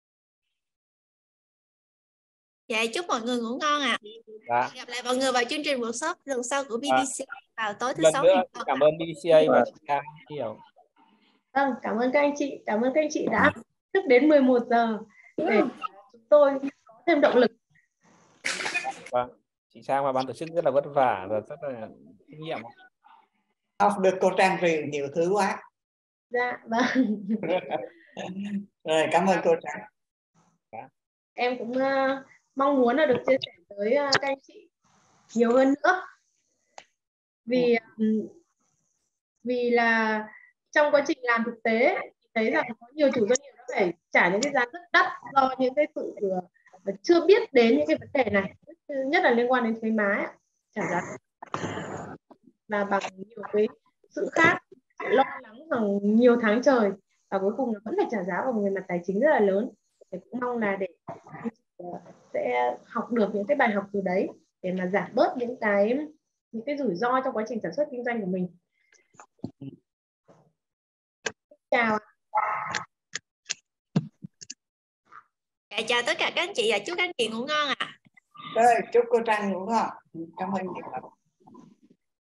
Dạ, chúc mọi người ngủ ngon ạ. Dạ. Gặp lại mọi người vào chương trình workshop lần sau của BDCA vào tối thứ 6 nữa. Cảm ơn BDCA và chị Trang nhiều. Vâng, cảm ơn các anh chị, cảm ơn các anh chị đã thức đến 11 giờ để chúng tôi có thêm động lực. Vâng, chị Trang và ban tổ chức rất là vất vả và rất là kinh nghiệm. Học được cô Trang truyền nhiều thứ quá. Dạ, vâng. Rồi, cảm ơn cô Trang. Em cũng mong muốn là được chia sẻ với các anh chị nhiều hơn nữa, vì là trong quá trình làm thực tế thấy rằng có nhiều chủ doanh nghiệp đã phải trả những cái giá rất đắt do những cái sự chưa biết đến những cái vấn đề này, nhất là liên quan đến thuế má, trả giá và bằng nhiều cái sự khác, lo lắng bằng nhiều tháng trời, và cuối cùng là vẫn phải trả giá bằng về mặt tài chính rất là lớn. Thì cũng mong là để sẽ học được những cái bài học từ đấy để mà giảm bớt những cái rủi ro trong quá trình sản xuất kinh doanh của mình. Chào. Chào tất cả các anh chị và chúc các anh chị ngủ ngon ạ. Rồi, chúc cô Trang ngủ ngon. Cảm ơn nhiều.